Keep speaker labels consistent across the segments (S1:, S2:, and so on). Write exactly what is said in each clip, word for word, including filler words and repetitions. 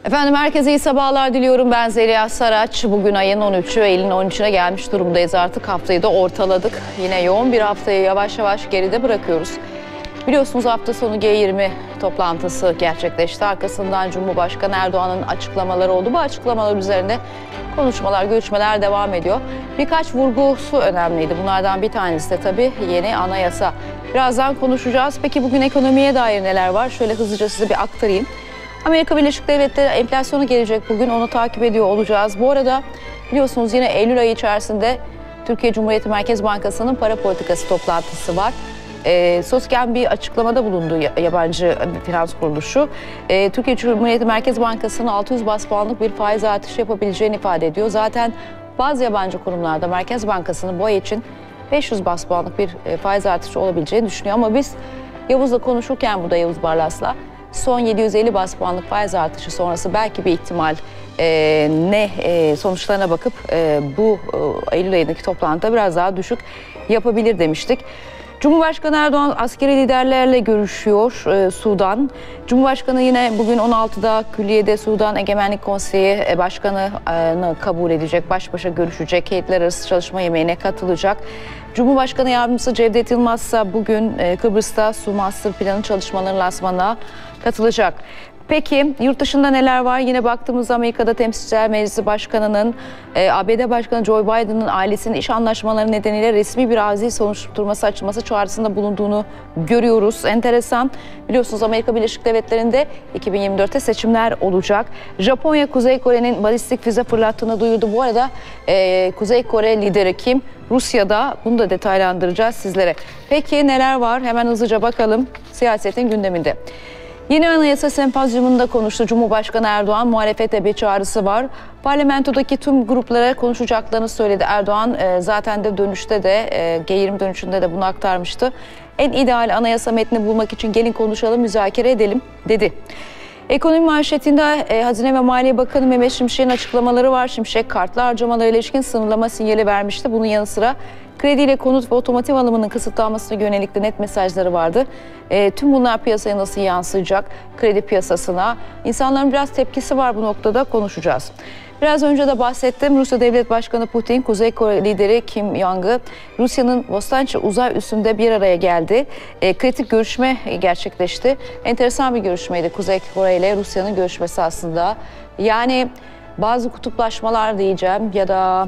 S1: Efendim herkese iyi sabahlar diliyorum. Ben Zeliha Saraç. Bugün ayın on üçü, Eylül'ün on üçüne gelmiş durumdayız artık. Haftayı da ortaladık. Yine yoğun bir haftayı yavaş yavaş geride bırakıyoruz. Biliyorsunuz hafta sonu G yirmi toplantısı gerçekleşti. Arkasından Cumhurbaşkanı Erdoğan'ın açıklamaları oldu. Bu açıklamalar üzerinde konuşmalar, görüşmeler devam ediyor. Birkaç vurgusu önemliydi. Bunlardan bir tanesi de tabii yeni anayasa. Birazdan konuşacağız. Peki bugün ekonomiye dair neler var? Şöyle hızlıca size bir aktarayım. Amerika Birleşik Devletleri enflasyonu gelecek bugün, onu takip ediyor olacağız. Bu arada biliyorsunuz yine Eylül ayı içerisinde Türkiye Cumhuriyeti Merkez Bankası'nın para politikası toplantısı var. E, Sosken bir açıklamada bulundu yabancı finans kuruluşu. E, Türkiye Cumhuriyeti Merkez Bankası'nın altı yüz bas puanlık bir faiz artışı yapabileceğini ifade ediyor. Zaten bazı yabancı kurumlarda Merkez Bankası'nın bu ay için beş yüz bas puanlık bir faiz artışı olabileceğini düşünüyor. Ama biz Yavuz'la konuşurken, burada Yavuz Barlas'la, son yedi yüz elli bas puanlık faiz artışı sonrası belki bir ihtimal e, ne e, sonuçlarına bakıp e, bu e, Eylül ayındaki toplantıda biraz daha düşük yapabilir demiştik. Cumhurbaşkanı Erdoğan askeri liderlerle görüşüyor e, Sudan. Cumhurbaşkanı yine bugün on altıda Külliye'de Sudan Egemenlik Konseyi e, Başkanı'nı kabul edecek, baş başa görüşecek, heyetler arası çalışma yemeğine katılacak. Cumhurbaşkanı Yardımcısı Cevdet Yılmaz ise bugün e, Kıbrıs'ta Su Master Planı çalışmalarının lansmanına katılacak. Peki yurt dışında neler var? Yine baktığımızda Amerika'da Temsilciler Meclisi Başkanı'nın, e, A B D Başkanı Joe Biden'ın ailesinin iş anlaşmaları nedeniyle resmi bir arazi soruşturması açılması çağrısında bulunduğunu görüyoruz. Enteresan. Biliyorsunuz Amerika Birleşik Devletleri'nde iki bin yirmi dörtte seçimler olacak. Japonya, Kuzey Kore'nin balistik füze fırlattığını duyurdu. Bu arada e, Kuzey Kore lideri Kim, Rusya'da, bunu da detaylandıracağız sizlere. Peki neler var? Hemen hızlıca bakalım siyasetin gündeminde. Yeni Anayasa Sempozyumunda konuştu Cumhurbaşkanı Erdoğan. Muhalefete bir çağrısı var. Parlamentodaki tüm gruplara konuşacaklarını söyledi. Erdoğan e, zaten de dönüşte de e, G yirmi dönüşünde de bunu aktarmıştı. En ideal anayasa metni bulmak için gelin konuşalım, müzakere edelim dedi. Ekonomi manşetinde e, Hazine ve Maliye Bakanı Mehmet Şimşek'in açıklamaları var. Şimşek kartlı harcamalara ilişkin sınırlama sinyali vermişti. Bunun yanı sıra krediyle konut ve otomotiv alımının kısıtlanmasına yönelik de net mesajları vardı. E, tüm bunlar piyasaya nasıl yansıyacak, kredi piyasasına? İnsanların biraz tepkisi var, bu noktada konuşacağız. Biraz önce de bahsettim. Rusya Devlet Başkanı Putin, Kuzey Kore lideri Kim Jong'ı Rusya'nın Vostochny uzay üssünde bir araya geldi. E, kritik görüşme gerçekleşti. Enteresan bir görüşmeydi Kuzey Kore ile Rusya'nın görüşmesi aslında. Yani bazı kutuplaşmalar diyeceğim ya da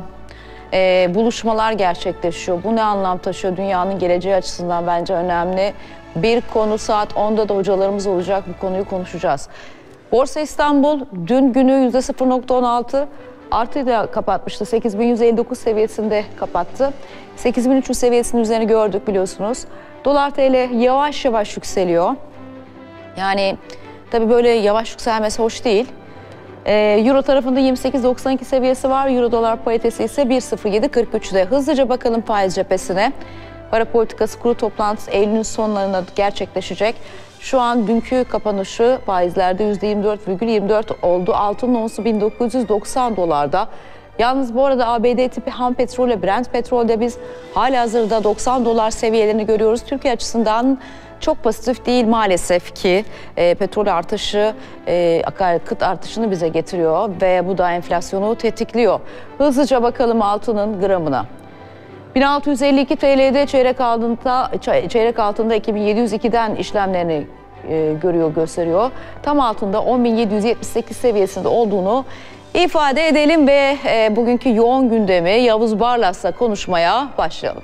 S1: e, buluşmalar gerçekleşiyor. Bu ne anlam taşıyor? Dünyanın geleceği açısından bence önemli. Bir konu, saat onda da hocalarımız olacak, bu konuyu konuşacağız. Borsa İstanbul dün günü yüzde sıfır nokta on altı artıyla kapatmıştı. sekiz bin yüz elli dokuz seviyesinde kapattı. sekiz bin üç yüz seviyesinin üzerine gördük biliyorsunuz. Dolar T L yavaş yavaş yükseliyor. Yani tabii böyle yavaş yükselmesi hoş değil. Ee, Euro tarafında yirmi sekiz doksan iki seviyesi var. Euro dolar paritesi ise bir sıfır yedi kırk üç'de. Hızlıca bakalım faiz cephesine. Para politikası kurulu toplantısı Eylül'ün sonlarına gerçekleşecek. Şu an dünkü kapanışı faizlerde yüzde yirmi dört virgül yirmi dört oldu. Altının onsu bin dokuz yüz doksan dolarda. Yalnız bu arada A B D tipi ham petrol ile Brent petrolde biz halihazırda doksan dolar seviyelerini görüyoruz. Türkiye açısından çok pozitif değil maalesef ki e, petrol artışı e, akaryakıt artışını bize getiriyor ve bu da enflasyonu tetikliyor. Hızlıca bakalım altının gramına. bin altı yüz elli iki T L'de çeyrek altında çeyrek altında iki bin yedi yüz iki'den işlemlerini e, görüyor gösteriyor. Tam altında on bin yedi yüz yetmiş sekiz seviyesinde olduğunu ifade edelim ve e, bugünkü yoğun gündemi Yavuz Barlas'la konuşmaya başlayalım.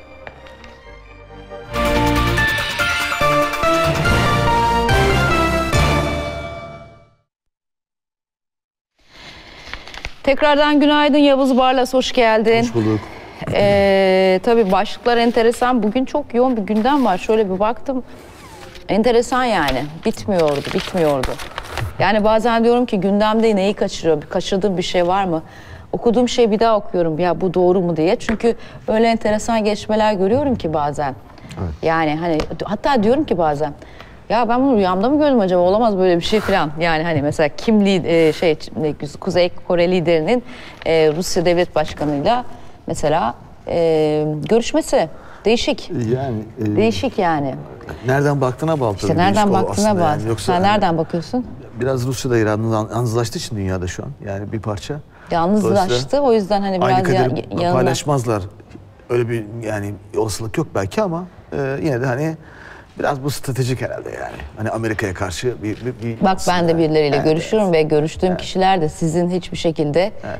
S1: Tekrardan günaydın Yavuz Barlas, hoş geldin.
S2: Hoş bulduk.
S1: Ee, tabii başlıklar enteresan. Bugün çok yoğun bir gündem var. Şöyle bir baktım. Enteresan yani. Bitmiyordu, bitmiyordu. Yani bazen diyorum ki gündemde neyi kaçırıyor? Kaçırdığım bir şey var mı? Okuduğum şeyi bir daha okuyorum. Ya bu doğru mu diye. Çünkü öyle enteresan gelişmeler görüyorum ki bazen. Evet. Yani hani hatta diyorum ki bazen ya ben bunu rüyamda mı gördüm acaba, olamaz böyle bir şey falan. Yani hani mesela Kim e, şey Kuzey Kore liderinin e, Rusya Devlet Başkanı'yla mesela e, görüşmesi değişik.
S2: Yani e,
S1: değişik yani.
S2: Nereden baktığına bağlı.
S1: İşte nereden baktığına bağlı.
S2: Yani. Yoksa
S1: Sen
S2: hani,
S1: nereden bakıyorsun?
S2: biraz Rusya'da İran'ın yalnızlaştığı için dünyada şu an yani bir parça.
S1: Yalnızlaştı o yüzden hani biraz
S2: aynı kaderi
S1: ya, yanına...
S2: paylaşmazlar. Öyle bir yani olasılık yok belki ama e, yine de hani biraz bu stratejik herhalde yani. Hani Amerika'ya karşı bir... bir, bir
S1: Bak ben de birileriyle evet, görüşüyorum evet. ve görüştüğüm evet. kişiler de sizin hiçbir şekilde evet.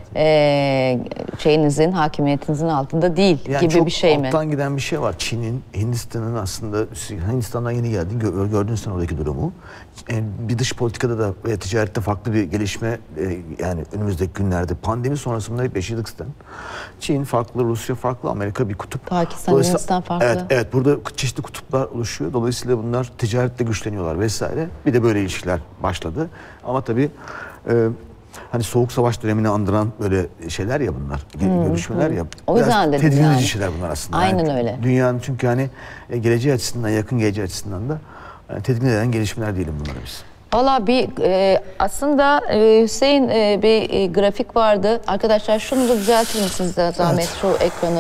S1: e, şeyinizin, hakimiyetinizin altında değil yani gibi bir şey mi?
S2: Yani çok alttan giden bir şey var. Çin'in, Hindistan'ın aslında, Hindistan'dan yeni geldin, gördün sen oradaki durumu. Yani bir dış politikada da ve ticarette farklı bir gelişme e, yani önümüzdeki günlerde pandemi sonrasında hep yaşadık zaten. Çin farklı, Rusya farklı, Amerika bir kutup.
S1: Pakistan, Hindistan farklı.
S2: Evet, evet burada çeşitli kutuplar oluşuyor. Dolayısıyla bunlar ticarette güçleniyorlar vesaire. Bir de böyle ilişkiler başladı. Ama tabii e, hani Soğuk Savaş dönemini andıran böyle şeyler ya bunlar. Hmm, görüşmeler hmm. ya.
S1: O yüzden dedim
S2: tedbirli
S1: yani.
S2: şeyler bunlar aslında.
S1: Aynen
S2: yani,
S1: öyle.
S2: Dünyanın çünkü hani geleceği açısından, yakın geleceği açısından da yani tedirgin eden gelişmeler diyelim bunlara biz.
S1: Valla bir e, aslında e, Hüseyin e, bir e, grafik vardı. Arkadaşlar şunu da düzeltir misiniz de zahmet evet. şu ekranı.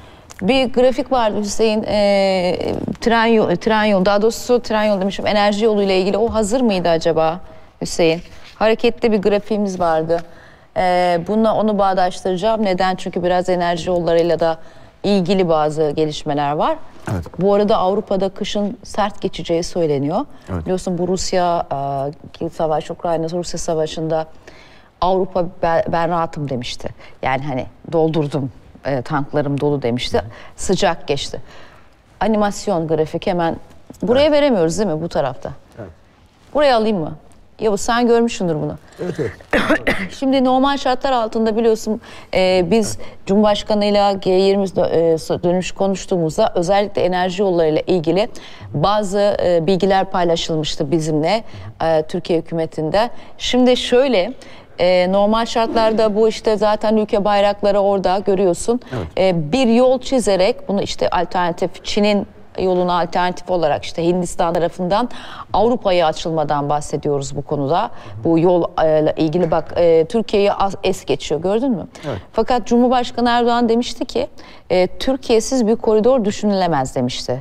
S1: Bir grafik vardı Hüseyin, e, tren, yol, tren yolu, daha doğrusu tren yolu demişim, enerji yolu ile ilgili. O hazır mıydı acaba Hüseyin? Hareketli bir grafiğimiz vardı. E, bununla onu bağdaştıracağım. Neden? Çünkü biraz enerji yollarıyla da ilgili bazı gelişmeler var.
S2: Evet.
S1: Bu arada Avrupa'da kışın sert geçeceği söyleniyor.
S2: Evet.
S1: Biliyorsun bu Rusya e, savaş, Ukrayna-Rusya savaşında Avrupa ben, ben rahatım demişti. Yani hani doldurdum. E, tanklarım dolu demişti. Hı. Sıcak geçti. Animasyon grafik hemen buraya evet. veremiyoruz değil mi bu tarafta? Evet. Buraya alayım mı? Yavuz sen görmüşsündür bunu.
S2: Evet, evet.
S1: Şimdi normal şartlar altında biliyorsun e, biz evet. Cumhurbaşkanıyla G yirmi e, dönüş konuştuğumuzda özellikle enerji yollarıyla ilgili bazı e, bilgiler paylaşılmıştı bizimle e, Türkiye hükümetinde. Şimdi şöyle Ee, normal şartlarda bu işte zaten ülke bayrakları orada görüyorsun. Evet. Ee, bir yol çizerek bunu işte alternatif Çin'in yoluna alternatif olarak işte Hindistan tarafından Avrupa'ya açılmadan bahsediyoruz bu konuda. Bu yol ile ilgili bak e, Türkiye'yi es geçiyor gördün mü? Evet. Fakat Cumhurbaşkanı Erdoğan demişti ki e, Türkiye'siz bir koridor düşünülemez demişti.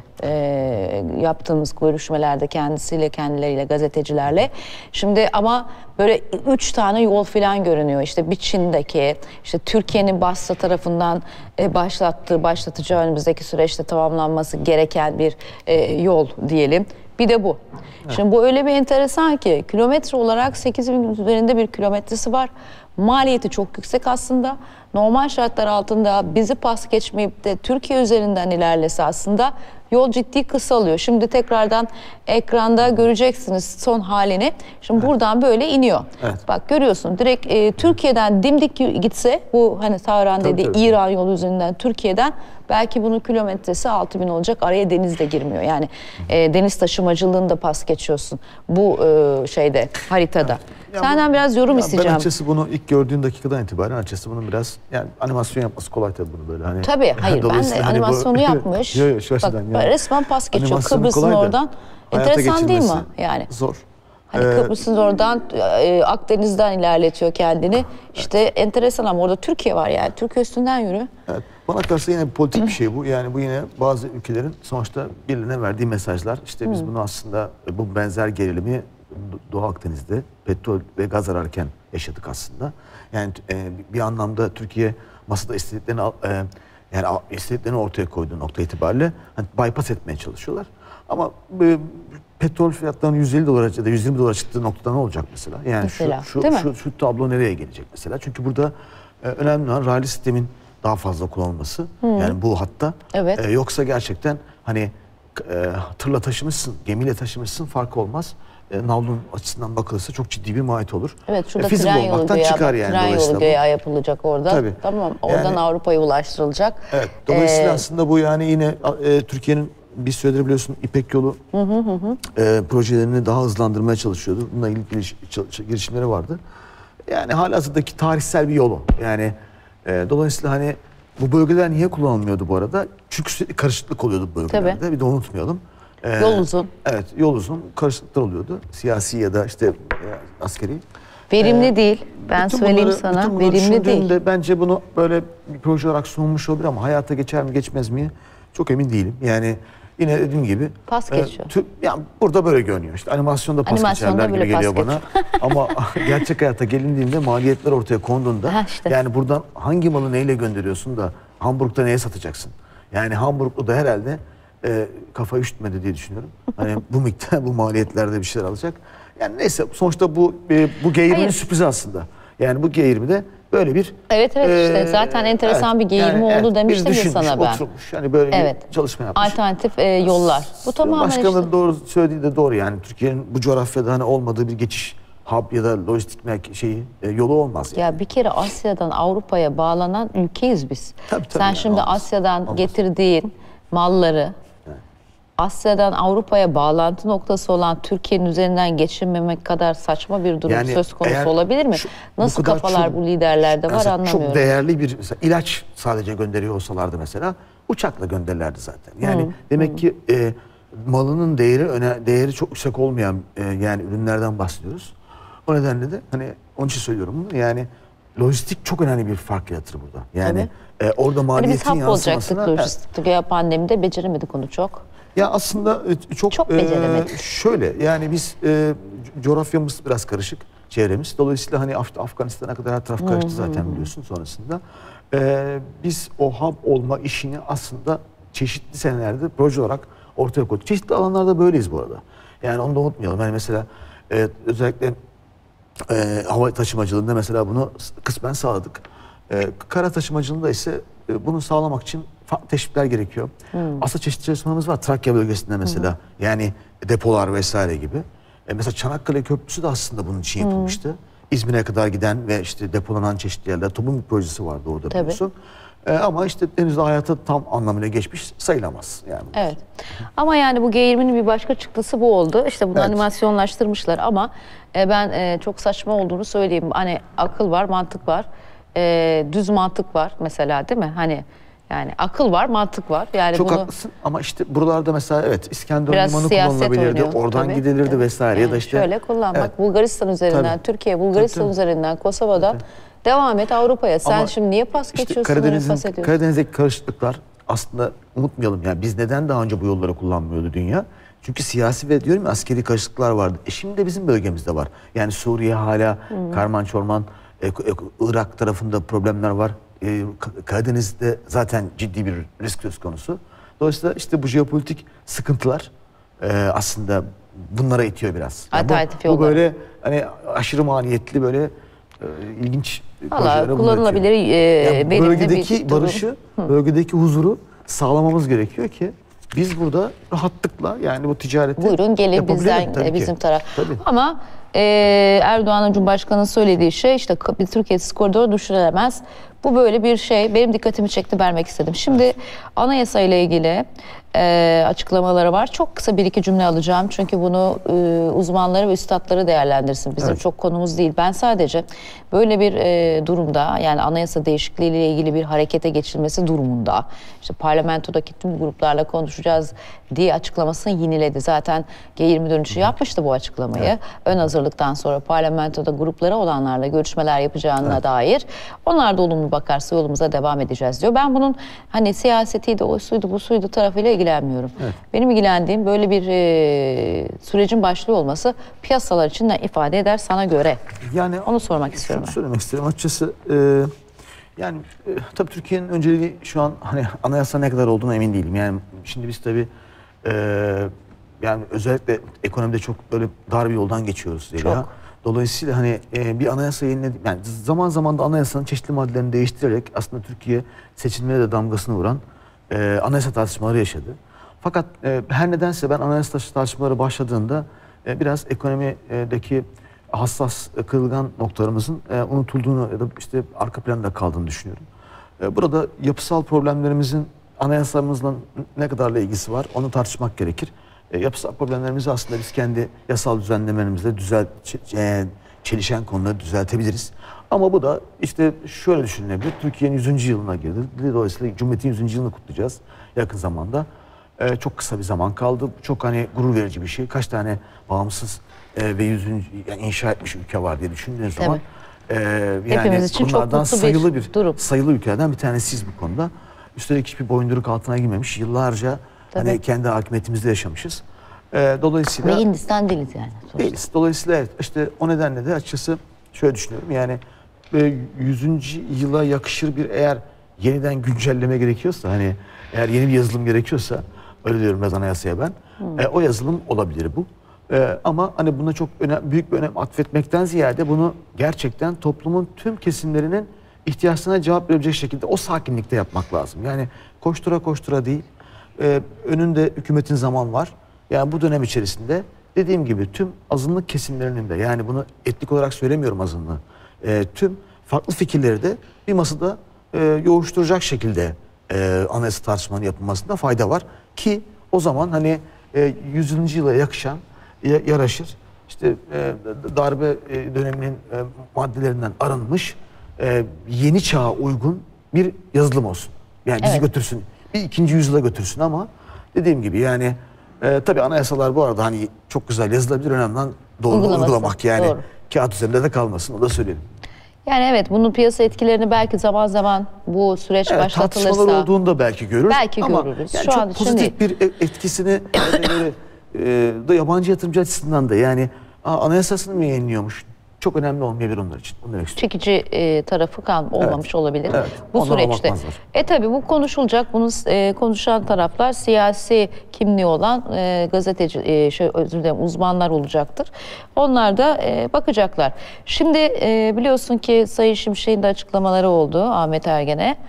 S1: E, yaptığımız görüşmelerde kendisiyle, kendileriyle, gazetecilerle. Şimdi ama böyle üç tane yol falan görünüyor. İşte bir Çin'deki, işte Türkiye'nin Basra tarafından e, başlattığı, başlatacağı önümüzdeki süreçte tamamlanması gereken bir e, yol diyelim. Bir de bu. Evet. Şimdi bu öyle bir enteresan ki kilometre olarak sekiz bin üzerinde bir kilometresi var. Maliyeti çok yüksek aslında. Normal şartlar altında bizi pas geçmeyip de Türkiye üzerinden ilerlese aslında yol ciddi kısalıyor. Şimdi tekrardan ekranda göreceksiniz son halini. Şimdi evet. buradan böyle iniyor. Evet. Bak görüyorsun direkt e, Türkiye'den dimdik gitse bu hani Tahran dediği tabii, tabii. İran yolu üzerinden Türkiye'den belki bunun kilometresi altı bin olacak. Araya deniz de girmiyor. Yani e, deniz taşımacılığını da pas geçiyorsun bu e, şeyde haritada. Evet. Ya senden bu, biraz yorum ya isteyeceğim.
S2: Ben açıkçası bunu ilk gördüğün dakikadan itibaren açıkçası bunun biraz yani animasyon yapması kolay tabii bunu böyle hani.
S1: Tabii hayır ben de hani animasyonu bu, yapmış.
S2: Yo, yo, şu
S1: Bak
S2: yani.
S1: resmen pas geçiyor Kıbrıs'ın oradan. Enteresan değil mi? Yani.
S2: Zor.
S1: Hani ee, Kıbrıs'ın oradan e, Akdeniz'den ilerletiyor kendini. İşte evet. enteresan ama orada Türkiye var yani. Türkiye üstünden yürü.
S2: Evet. Bana kalırsa yine bir politik bir şey bu. Yani bu yine bazı ülkelerin sonuçta birbirine verdiği mesajlar. İşte biz hmm. bunu aslında bu benzer gerilimi Doğu Akdeniz'de petrol ve gaz ararken yaşadık aslında. Yani e, bir anlamda Türkiye masada istediklerini e, yani istediklerini ortaya koyduğu nokta itibariyle hani bypass etmeye çalışıyorlar. Ama e, petrol fiyatlarının yüz elli dolara ya da yüz yirmi dolara çıktığı noktada ne olacak mesela? Yani mesela, şu, şu, şu, şu tablo nereye gelecek mesela? Çünkü burada e, önemli olan raylı sistemin daha fazla kullanılması. Hmm. Yani bu hatta. Evet. E, yoksa gerçekten hani e, tırla taşımışsın, gemiyle taşımışsın farkı olmaz. E, navlun açısından bakılırsa çok ciddi bir maliyet olur.
S1: Evet şurada e, tren yolu güya, çıkar yani tren yolu güya yapılacak orada. Tabii. Tamam oradan yani, Avrupa'ya ulaştırılacak.
S2: Evet. Dolayısıyla ee, aslında bu yani yine e, Türkiye'nin bir süredir biliyorsun İpek Yolu hı hı hı. E, projelerini daha hızlandırmaya çalışıyordu. Bununla ilgili giriş, girişimleri vardı. Yani halihazırdaki tarihsel bir yolu. Yani e, dolayısıyla hani bu bölgeler niye kullanılmıyordu bu arada? Çünkü sürekli karışıklık oluyordu bu bölgelerde. Tabii. Bir de unutmayalım. Ee,
S1: yol uzun.
S2: Evet, yol uzun. Karışıklıklar oluyordu. Siyasi ya da işte e, askeri.
S1: Verimli ee, değil. Ben söyleyeyim bunları, sana. Verimli değil.
S2: De bence bunu böyle bir proje olarak sunulmuş olabilir ama hayata geçer mi geçmez mi çok emin değilim. Yani yine dediğim gibi
S1: Pas geçiyor.
S2: tü, yani burada böyle görünüyor. İşte animasyonda pas
S1: Animasyonda
S2: geçerler gibi
S1: bile pas
S2: geliyor bana. Ama gerçek hayata gelindiğinde maliyetler ortaya konduğunda
S1: Ha işte.
S2: yani buradan hangi malı neyle gönderiyorsun da Hamburg'da neye satacaksın? Yani Hamburg'da da herhalde e, kafa üşütmedi diye düşünüyorum. Hani bu miktar bu maliyetlerde bir şeyler alacak. Yani neyse sonuçta bu e, bu G yirminin sürprizi aslında. Yani bu G yirmide böyle bir
S1: Evet evet işte
S2: e,
S1: zaten enteresan
S2: evet,
S1: bir G yirmi
S2: yani,
S1: oldu
S2: evet,
S1: demiştim
S2: bir
S1: ya
S2: düşünmüş,
S1: sana ben.
S2: Oturmuş, yani böyle
S1: Evet.
S2: bir çalışma yapmış.
S1: Alternatif e, yollar. Bu tamamen
S2: Başkanın
S1: işte.
S2: doğru söylediği de doğru yani Türkiye'nin bu coğrafyada hani olmadığı bir geçiş hub ya da lojistik merke- şeyi e, yolu olmaz. Yani.
S1: Ya bir kere Asya'dan Avrupa'ya bağlanan ülkeyiz biz.
S2: Tabii, tabii
S1: Sen
S2: yani,
S1: şimdi
S2: olmaz.
S1: Asya'dan
S2: Olmaz.
S1: getirdiğin malları
S2: Evet.
S1: Asya'dan Avrupa'ya bağlantı noktası olan Türkiye'nin üzerinden geçinmemek kadar saçma bir durum
S2: Yani
S1: söz konusu
S2: eğer
S1: olabilir mi?
S2: şu-
S1: Nasıl
S2: bu kadar
S1: kafalar
S2: çok-
S1: bu liderlerde var
S2: mesela
S1: anlamıyorum.
S2: Çok değerli bir mesela ilaç sadece gönderiyor olsalardı mesela uçakla gönderirlerdi zaten. Yani demek ki e, malının değeri öne, değeri çok yüksek olmayan e, yani ürünlerden bahsediyoruz. O nedenle de hani onun için söylüyorum bunu. Yani lojistik çok önemli bir fark yaratır burada. Yani e, orada
S1: Hani
S2: maliyetin
S1: biz hap olacaktık
S2: yansımasına evet.
S1: lojistik ya pandemide beceremedik onu çok.
S2: Ya aslında e, çok,
S1: Çok
S2: e,
S1: beceremedik.
S2: şöyle yani biz e, coğrafyamız biraz karışık çevremiz. Dolayısıyla hani Af- Afganistan'a kadar her taraf karıştı zaten biliyorsun sonrasında. E, biz o hub olma işini aslında çeşitli senelerde proje olarak ortaya koyduk. Çeşitli alanlarda böyleyiz bu arada. Yani onu da unutmayalım. Yani mesela e, özellikle e, hava taşımacılığında mesela bunu kısmen sağladık. E, kara taşımacılığında ise e, bunu sağlamak için farklı teşvikler gerekiyor.
S1: Hmm.
S2: Aslında çeşitli çalışmalarımız var. Trakya bölgesinde mesela. Hmm. Yani depolar vesaire gibi. E, mesela Çanakkale Köprüsü de aslında bunun için yapılmıştı. Hmm. İzmir'e kadar giden ve işte depolanan çeşitli yerler. TOB'un bir projesi vardı orada
S1: Tabii.
S2: biliyorsun. E, ama işte henüz de hayata tam anlamıyla geçmiş sayılamaz. Yani.
S1: Evet. Ama yani bu G yirminin bir başka çıktısı bu oldu. İşte bunu
S2: Evet.
S1: animasyonlaştırmışlar ama e, ben e, çok saçma olduğunu söyleyeyim. Hani akıl var, mantık var. E, düz mantık var mesela değil mi? Hani yani akıl var, mantık var. Yani
S2: Çok
S1: bunu
S2: haklısın ama işte buralarda mesela evet İskenderun
S1: biraz
S2: Limanı
S1: siyaset
S2: kullanılabilirdi.
S1: oynuyor.
S2: Oradan
S1: tabii.
S2: gidilirdi
S1: Evet.
S2: vesaire
S1: Yani
S2: ya da işte
S1: şöyle kullanmak
S2: Evet.
S1: Bulgaristan üzerinden,
S2: Tabii.
S1: Türkiye, Bulgaristan
S2: Tabii, tabii.
S1: üzerinden, Kosova'dan devam et Avrupa'ya. Sen
S2: Ama
S1: şimdi niye pas
S2: İşte
S1: geçiyorsun, niye
S2: Karadeniz'in,
S1: pas ediyorsun?
S2: Karadeniz'deki karışıklıklar aslında unutmayalım. Yani biz neden daha önce bu yolları kullanmıyordu dünya? Çünkü siyasi ve diyorum ya askeri karışıklıklar vardı. E şimdi de bizim bölgemizde var. Yani Suriye hala karman çorman, e, e, Irak tarafında problemler var. E, Karadeniz'de zaten ciddi bir risk söz konusu. Dolayısıyla işte bu jeopolitik sıkıntılar e, aslında bunlara itiyor biraz. Yani
S1: Alternatif
S2: bu, bu
S1: yollar.
S2: böyle hani aşırı maliyetli böyle e, ilginç
S1: Valla
S2: projelere bunu
S1: kullanılabilir
S2: üretiyor.
S1: e,
S2: Yani
S1: verimli
S2: bölgedeki
S1: bir durum.
S2: barışı, bölgedeki huzuru sağlamamız gerekiyor ki biz burada rahatlıkla yani bu ticareti
S1: Buyurun gelin
S2: yapabilelim
S1: bizden
S2: tabii
S1: e,
S2: ki.
S1: bizim taraf.
S2: Tabii.
S1: Ama e, Erdoğan'ın Cumhurbaşkanı'nın söylediği şey işte bir Türkiye'siz koridoru düşürülemez. Bu böyle bir şey. Benim dikkatimi çekti, vermek istedim. Şimdi anayasa ile ilgili e, açıklamaları var. Çok kısa bir iki cümle alacağım. Çünkü bunu e, uzmanları ve üstadları değerlendirsin. Bizim
S2: Evet.
S1: çok konumuz değil. Ben sadece böyle bir e, durumda yani anayasa değişikliği ile ilgili bir harekete geçilmesi durumunda işte parlamentodaki tüm gruplarla konuşacağız diye açıklamasını yineledi. Zaten G yirmi dönüşü yapmıştı bu açıklamayı. Evet. Ön hazırlıktan sonra parlamentoda gruplara olanlarla görüşmeler yapacağına evet. dair. Onlar da olumlu bakarsa yolumuza devam edeceğiz diyor. Ben bunun hani siyasetiydi, o suydu, bu suydu tarafıyla ilgilenmiyorum. Evet. Benim ilgilendiğim böyle bir e, sürecin başlıyor olması piyasalar için ne ifade eder sana göre?
S2: Yani
S1: onu sormak istiyorum.
S2: Şunu söylemek isterim açıkçası. E, yani e, tabii Türkiye'nin önceliği şu an hani anayasa ne kadar olduğuna emin değilim. Yani şimdi biz tabii e, yani özellikle ekonomide çok böyle dar bir yoldan geçiyoruz Zeliha.
S1: Çok.
S2: Dolayısıyla hani e, bir anayasa yeniledi. Yani zaman zaman da anayasanın çeşitli maddelerini değiştirerek aslında Türkiye seçilmeye de damgasını vuran e, anayasa tartışmaları yaşadı. Fakat e, her nedense ben anayasa tartışmaları başladığında e, biraz ekonomideki hassas, e, kırılgan noktalarımızın e, unutulduğunu ya da işte arka planda kaldığını düşünüyorum. E, burada yapısal problemlerimizin anayasamızla ne kadarla ilgisi var onu tartışmak gerekir. E, yapısal problemlerimizi aslında biz kendi yasal düzenlemelerimizle düzel, e, çelişen konuları düzeltebiliriz. Ama bu da işte şöyle düşünülebilir. Türkiye'nin yüzüncü yılına girdi. Dolayısıyla Cumhuriyet'in yüzüncü yılını kutlayacağız yakın zamanda. E, çok kısa bir zaman kaldı. Çok hani gurur verici bir şey. Kaç tane bağımsız e, ve yüzüncü yani inşa etmiş ülke var diye düşündüğün zaman e, yani
S1: hepimiz için çok
S2: bunlardan
S1: mutlu
S2: sayılı
S1: bir
S2: bir
S1: durum.
S2: sayılı ülkelerden bir tanesiyiz bu konuda. Üstelik hiçbir boyunduruk altına girmemiş. Yıllarca
S1: Tabii.
S2: Hani kendi hakimiyetimizde yaşamışız. E, dolayısıyla...
S1: Ve Hindistan değiliz yani. Sonuçta.
S2: Değiliz. Dolayısıyla evet, işte o nedenle de açıkçası şöyle düşünüyorum. Yani e, yüzüncü yıla yakışır bir eğer yeniden güncelleme gerekiyorsa, hani eğer yeni bir yazılım gerekiyorsa, öyle diyorum biraz anayasaya ben, hmm. e, o yazılım olabilir bu. E, ama hani buna çok önem, büyük bir önem atfetmekten ziyade bunu gerçekten toplumun tüm kesimlerinin ihtiyaçlarına cevap verebilecek şekilde o sakinlikte yapmak lazım. Yani koştura koştura değil, e, önünde hükümetin zaman var. Yani bu dönem içerisinde dediğim gibi tüm azınlık kesimlerinin de, yani bunu etnik olarak söylemiyorum azınlığı, e, tüm farklı fikirleri de bir masada e, yoğuşturacak şekilde e, anayasa tartışmanın yapılmasında fayda var. Ki o zaman hani e, yüzüncü yıla yakışan, e, yaraşır, işte e, darbe e, döneminin e, maddelerinden arınmış, e, yeni çağa uygun bir yazılım olsun. Yani bizi evet. götürsün, bir ikinci yüzyıla götürsün ama dediğim gibi yani e, tabii anayasalar bu arada hani çok güzel yazılabilir, önemli olan doğru uygulamak yani. Doğru. Kağıt üzerinde de kalmasın, o da söyleyelim.
S1: Yani evet, bunun piyasa etkilerini belki zaman zaman bu süreç evet, başlatılırsa...
S2: tartışmalar olduğunda belki görürüz.
S1: Belki
S2: ama
S1: görürüz.
S2: Yani
S1: Şu
S2: çok
S1: an
S2: pozitif
S1: şimdi...
S2: bir etkisini böyle, e, da yabancı yatırımcı açısından da yani aa, anayasasını mı yayınlıyormuş? Çok önemli olmayabilir onlar için.
S1: Çekici e, tarafı kal olmamış evet. olabilir
S2: evet.
S1: bu süreçte. E tabi bu konuşulacak. Bunu e, konuşan taraflar siyasi kimliği olan e, gazeteci, e, şey, özür dilerim, uzmanlar olacaktır. Onlar da e, bakacaklar. Şimdi e, biliyorsun ki Sayın Şimşek'in de açıklamaları oldu Ahmet Ergen'e.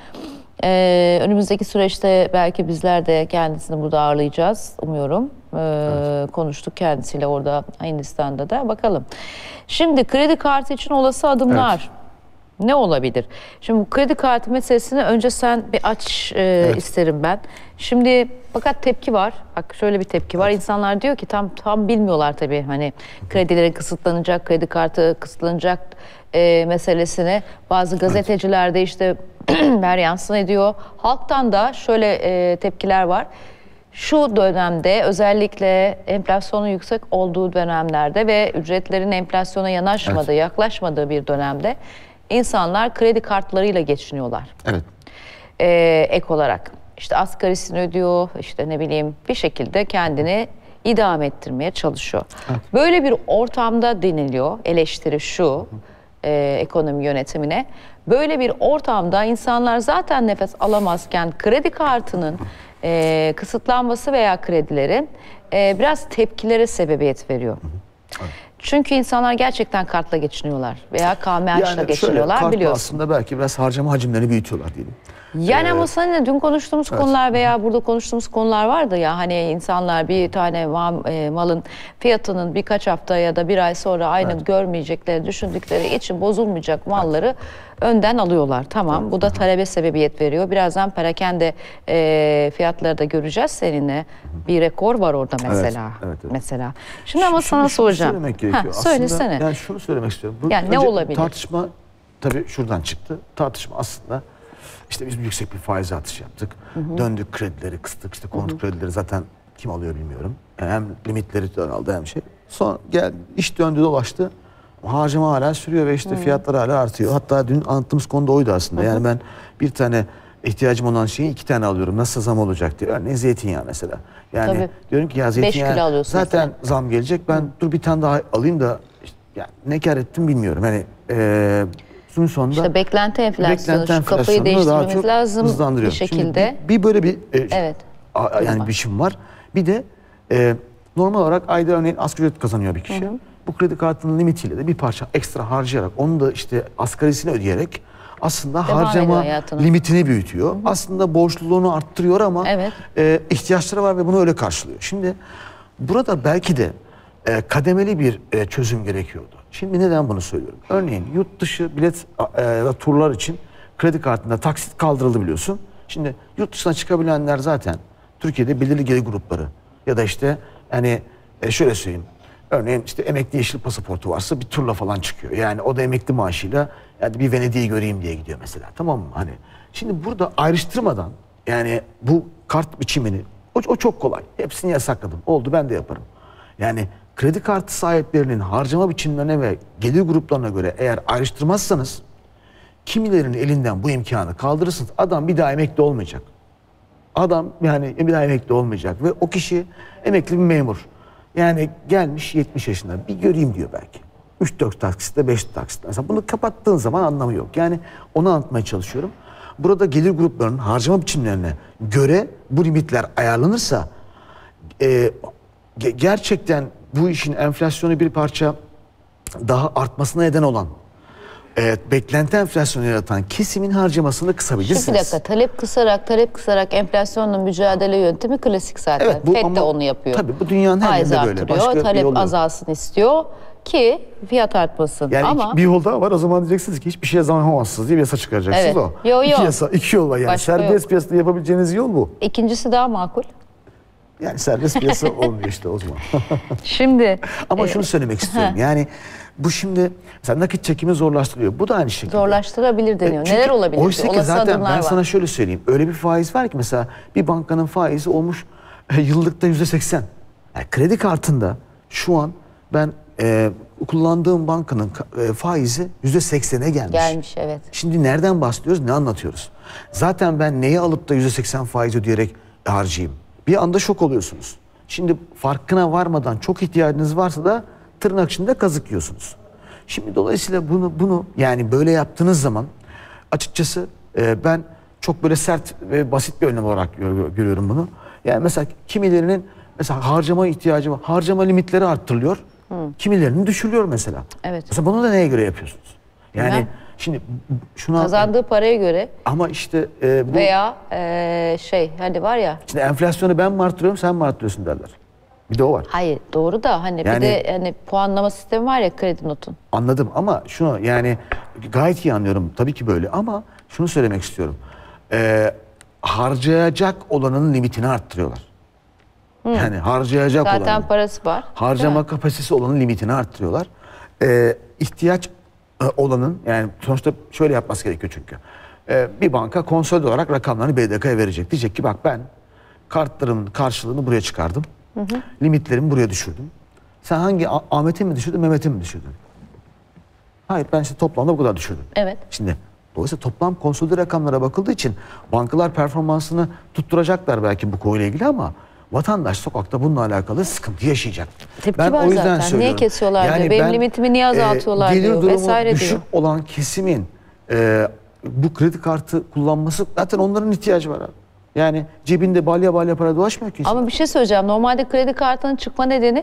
S1: Ee, önümüzdeki süreçte belki bizler de kendisini burada ağırlayacağız umuyorum. Ee, evet. Konuştuk kendisiyle orada Hindistan'da da, bakalım. Şimdi kredi kartı için olası adımlar evet. ne olabilir? Şimdi bu kredi kartı meselesini önce sen bir aç e, evet. isterim ben. Şimdi fakat tepki var. Bak şöyle bir tepki var. Evet. İnsanlar diyor ki tam tam bilmiyorlar tabii hani kredilerin kısıtlanacak, kredi kartı kısıtlanacak e, meselesini. Bazı gazeteciler de işte ver yansın ediyor. Halktan da şöyle e, tepkiler var. Şu dönemde özellikle enflasyonun yüksek olduğu dönemlerde ve ücretlerin enflasyona yanaşmadığı, evet. yaklaşmadığı bir dönemde insanlar kredi kartlarıyla geçiniyorlar.
S2: Evet.
S1: E, ek olarak işte asgarisini ödüyor, işte ne bileyim bir şekilde kendini idame ettirmeye çalışıyor. Evet. Böyle bir ortamda deniliyor, eleştiri şu e, ekonomi yönetimine. Böyle bir ortamda insanlar zaten nefes alamazken kredi kartının e, kısıtlanması veya kredilerin e, biraz tepkilere sebebiyet veriyor. Evet. Çünkü insanlar gerçekten kartla geçiniyorlar veya K M H'la yani geçiniyorlar şöyle, biliyorsun.
S2: Aslında belki biraz harcama hacimlerini büyütüyorlar diyelim.
S1: Yani ee, ama seninle dün konuştuğumuz evet. konular veya burada konuştuğumuz konular vardı ya, hani insanlar bir tane malın fiyatının birkaç hafta ya da bir ay sonra aynı evet. görmeyecekleri düşündükleri için bozulmayacak malları evet. önden alıyorlar. Tamam, evet. bu da talebe sebebiyet veriyor. Birazdan perakende e, fiyatları da göreceğiz seninle. Bir rekor var orada mesela. Evet, evet, evet. Mesela. Şimdi ama
S2: şunu,
S1: sana
S2: şunu
S1: soracağım.
S2: Söylemek gerekiyor.
S1: Ha, söylesene.
S2: Aslında, yani şunu söylemek istiyorum. Bu,
S1: yani ne olabilir?
S2: Tartışma tabii şuradan çıktı. Tartışma aslında İşte biz yüksek bir faiz artışı yaptık. Hı hı. Döndük, kredileri kıstık. İşte konut hı hı. kredileri zaten kim alıyor bilmiyorum. Yani hem limitleri aldı hem şey. Sonra gel iş döndü dolaştı. Harcama hala sürüyor ve işte hı. fiyatlar hala artıyor. Hatta dün anlattığımız konu da oydu aslında. Hı hı. Yani ben bir tane ihtiyacım olan şeyi iki tane alıyorum. Nasıl zam olacak diye. Örneğin zeytinyağı mesela. Yani Tabii. diyorum ki ya zeytinyağı zaten mesela. zam gelecek. Ben hı. dur bir tane daha alayım da işte, yani ne kâr ettim bilmiyorum. Hani eee sonunda
S1: işte beklenti enflasyonu, şu kafayı değiştirmemiz lazım bir şekilde.
S2: Bir, bir böyle bir e,
S1: evet.
S2: a, yani biçim var. Bir de e, normal olarak ayda örneğin asgari ücret kazanıyor bir kişi. Hı hı. Bu kredi kartının limitiyle de bir parça ekstra harcayarak, onu da işte asgarisini ödeyerek aslında Devam harcama limitini büyütüyor. Hı hı. Aslında borçluluğunu arttırıyor ama evet. e, ihtiyaçları var ve bunu öyle karşılıyor. Şimdi burada belki de e, kademeli bir e, çözüm gerekiyordu. Şimdi neden bunu söylüyorum? Örneğin yurt dışı bilet ve turlar için kredi kartında taksit kaldırıldı biliyorsun. Şimdi yurt dışına çıkabilenler zaten Türkiye'de belirli gelir grupları ya da işte hani şöyle söyleyeyim. Örneğin işte emekli yeşil pasaportu varsa bir turla falan çıkıyor. Yani o da emekli maaşıyla yani bir Venedik'i göreyim diye gidiyor mesela. Tamam mı? Hani şimdi burada ayrıştırmadan yani bu kart biçimini o, o çok kolay. Hepsini yasakladım. Oldu, ben de yaparım. Yani kredi kartı sahiplerinin harcama biçimlerine ve gelir gruplarına göre eğer ayrıştırmazsanız kimilerinin elinden bu imkanı kaldırırsınız. Adam bir daha emekli olmayacak. Adam yani bir daha emekli olmayacak ve o kişi emekli bir memur. Yani gelmiş yetmiş yaşında, bir göreyim diyor belki. üç dört taksitle, beş taksitle. Mesela bunu kapattığın zaman anlamı yok. Yani onu anlatmaya çalışıyorum. Burada gelir gruplarının harcama biçimlerine göre bu limitler ayarlanırsa e, ge- gerçekten bu işin enflasyonu bir parça daha artmasına neden olan, evet, beklenti enflasyonu yaratan kesimin harcamasını kısabilirsiniz.
S1: Şu bir dakika, talep kısarak talep kısarak enflasyonla mücadele yöntemi klasik zaten.
S2: Evet, bu
S1: F E D
S2: ama
S1: de onu yapıyor.
S2: tabii bu dünyanın her
S1: Faiz
S2: yerinde böyle.
S1: arttırıyor,
S2: Başka bir
S1: talep
S2: yol yok.
S1: azalsın istiyor ki fiyat artmasın.
S2: Yani
S1: ama
S2: iki- bir yol daha var, o zaman diyeceksiniz ki hiçbir şeye zam yapamazsınız diye bir yasa çıkaracaksınız.
S1: Evet.
S2: O.
S1: Yo, yo.
S2: İki yasa, iki yol var yani.
S1: Başka
S2: Serbest
S1: yok.
S2: piyasada yapabileceğiniz yol bu.
S1: ikincisi daha makul.
S2: Yani serbest piyasa olmuyor işte o zaman.
S1: Şimdi
S2: Ama
S1: e,
S2: şunu söylemek istiyorum. Yani bu şimdi mesela nakit çekimi zorlaştırıyor. Bu da aynı şekilde.
S1: zorlaştırabilir deniyor.
S2: E, çünkü
S1: Neler olabilir?
S2: Oysa ki
S1: Olası
S2: zaten
S1: adımlar
S2: ben
S1: var.
S2: sana şöyle söyleyeyim. Öyle bir faiz var ki mesela bir bankanın faizi olmuş e, yıllıkta yüzde seksen. Yani kredi kartında şu an ben e, kullandığım bankanın ka- e, faizi yüzde seksene gelmiş.
S1: Gelmiş, evet.
S2: Şimdi nereden bahsediyoruz, ne anlatıyoruz? Zaten ben neyi alıp da yüzde seksen faiz ödeyerek harcayayım? Bir anda şok oluyorsunuz. Şimdi farkına varmadan çok ihtiyacınız varsa da tırnak içinde kazık yiyorsunuz. Şimdi dolayısıyla bunu bunu yani böyle yaptığınız zaman açıkçası e, ben çok böyle sert ve basit bir önlem olarak gör- görüyorum bunu. Yani mesela kimilerinin mesela harcama ihtiyacı var. Harcama limitleri arttırılıyor. Kimilerinin düşürülüyor mesela.
S1: Evet.
S2: Mesela bunu da neye göre yapıyorsunuz? Yani
S1: Bilmem.
S2: şimdi şuna
S1: Kazandığı paraya göre
S2: ama işte e, bu
S1: veya e, şey hani var ya,
S2: şimdi enflasyonu ben mi arttırıyorum sen mi arttırıyorsun derler. Bir de o var.
S1: hayır doğru da hani
S2: Yani-
S1: bir de hani puanlama sistemi var ya, kredi notun.
S2: Anladım ama şunu yani gayet iyi anlıyorum. Tabii ki böyle ama şunu söylemek istiyorum. Ee, harcayacak olanın limitini arttırıyorlar. Yani harcayacak
S1: Zaten
S2: olanın,
S1: parası var.
S2: harcama kapasitesi olanın limitini arttırıyorlar. Ee, ihtiyaç e, olanın yani sonuçta şöyle yapması gerekiyor çünkü. Ee, bir banka konsol olarak rakamlarını B D K'ya verecek. Diyecek ki bak ben kartlarımın karşılığını buraya çıkardım. Limitlerimi buraya düşürdüm. Sen hangi Ah- Ahmet'i mi düşürdün, Mehmet'i mi düşürdün? Hayır ben işte toplamda bu kadar düşürdüm.
S1: Evet.
S2: Şimdi dolayısıyla toplam konsolide rakamlara bakıldığı için bankalar performansını tutturacaklar belki bu konuyla ilgili ama vatandaş sokakta bununla alakalı sıkıntı yaşayacak.
S1: Tepki var zaten. Niye kesiyorlar diyor. Benim limitimi niye azaltıyorlar
S2: gelir
S1: diyor,
S2: durumu
S1: vesaire
S2: düşük
S1: diyor.
S2: olan kesimin e, bu kredi kartı kullanması zaten onların ihtiyacı var abi. Yani cebinde balya balya para dolaşmıyor ki.
S1: Ama bir şey söyleyeceğim. Normalde kredi kartının çıkma nedeni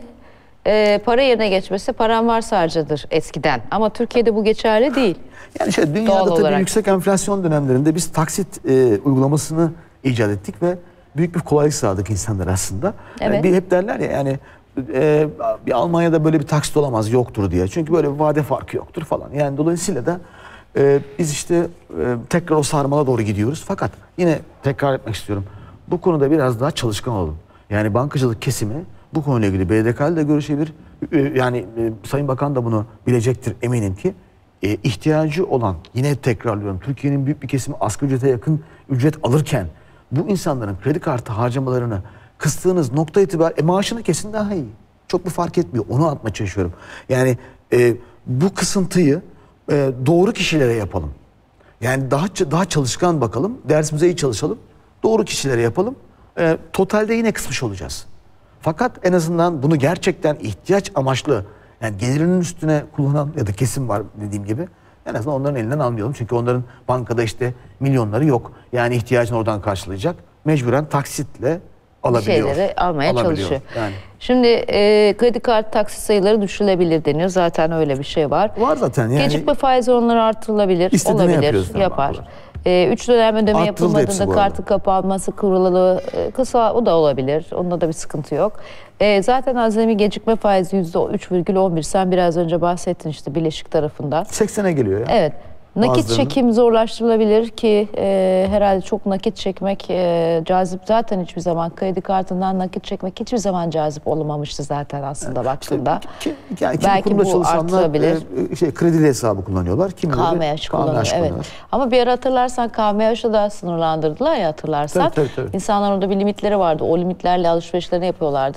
S1: e, para yerine geçmesi, param varsa harcadır eskiden. Ama Türkiye'de bu geçerli değil.
S2: Yani şöyle dünyada
S1: Doğal
S2: tabii
S1: olarak.
S2: yüksek enflasyon dönemlerinde biz taksit e, uygulamasını icat ettik ve büyük bir kolaylık sağladık insanlar aslında. Yani
S1: Evet.
S2: bir hep derler ya yani e, bir Almanya'da böyle bir taksit olamaz yoktur diye. Çünkü böyle bir vade farkı yoktur falan. Yani dolayısıyla da e, biz işte e, tekrar o sarmala doğru gidiyoruz. Fakat yine tekrar etmek istiyorum. Bu konuda biraz daha çalışkan olalım. Yani bankacılık kesimi bu konuyla ilgili B D K ile de görüşebilir. E, yani e, Sayın Bakan da bunu bilecektir eminim ki. E, ihtiyacı olan, yine tekrarlıyorum, Türkiye'nin büyük bir kesimi asgari ücrete yakın ücret alırken bu insanların kredi kartı harcamalarını kıstığınız nokta itibariyle e, maaşını kesin daha iyi. Çok bir fark etmiyor. Onu atmaya çalışıyorum. Yani e, bu kısıntıyı e, doğru kişilere yapalım. Yani daha daha çalışkan bakalım, dersimize iyi çalışalım, doğru kişilere yapalım. E, totalde yine kısmış olacağız. Fakat en azından bunu gerçekten ihtiyaç amaçlı, yani gelirinin üstüne kullanan ya da kesim var dediğim gibi, en azından onların elinden almayalım. Çünkü onların bankada işte milyonları yok. Yani ihtiyacını oradan karşılayacak. Mecburen taksitle alabiliyor.
S1: Şeyleri almaya
S2: Alabiliyor.
S1: çalışıyor.
S2: Yani.
S1: Şimdi e, kredi kartı taksit sayıları düşürülebilir deniyor. Zaten öyle bir şey var.
S2: Var zaten yani.
S1: Gecikme faizi onları artırılabilir.
S2: İstediğini
S1: Olabilir.
S2: yapıyor zaten
S1: Yapar.
S2: bankalar.
S1: E, üç dönem ödeme
S2: Arttırıldı hepsi
S1: yapılmadığında
S2: bu arada.
S1: kartın kapanması, kurulalı e, kısa, o da olabilir. Onda da bir sıkıntı yok. E, zaten azami gecikme faizi yüzde üç virgül on bir. Sen biraz önce bahsettin işte Birleşik tarafından.
S2: seksene geliyor ya.
S1: Evet. Nakit
S2: Bazılarının-
S1: çekim zorlaştırılabilir ki e, herhalde çok nakit çekmek e, cazip, zaten hiçbir zaman kredi kartından nakit çekmek hiçbir zaman cazip olamamıştı zaten aslında baktığında.
S2: Ki, yani kimi
S1: Belki
S2: kurumda
S1: bu
S2: çalışanlar
S1: arttırabilir.
S2: e, şey, kredili hesabı kullanıyorlar. Kimileri
S1: K M H kullanıyor, evet. Ama bir ara hatırlarsan K M H'ı da sınırlandırdılar ya, hatırlarsan.
S2: Tabii, tabii, tabii.
S1: İnsanlar orada bir limitleri vardı. O limitlerle alışverişlerini yapıyorlardı.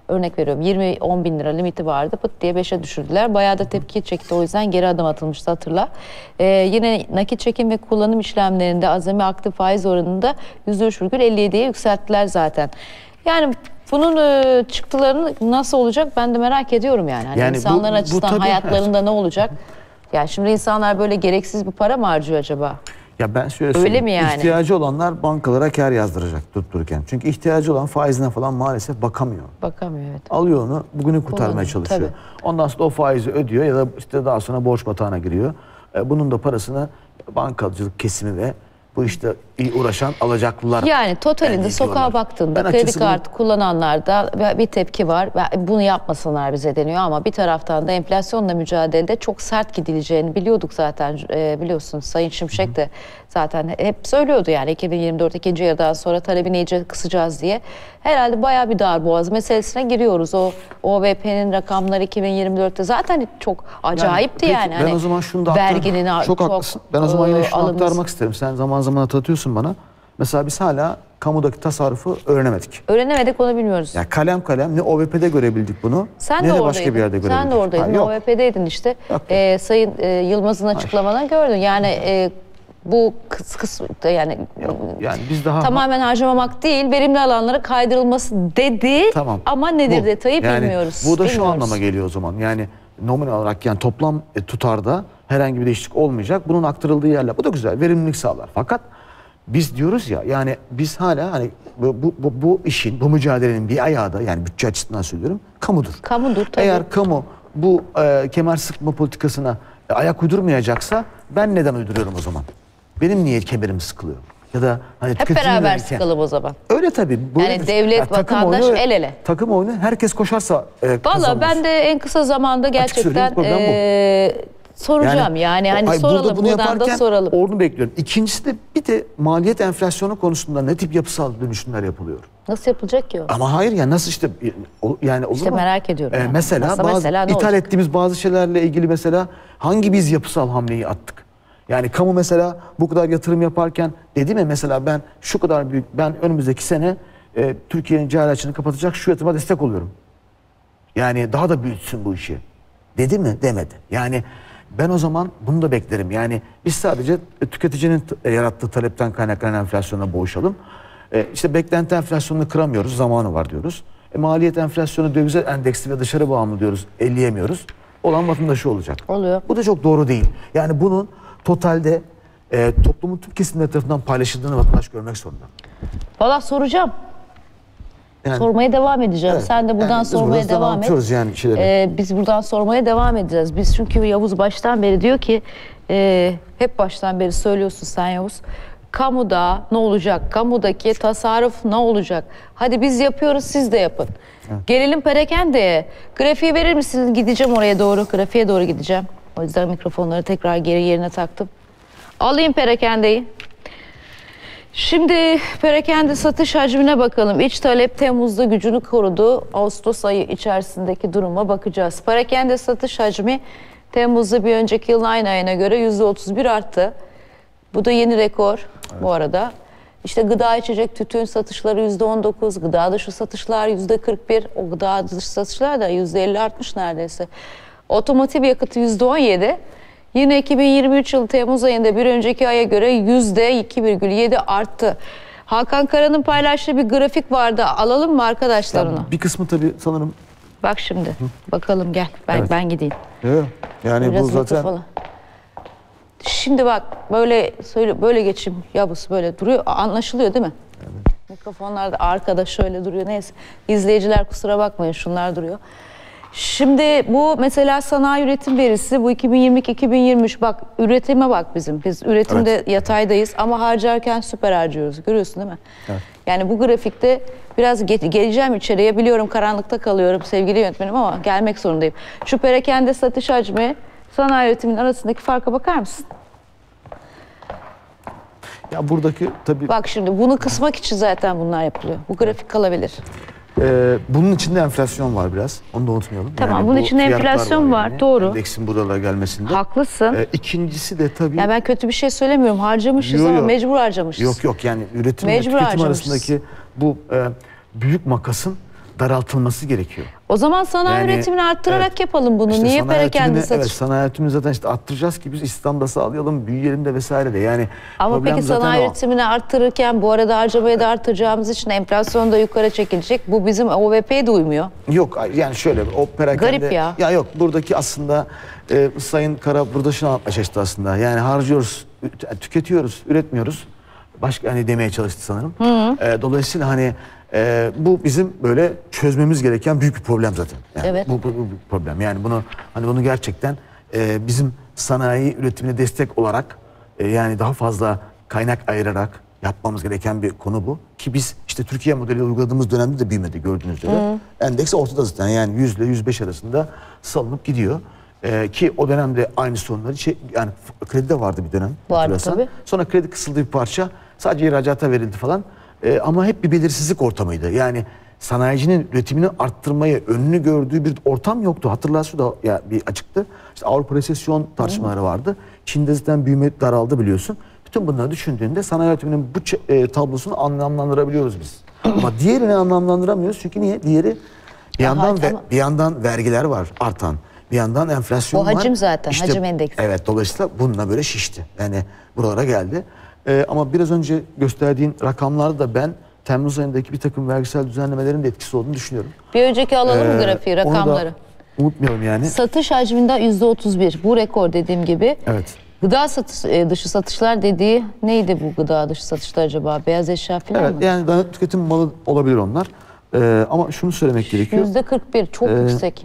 S1: Örnek veriyorum yirmi on bin lira limiti vardı, pıt diye beşe düşürdüler. Bayağı da tepki çekti, o yüzden geri adım atılmıştı, hatırla. Ee, yine nakit çekim ve kullanım işlemlerinde azami aktif faiz oranında yüzde üç virgül elli yediye yükselttiler zaten. Yani bunun e, çıktılarını nasıl olacak ben de merak ediyorum yani. Hani
S2: Yani bu-
S1: insanların
S2: bu
S1: açısından
S2: tabii-
S1: hayatlarında ne olacak? Yani şimdi insanlar böyle gereksiz bir para mı harcıyor acaba?
S2: Ya ben şöyle
S1: Öyle
S2: söyleyeyim.
S1: mi yani?
S2: İhtiyacı olanlar bankalara kar yazdıracak tuttururken. Çünkü ihtiyacı olan faizine falan maalesef bakamıyor.
S1: Bakamıyor, evet.
S2: Alıyor onu, bugünü kurtarmaya
S1: Kullanıyor,
S2: çalışıyor.
S1: tabii.
S2: Ondan sonra o faizi ödüyor ya da işte daha sonra borç batağına giriyor. E, bunun da parasını bankacılık kesimi ve bu işte uğraşan alacaklılar.
S1: Yani totalinde
S2: elde
S1: sokağa
S2: ediyorlar.
S1: baktığında
S2: Ben
S1: kredi
S2: açıkçası bunu-
S1: kartı kullananlarda bir tepki var. Bunu yapmasınlar bize deniyor ama bir taraftan da enflasyonla mücadelede çok sert gidileceğini biliyorduk zaten. E, biliyorsunuz Sayın Şimşek de zaten hep söylüyordu yani iki bin yirmi dört ikinci yarıdan sonra talebini iyice kısacağız diye. Herhalde bayağı bir darboğaz meselesine giriyoruz. O O V P'nin rakamları iki bin yirmi dörtte zaten çok acayipti
S2: peki,
S1: yani.
S2: Ben
S1: Hani
S2: o zaman şunu da
S1: verginin
S2: aktar- çok,
S1: çok,
S2: haklısın. Ben o zaman yine
S1: e,
S2: şunu
S1: alınması-
S2: aktarmak isterim. Sen zaman zaman hatırlatıyorsun bana. Mesela biz hala kamudaki tasarrufu öğrenemedik.
S1: Öğrenemedik, onu bilmiyoruz.
S2: Yani kalem kalem ne O V P'de görebildik bunu
S1: Sen
S2: ne
S1: de
S2: de
S1: oradaydın.
S2: başka bir yerde görebildik.
S1: Sen de oradaydın.
S2: Ha, yok.
S1: O V P'deydin işte.
S2: Yok.
S1: Ee, Sayın e, Yılmaz'ın açıklamadan gördün. Yani e, bu kıs kıs yani
S2: Yok, yani biz daha
S1: tamamen harcamamak değil, verimli alanlara kaydırılması dedi.
S2: Tamam.
S1: Ama nedir
S2: Bu.
S1: detayı
S2: Yani
S1: bilmiyoruz.
S2: Bu da şu
S1: Bilmiyoruz.
S2: anlama geliyor o zaman. Yani nominal olarak yani toplam e, tutarda herhangi bir değişiklik olmayacak. Bunun aktarıldığı yerler. Bu da güzel. Verimlilik sağlar. Fakat biz diyoruz ya yani biz hala hani bu, bu, bu, bu işin, bu mücadelenin bir ayağı da yani bütçe açısından söylüyorum kamudur.
S1: Kamudur tabii.
S2: Eğer kamu bu e, kemer sıkma politikasına e, ayak uydurmayacaksa ben neden uyduruyorum o zaman? Benim niye kemerim sıkılıyor? Ya da hani
S1: Hep
S2: tüketici
S1: beraber
S2: yönelik-
S1: sıkalım o zaman.
S2: Öyle tabii. Böyledir.
S1: Yani devlet,
S2: takım
S1: vatandaş,
S2: oyunu-
S1: el ele.
S2: Takım oyunu herkes koşarsa e,
S1: Valla
S2: kazanır.
S1: ben de en kısa zamanda gerçekten
S2: söyleyeyim, problem bu.
S1: e, soracağım yani, hani
S2: ay,
S1: soralım
S2: burada bunu
S1: buradan da
S2: yaparken
S1: soralım.
S2: Onu bekliyorum. İkincisi de bir de maliyet enflasyonu konusunda ne tip yapısal dönüşümler yapılıyor?
S1: Nasıl yapılacak ki o?
S2: Ama hayır ya nasıl işte o- yani olur
S1: İşte
S2: mu?
S1: merak ediyorum
S2: Ee,
S1: yani.
S2: mesela
S1: Nasıl
S2: bazı
S1: mesela, ne
S2: ithal
S1: olacak?
S2: ettiğimiz bazı şeylerle ilgili mesela hangi biz yapısal hamleyi attık? Yani kamu mesela bu kadar yatırım yaparken dedi mi mesela ben şu kadar büyük ben önümüzdeki sene e, Türkiye'nin cari açığını kapatacak şu yatırıma destek oluyorum. Yani daha da büyütsün bu işi. Dedi mi? Demedi. Yani ben o zaman bunu da beklerim. Yani biz sadece tüketicinin t- yarattığı talepten kaynaklanan enflasyona boğuşalım. E, işte beklenti enflasyonunu kıramıyoruz. Zamanı var diyoruz. E, maliyet enflasyonu dövize endeksli ve dışarı bağımlı diyoruz. Elleyemiyoruz. Olan vatandaşı olacak.
S1: Oluyor.
S2: Bu da çok doğru değil. Yani bunun totalde e, toplumun tüm kesimleri tarafından paylaşıldığını vatandaş görmek zorunda.
S1: Valla soracağım.
S2: Yani-
S1: Sormaya devam edeceğim.
S2: Evet.
S1: Sen de buradan
S2: Yani biz
S1: sormaya
S2: burada
S1: devam et.
S2: anlatıyoruz yani şeyleri.
S1: Ee, biz buradan sormaya devam edeceğiz. Biz çünkü Yavuz baştan beri diyor ki e, hep baştan beri söylüyorsun sen Yavuz. Kamuda ne olacak? Kamudaki tasarruf ne olacak? Hadi biz yapıyoruz, siz de yapın. Gelelim perakendeye. Grafiği verir misiniz? Gideceğim oraya doğru. Grafiğe doğru gideceğim. O yüzden mikrofonları tekrar geri yerine taktım. Alayım perakendeyi. Şimdi perakende satış hacmine bakalım. İç talep Temmuz'da gücünü korudu. Ağustos ayı içerisindeki duruma bakacağız. Perakende satış hacmi Temmuz'da bir önceki yılın aynı ayına göre yüzde otuz bir arttı. Bu da yeni rekor bu arada. İşte gıda, içecek, tütün satışları yüzde on dokuz, gıda dışı satışlar yüzde kırk bir, o gıda dışı satışlar da yüzde elli artmış neredeyse. Otomotiv yakıtı yüzde on yedi. Yine iki bin yirmi üç yılı Temmuz ayında bir önceki aya göre yüzde iki virgül yedi arttı. Hakan Kara'nın paylaştığı bir grafik vardı. Alalım mı arkadaşlar onu?
S2: Bir kısmı tabii sanırım.
S1: Bak şimdi. Bakalım gel. Ben
S2: Evet.
S1: ben gideyim.
S2: Evet. Yani
S1: Biraz
S2: bu zaten
S1: mikrofonu. Şimdi bak böyle söyle böyle geçeyim. Yavuz böyle duruyor. Anlaşılıyor değil mi? Evet. Mikrofonlar da arkada şöyle duruyor. Neyse. İzleyiciler kusura bakmayın, şunlar duruyor. Şimdi bu mesela sanayi üretim verisi bu iki bin yirmi iki iki bin yirmi üç, bak üretime bak bizim. Biz üretimde
S2: Evet.
S1: yataydayız ama harcarken süper harcıyoruz. Görüyorsun değil mi?
S2: Evet.
S1: Yani bu grafikte biraz ge- geleceğim içeriye. Biliyorum karanlıkta kalıyorum sevgili yönetmenim ama gelmek zorundayım. Şu perakende satış hacmi sanayi üretiminin arasındaki farka bakar mısın?
S2: ya buradaki tabii
S1: Bak şimdi bunu kısmak için zaten bunlar yapılıyor. Bu grafik kalabilir.
S2: e, bunun içinde enflasyon var biraz. Onu da unutmayalım.
S1: Tamam, bunun
S2: bu
S1: içinde
S2: fiyatlar
S1: enflasyon var,
S2: yani.
S1: doğru.
S2: Endeksin buralara gelmesinde.
S1: Haklısın.
S2: E, ikincisi de tabii
S1: Ya ben kötü bir şey söylemiyorum. Harcamışız
S2: Yo,
S1: ama
S2: yo.
S1: mecbur harcamışız.
S2: yok yok yani üretim
S1: Mecbur
S2: ve tüketim
S1: harcamışız.
S2: arasındaki bu e, büyük makasın daraltılması gerekiyor.
S1: O zaman sanayi
S2: Yani,
S1: üretimini arttırarak
S2: evet.
S1: yapalım bunu.
S2: İşte
S1: Niye
S2: sanayi
S1: perakende
S2: üretimini-
S1: satış?
S2: Evet, sanayi üretimini zaten işte arttıracağız ki biz İstanbul'da sağlayalım, büyüyelim de vesaire de. Yani
S1: Ama
S2: problem
S1: peki
S2: zaten
S1: sanayi
S2: o.
S1: üretimini arttırırken bu arada harcamayı da arttıracağımız için enflasyon da yukarı çekilecek. Bu bizim O V P'ye de uymuyor.
S2: Yok yani şöyle o perakende.
S1: Garip ya.
S2: Ya yok buradaki aslında e, Sayın Kara burada şunu anlatmaya çalıştı aslında. Yani harcıyoruz, ü- tüketiyoruz, üretmiyoruz. Başka hani demeye çalıştı sanırım. E, dolayısıyla hani e, bu bizim böyle çözmemiz gereken büyük bir problem zaten. Yani
S1: Evet.
S2: Bu, bu, bu bir problem. Yani bunu hani bunu gerçekten e, bizim sanayi üretimine destek olarak e, yani daha fazla kaynak ayırarak yapmamız gereken bir konu bu. Ki biz işte Türkiye modeli uyguladığımız dönemde de büyümedi gördüğünüz üzere. Endeks ortada zaten yani yüz ile yüz beş arasında salınıp gidiyor. Ee, ki o dönemde aynı sorunları şey, yani kredi de vardı bir dönem.
S1: Vardı
S2: hatırlarsan.
S1: tabii.
S2: Sonra kredi kısıldı bir parça. Sadece ihracata verildi falan. Ee, ama hep bir belirsizlik ortamıydı. Yani sanayicinin üretimini arttırmayı önünü gördüğü bir ortam yoktu. Hatırlarsın da ya bir açıktı. İşte Avrupa resesyon tartışmaları vardı. Çin'de zaten büyüme daraldı biliyorsun. Bütün bunları düşündüğünde sanayi üretiminin bu ç- e, tablosunu anlamlandırabiliyoruz biz. Ama diğerini anlamlandıramıyoruz çünkü niye? Diğeri bir
S1: Ya
S2: yandan
S1: hadi
S2: ve,
S1: ama-
S2: bir yandan vergiler var artan. Bir yandan enflasyon
S1: O
S2: var.
S1: hacim zaten, hacim endeksi.
S2: Evet dolayısıyla bununla böyle şişti. Yani buralara geldi. Ee, ama biraz önce gösterdiğin rakamlarda da ben Temmuz ayındaki bir takım vergisel düzenlemelerin de etkisi olduğunu düşünüyorum.
S1: Bir önceki alalım mı
S2: Ee,
S1: grafiği,
S2: onu da
S1: rakamları?
S2: unutmayalım yani.
S1: Satış hacminde yüzde otuz bir. Bu rekor dediğim gibi.
S2: Evet.
S1: Gıda satış, e, dışı satışlar dediği neydi bu gıda dışı satışlar acaba? Beyaz eşya falan
S2: Evet
S1: mı?
S2: yani daha tüketim malı olabilir onlar. Ee, ama şunu söylemek gerekiyor.
S1: yüzde kırk bir çok
S2: Ee,
S1: yüksek.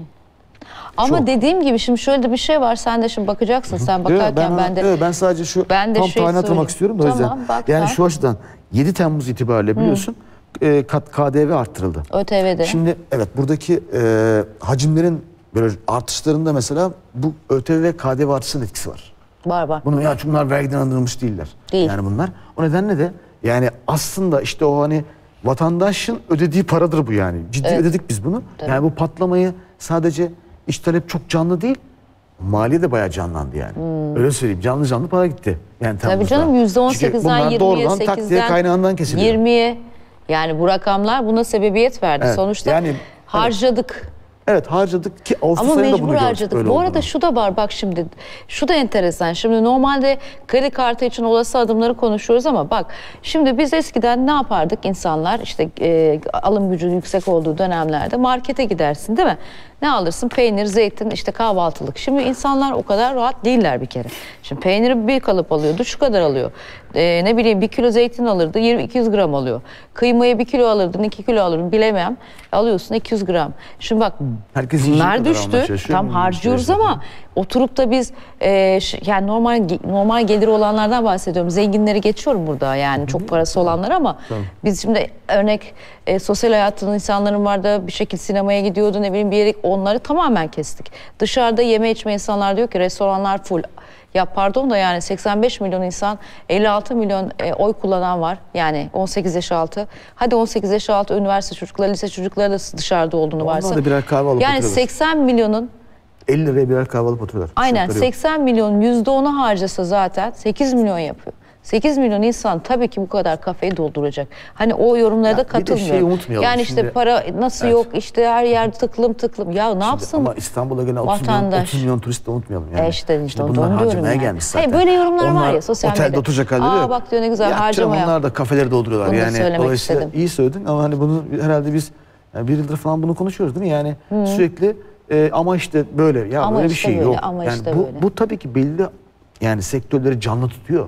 S1: Ama
S2: çok.
S1: dediğim gibi şimdi şöyle de bir şey var. Sen de şimdi bakacaksın. Sen
S2: Evet,
S1: bakarken ben, de...
S2: evet, ben sadece şu
S1: ben de
S2: tam
S1: şey
S2: tane atlamak
S1: söyleyeyim.
S2: istiyorum da o
S1: Tamam,
S2: yüzden.
S1: bak
S2: Yani
S1: sen.
S2: şu açıdan yedi Temmuz itibariyle biliyorsun e, kat- K D V arttırıldı.
S1: ÖTV'de.
S2: Şimdi evet buradaki e, hacimlerin böyle artışlarında mesela bu ÖTV ve K D V artışının etkisi var.
S1: Var var.
S2: Bunu ya çünkü bunlar vergiden arındırılmış değiller.
S1: Değil.
S2: Yani bunlar. O nedenle de yani aslında işte o hani vatandaşın ödediği paradır bu yani. Ciddi
S1: Evet.
S2: ödedik biz bunu.
S1: Tabii.
S2: Yani bu patlamayı sadece iç talep çok canlı değil. Maliye de bayağı canlandı yani. Öyle söyleyeyim. Canlı canlı para gitti. Yani
S1: Hmm. Tabii
S2: Temmuz'da.
S1: canım yüzde on
S2: Çünkü
S1: sekizden
S2: bunlar
S1: yirmiye,
S2: doğrudan takviye
S1: sekizden
S2: kaynağından kesiliyor.
S1: yirmiye. Yani bu rakamlar buna sebebiyet verdi.
S2: Evet,
S1: Sonuçta
S2: yani-
S1: harcadık.
S2: Evet harcadık ki Ağustos
S1: Ama
S2: ayında bunu
S1: mecbur
S2: gördük.
S1: harcadık.
S2: öyle
S1: Bu arada
S2: olduğunu.
S1: şu da var bak şimdi. Şu da enteresan. Şimdi normalde kredi kartı için olası adımları konuşuyoruz ama bak şimdi biz eskiden ne yapardık insanlar işte e, alım gücü yüksek olduğu dönemlerde markete gidersin değil mi? Ne alırsın? Peynir, zeytin, işte kahvaltılık. Şimdi insanlar o kadar rahat değiller bir kere. Şimdi peyniri bir kalıp alıyordu, şu kadar alıyor. Ee, ne bileyim bir kilo zeytin alırdı, yirmi iki yüz gram alıyor. Kıymayı bir kilo alırdın, iki kilo alırdın bilemem. Alıyorsun iki yüz gram. Şimdi bak
S2: Herkes yiyecek
S1: bunlar
S2: kadar almaya
S1: düştü.
S2: çalışıyor.
S1: Tam
S2: Hmm,
S1: harcıyoruz
S2: çalışıyor.
S1: ama oturup da biz e, ş- yani normal normal geliri olanlardan bahsediyorum. Zenginleri geçiyorum burada yani çok parası olanlar ama biz şimdi örnek e, sosyal hayatının insanların vardı bir şekilde sinemaya gidiyordu ne bileyim bir yere onları tamamen kestik. Dışarıda yeme içme insanlar diyor ki restoranlar full. Ya pardon da yani seksen beş milyon insan elli altı milyon e, oy kullanan var. Yani on sekiz yaş altı. Hadi on sekiz yaş altı üniversite çocukları, lise çocukları da dışarıda olduğunu
S2: Onlar
S1: varsın.
S2: da birer kahve alıp
S1: Yani
S2: oturuyorlar.
S1: seksen milyonun
S2: elli liraya birer kahve alıp oturuyorlar.
S1: aynen
S2: Sıkıntı yok.
S1: seksen milyon yüzde onu harcasa zaten sekiz milyon yapıyor. sekiz milyon insan tabii ki bu kadar kafeyi dolduracak. Hani o yorumlara
S2: Ya
S1: da
S2: bir de
S1: katılmıyorum.
S2: şeyi unutmayalım
S1: Yani işte
S2: şimdi.
S1: para nasıl
S2: Evet.
S1: yok işte her yer tıklım tıklım. Ya ne yapsın?
S2: Ama İstanbul'a gelen otuz milyon,
S1: vatandaş?
S2: otuz milyon turist de unutmayalım yani.
S1: E işte, işte onu
S2: bunlar
S1: diyorum
S2: harcamaya
S1: yani.
S2: gelmiş zaten.
S1: Hayır, böyle yorumlar var
S2: Onlar
S1: ya sosyal
S2: otelde
S1: medyada.
S2: oturacak halleri
S1: Aa,
S2: yok.
S1: bak diyor ne güzel
S2: Ya
S1: harcama
S2: canım,
S1: yap.
S2: Onlar da kafeleri dolduruyorlar.
S1: Bunu da
S2: yani
S1: söylemek
S2: dolayısıyla
S1: istedim.
S2: iyi söyledin ama hani bunu herhalde biz yani bir yıldır falan bunu konuşuyoruz değil mi? Yani sürekli e, ama işte böyle ya
S1: Ama
S2: böyle bir
S1: işte
S2: şey
S1: böyle,
S2: yok.
S1: ama
S2: yani
S1: işte
S2: bu,
S1: böyle.
S2: bu tabii ki belli yani sektörleri canlı tutuyor.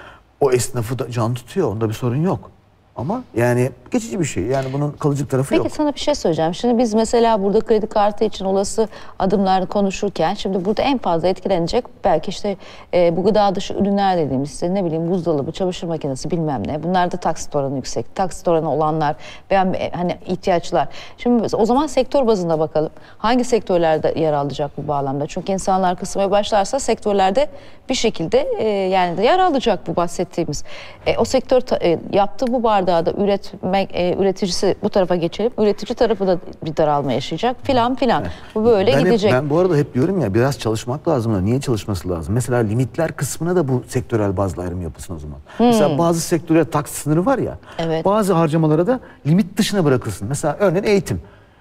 S2: O esnafı da canlı tutuyor. Onda bir sorun yok. Ama yani geçici bir şey. Yani bunun kalıcı tarafı
S1: Peki
S2: yok.
S1: sana bir şey söyleyeceğim. Şimdi biz mesela burada kredi kartı için olası adımlar konuşurken şimdi burada en fazla etkilenecek belki işte e, bu gıda dışı ürünler dediğimiz işte ne bileyim buzdolabı, çamaşır makinesi bilmem ne. Bunlar da taksit oranı yüksek. Taksit oranı olanlar veya e, hani ihtiyaçlar. Şimdi o zaman sektör bazında bakalım. Hangi sektörlerde yer alacak bu bağlamda? Çünkü insanlar kısmaya başlarsa sektörlerde bir şekilde e, yani yer alacak bu bahsettiğimiz. E, o sektör ta, e, yaptığı bu bardağı da üretmek e, üreticisi bu tarafa geçelim. Üretici tarafı da bir daralma yaşayacak filan filan. Bu böyle
S2: ben hep-
S1: gidecek.
S2: ben bu arada hep diyorum ya biraz çalışmak lazım. Niye çalışması lazım? Mesela limitler kısmına da bu sektörel bazlı ayrım yapılsın o zaman. Mesela bazı sektörel taksit sınırı var ya.
S1: Evet.
S2: Bazı harcamalara da limit dışına bırakılsın. Mesela örneğin eğitim.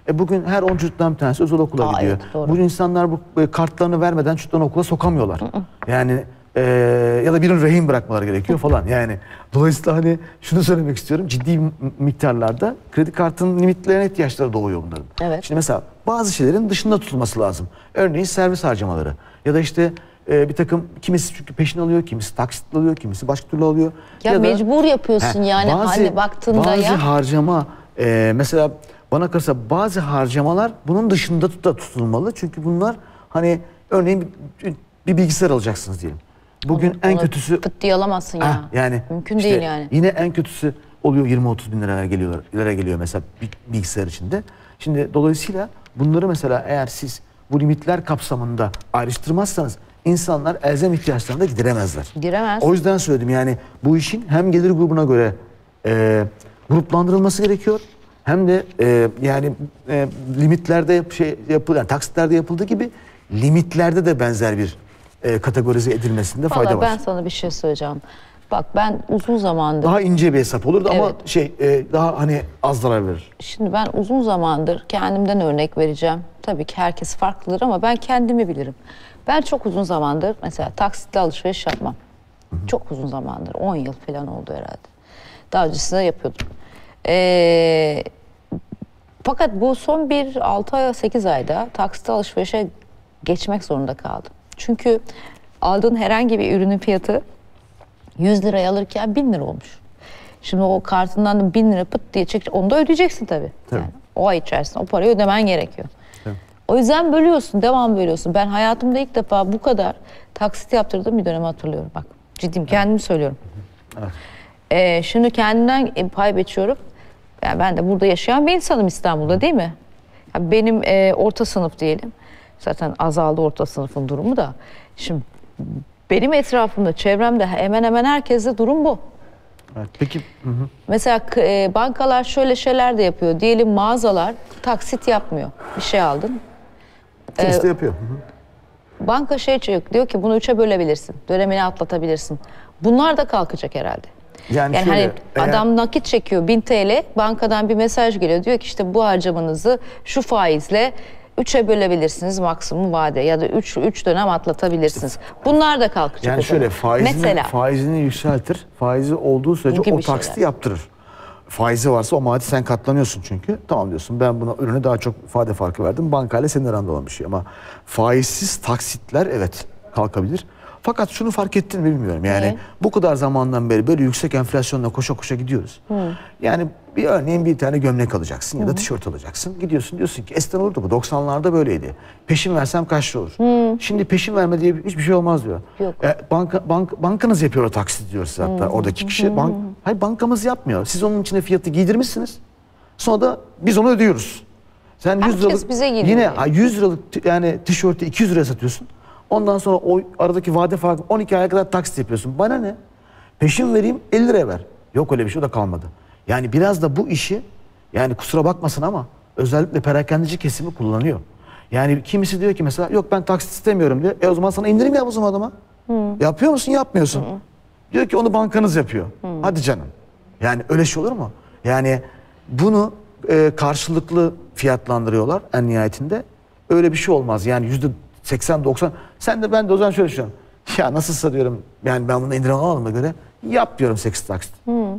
S2: E bugün her on çocuktan bir tanesi özel okula
S1: Aa,
S2: gidiyor.
S1: evet, doğru.
S2: Bugün insanlar bu e, kartlarını vermeden çocuklarını okula sokamıyorlar. Yani e, ya da birini rehin bırakmaları gerekiyor falan. Yani dolayısıyla hani şunu söylemek istiyorum. Ciddi miktarlarda kredi kartının limitlerine ihtiyaçları doğuyor bunların.
S1: Evet.
S2: Şimdi mesela bazı şeylerin dışında tutulması lazım. Örneğin servis harcamaları ya da işte e, bir takım kimisi çünkü peşin alıyor, kimisi taksitle alıyor, kimisi başka türlü alıyor.
S1: Ya,
S2: da-
S1: mecbur yapıyorsun
S2: He,
S1: yani hani baktığında
S2: bazı
S1: ya.
S2: harcama e, mesela bana kalırsa bazı harcamalar bunun dışında tut- da tutulmalı. Çünkü bunlar hani örneğin bir, bir bilgisayar alacaksınız diyelim. Bugün
S1: Onu-
S2: en
S1: onu
S2: kötüsü
S1: fıt diye alamazsın ya.
S2: Heh, yani
S1: Mümkün
S2: işte
S1: değil yani.
S2: Yine en kötüsü oluyor yirmi otuz bin liraya geliyor, lira geliyor mesela bir bilgisayar içinde. Şimdi dolayısıyla bunları mesela eğer siz bu limitler kapsamında ayrıştırmazsanız insanlar elzem ihtiyaçlarını da gideremezler.
S1: Giremez.
S2: O yüzden söyledim yani bu işin hem gelir grubuna göre e, gruplandırılması gerekiyor. Hem de e, yani e, limitlerde yap, şey yapıldı, yani taksitlerde yapıldığı gibi limitlerde de benzer bir e, kategorize edilmesinde fayda
S1: Vallahi
S2: var.
S1: ben sana bir şey söyleyeceğim. Bak ben uzun zamandır,
S2: Daha ince bir hesap olurdu ama
S1: Evet.
S2: şey e, daha hani az zarar verir.
S1: şimdi ben uzun zamandır kendimden örnek vereceğim. Tabii ki herkes farklıdır ama ben kendimi bilirim. Ben çok uzun zamandır mesela taksitle alışveriş yapmam. Çok uzun zamandır, on yıl falan oldu herhalde. Daha öncesinde yapıyordum. Ee, fakat bu son bir altı ay sekiz ayda taksitle alışverişe geçmek zorunda kaldım. Çünkü aldığın herhangi bir ürünün fiyatı yüz liraya alırken bin lira olmuş. Şimdi o kartından da bin lira pıt diye çek, onu da ödeyeceksin tabii.
S2: Tabii.
S1: Yani o ay içerisinde o parayı ödemen gerekiyor.
S2: Tabii.
S1: O yüzden bölüyorsun, devam bölüyorsun. Ben hayatımda ilk defa bu kadar taksit yaptırdığım bir dönemi hatırlıyorum. Bak ciddiyim, kendimi söylüyorum.
S2: Evet.
S1: Ee, şimdi kendimden e, pay biçiyorum. Yani ben de burada yaşayan bir insanım İstanbul'da, değil mi? Ya benim e, orta sınıf diyelim. Zaten azaldı orta sınıfın durumu da. Şimdi benim etrafımda, çevremde hemen hemen herkeste durum bu.
S2: Evet. Peki hı hı.
S1: Mesela k- e, bankalar şöyle şeyler de yapıyor. Diyelim mağazalar taksit yapmıyor. Bir şey aldın.
S2: kimisi de yapıyor. Hı hı.
S1: Banka şey diyor, diyor ki bunu üçe bölebilirsin. Dönemini atlatabilirsin. Bunlar da kalkacak herhalde.
S2: Yani,
S1: Yani
S2: şöyle,
S1: hani
S2: eğer-
S1: adam nakit çekiyor bin T L, bankadan bir mesaj geliyor. Diyor ki işte bu harcamanızı şu faizle üçe bölebilirsiniz maksimum vade ya da üç, üç dönem atlatabilirsiniz. Bunlar da kalkacak.
S2: yani
S1: o
S2: şöyle
S1: zaman.
S2: faizini,
S1: Mesela
S2: faizini yükseltir. Faizi olduğu sürece
S1: Bu gibi
S2: o taksiti
S1: şeyler.
S2: yaptırır. Faizi varsa o madde sen katlanıyorsun çünkü. Tamam diyorsun ben buna ürüne daha çok ifade farkı verdim. Bankayla senin aranda olan bir şey ama faizsiz taksitler evet kalkabilir. Fakat şunu fark ettin mi bilmiyorum. Yani
S1: Ne?
S2: bu kadar zamandan beri böyle yüksek enflasyonla koşa koşa gidiyoruz. Yani bir örneğin bir tane gömlek alacaksın ya da tişört alacaksın. Gidiyorsun diyorsun ki eskiden olurdu bu. doksanlarda böyleydi. Peşin versem kaç lira olur? Şimdi peşin verme diye hiçbir şey olmaz diyor.
S1: Yok.
S2: E, banka, bank, bankanız yapıyor o taksit diyor size hatta oradaki kişi. Bank, hayır bankamız yapmıyor. Siz onun içine fiyatı giydirmişsiniz. Sonra da biz onu ödüyoruz. Sen yüz
S1: Herkes
S2: liralık
S1: bize giydiriyor.
S2: yine ha, yüz liralık t- yani tişörtü iki yüz liraya satıyorsun. Ondan sonra o aradaki vade farkı on iki aya kadar taksit yapıyorsun. Bana ne? Peşin vereyim elli liraya ver. Yok öyle bir şey o da kalmadı. Yani biraz da bu işi yani kusura bakmasın ama özellikle perakendeci kesimi kullanıyor. Yani kimisi diyor ki mesela yok ben taksit istemiyorum diyor. E o zaman sana indirim yap o zaman adama. Yapıyor musun yapmıyorsun. Diyor ki onu bankanız yapıyor. Hadi canım. Yani öyle şey olur mu? Yani bunu e, karşılıklı fiyatlandırıyorlar en nihayetinde. Öyle bir şey olmaz. Yani yüzde seksen doksan. Sen de ben de o zaman şöyle düşünüyorum. Ya nasılsa diyorum yani ben bunu indirim alamadığıma göre yap diyorum sekiz taksit.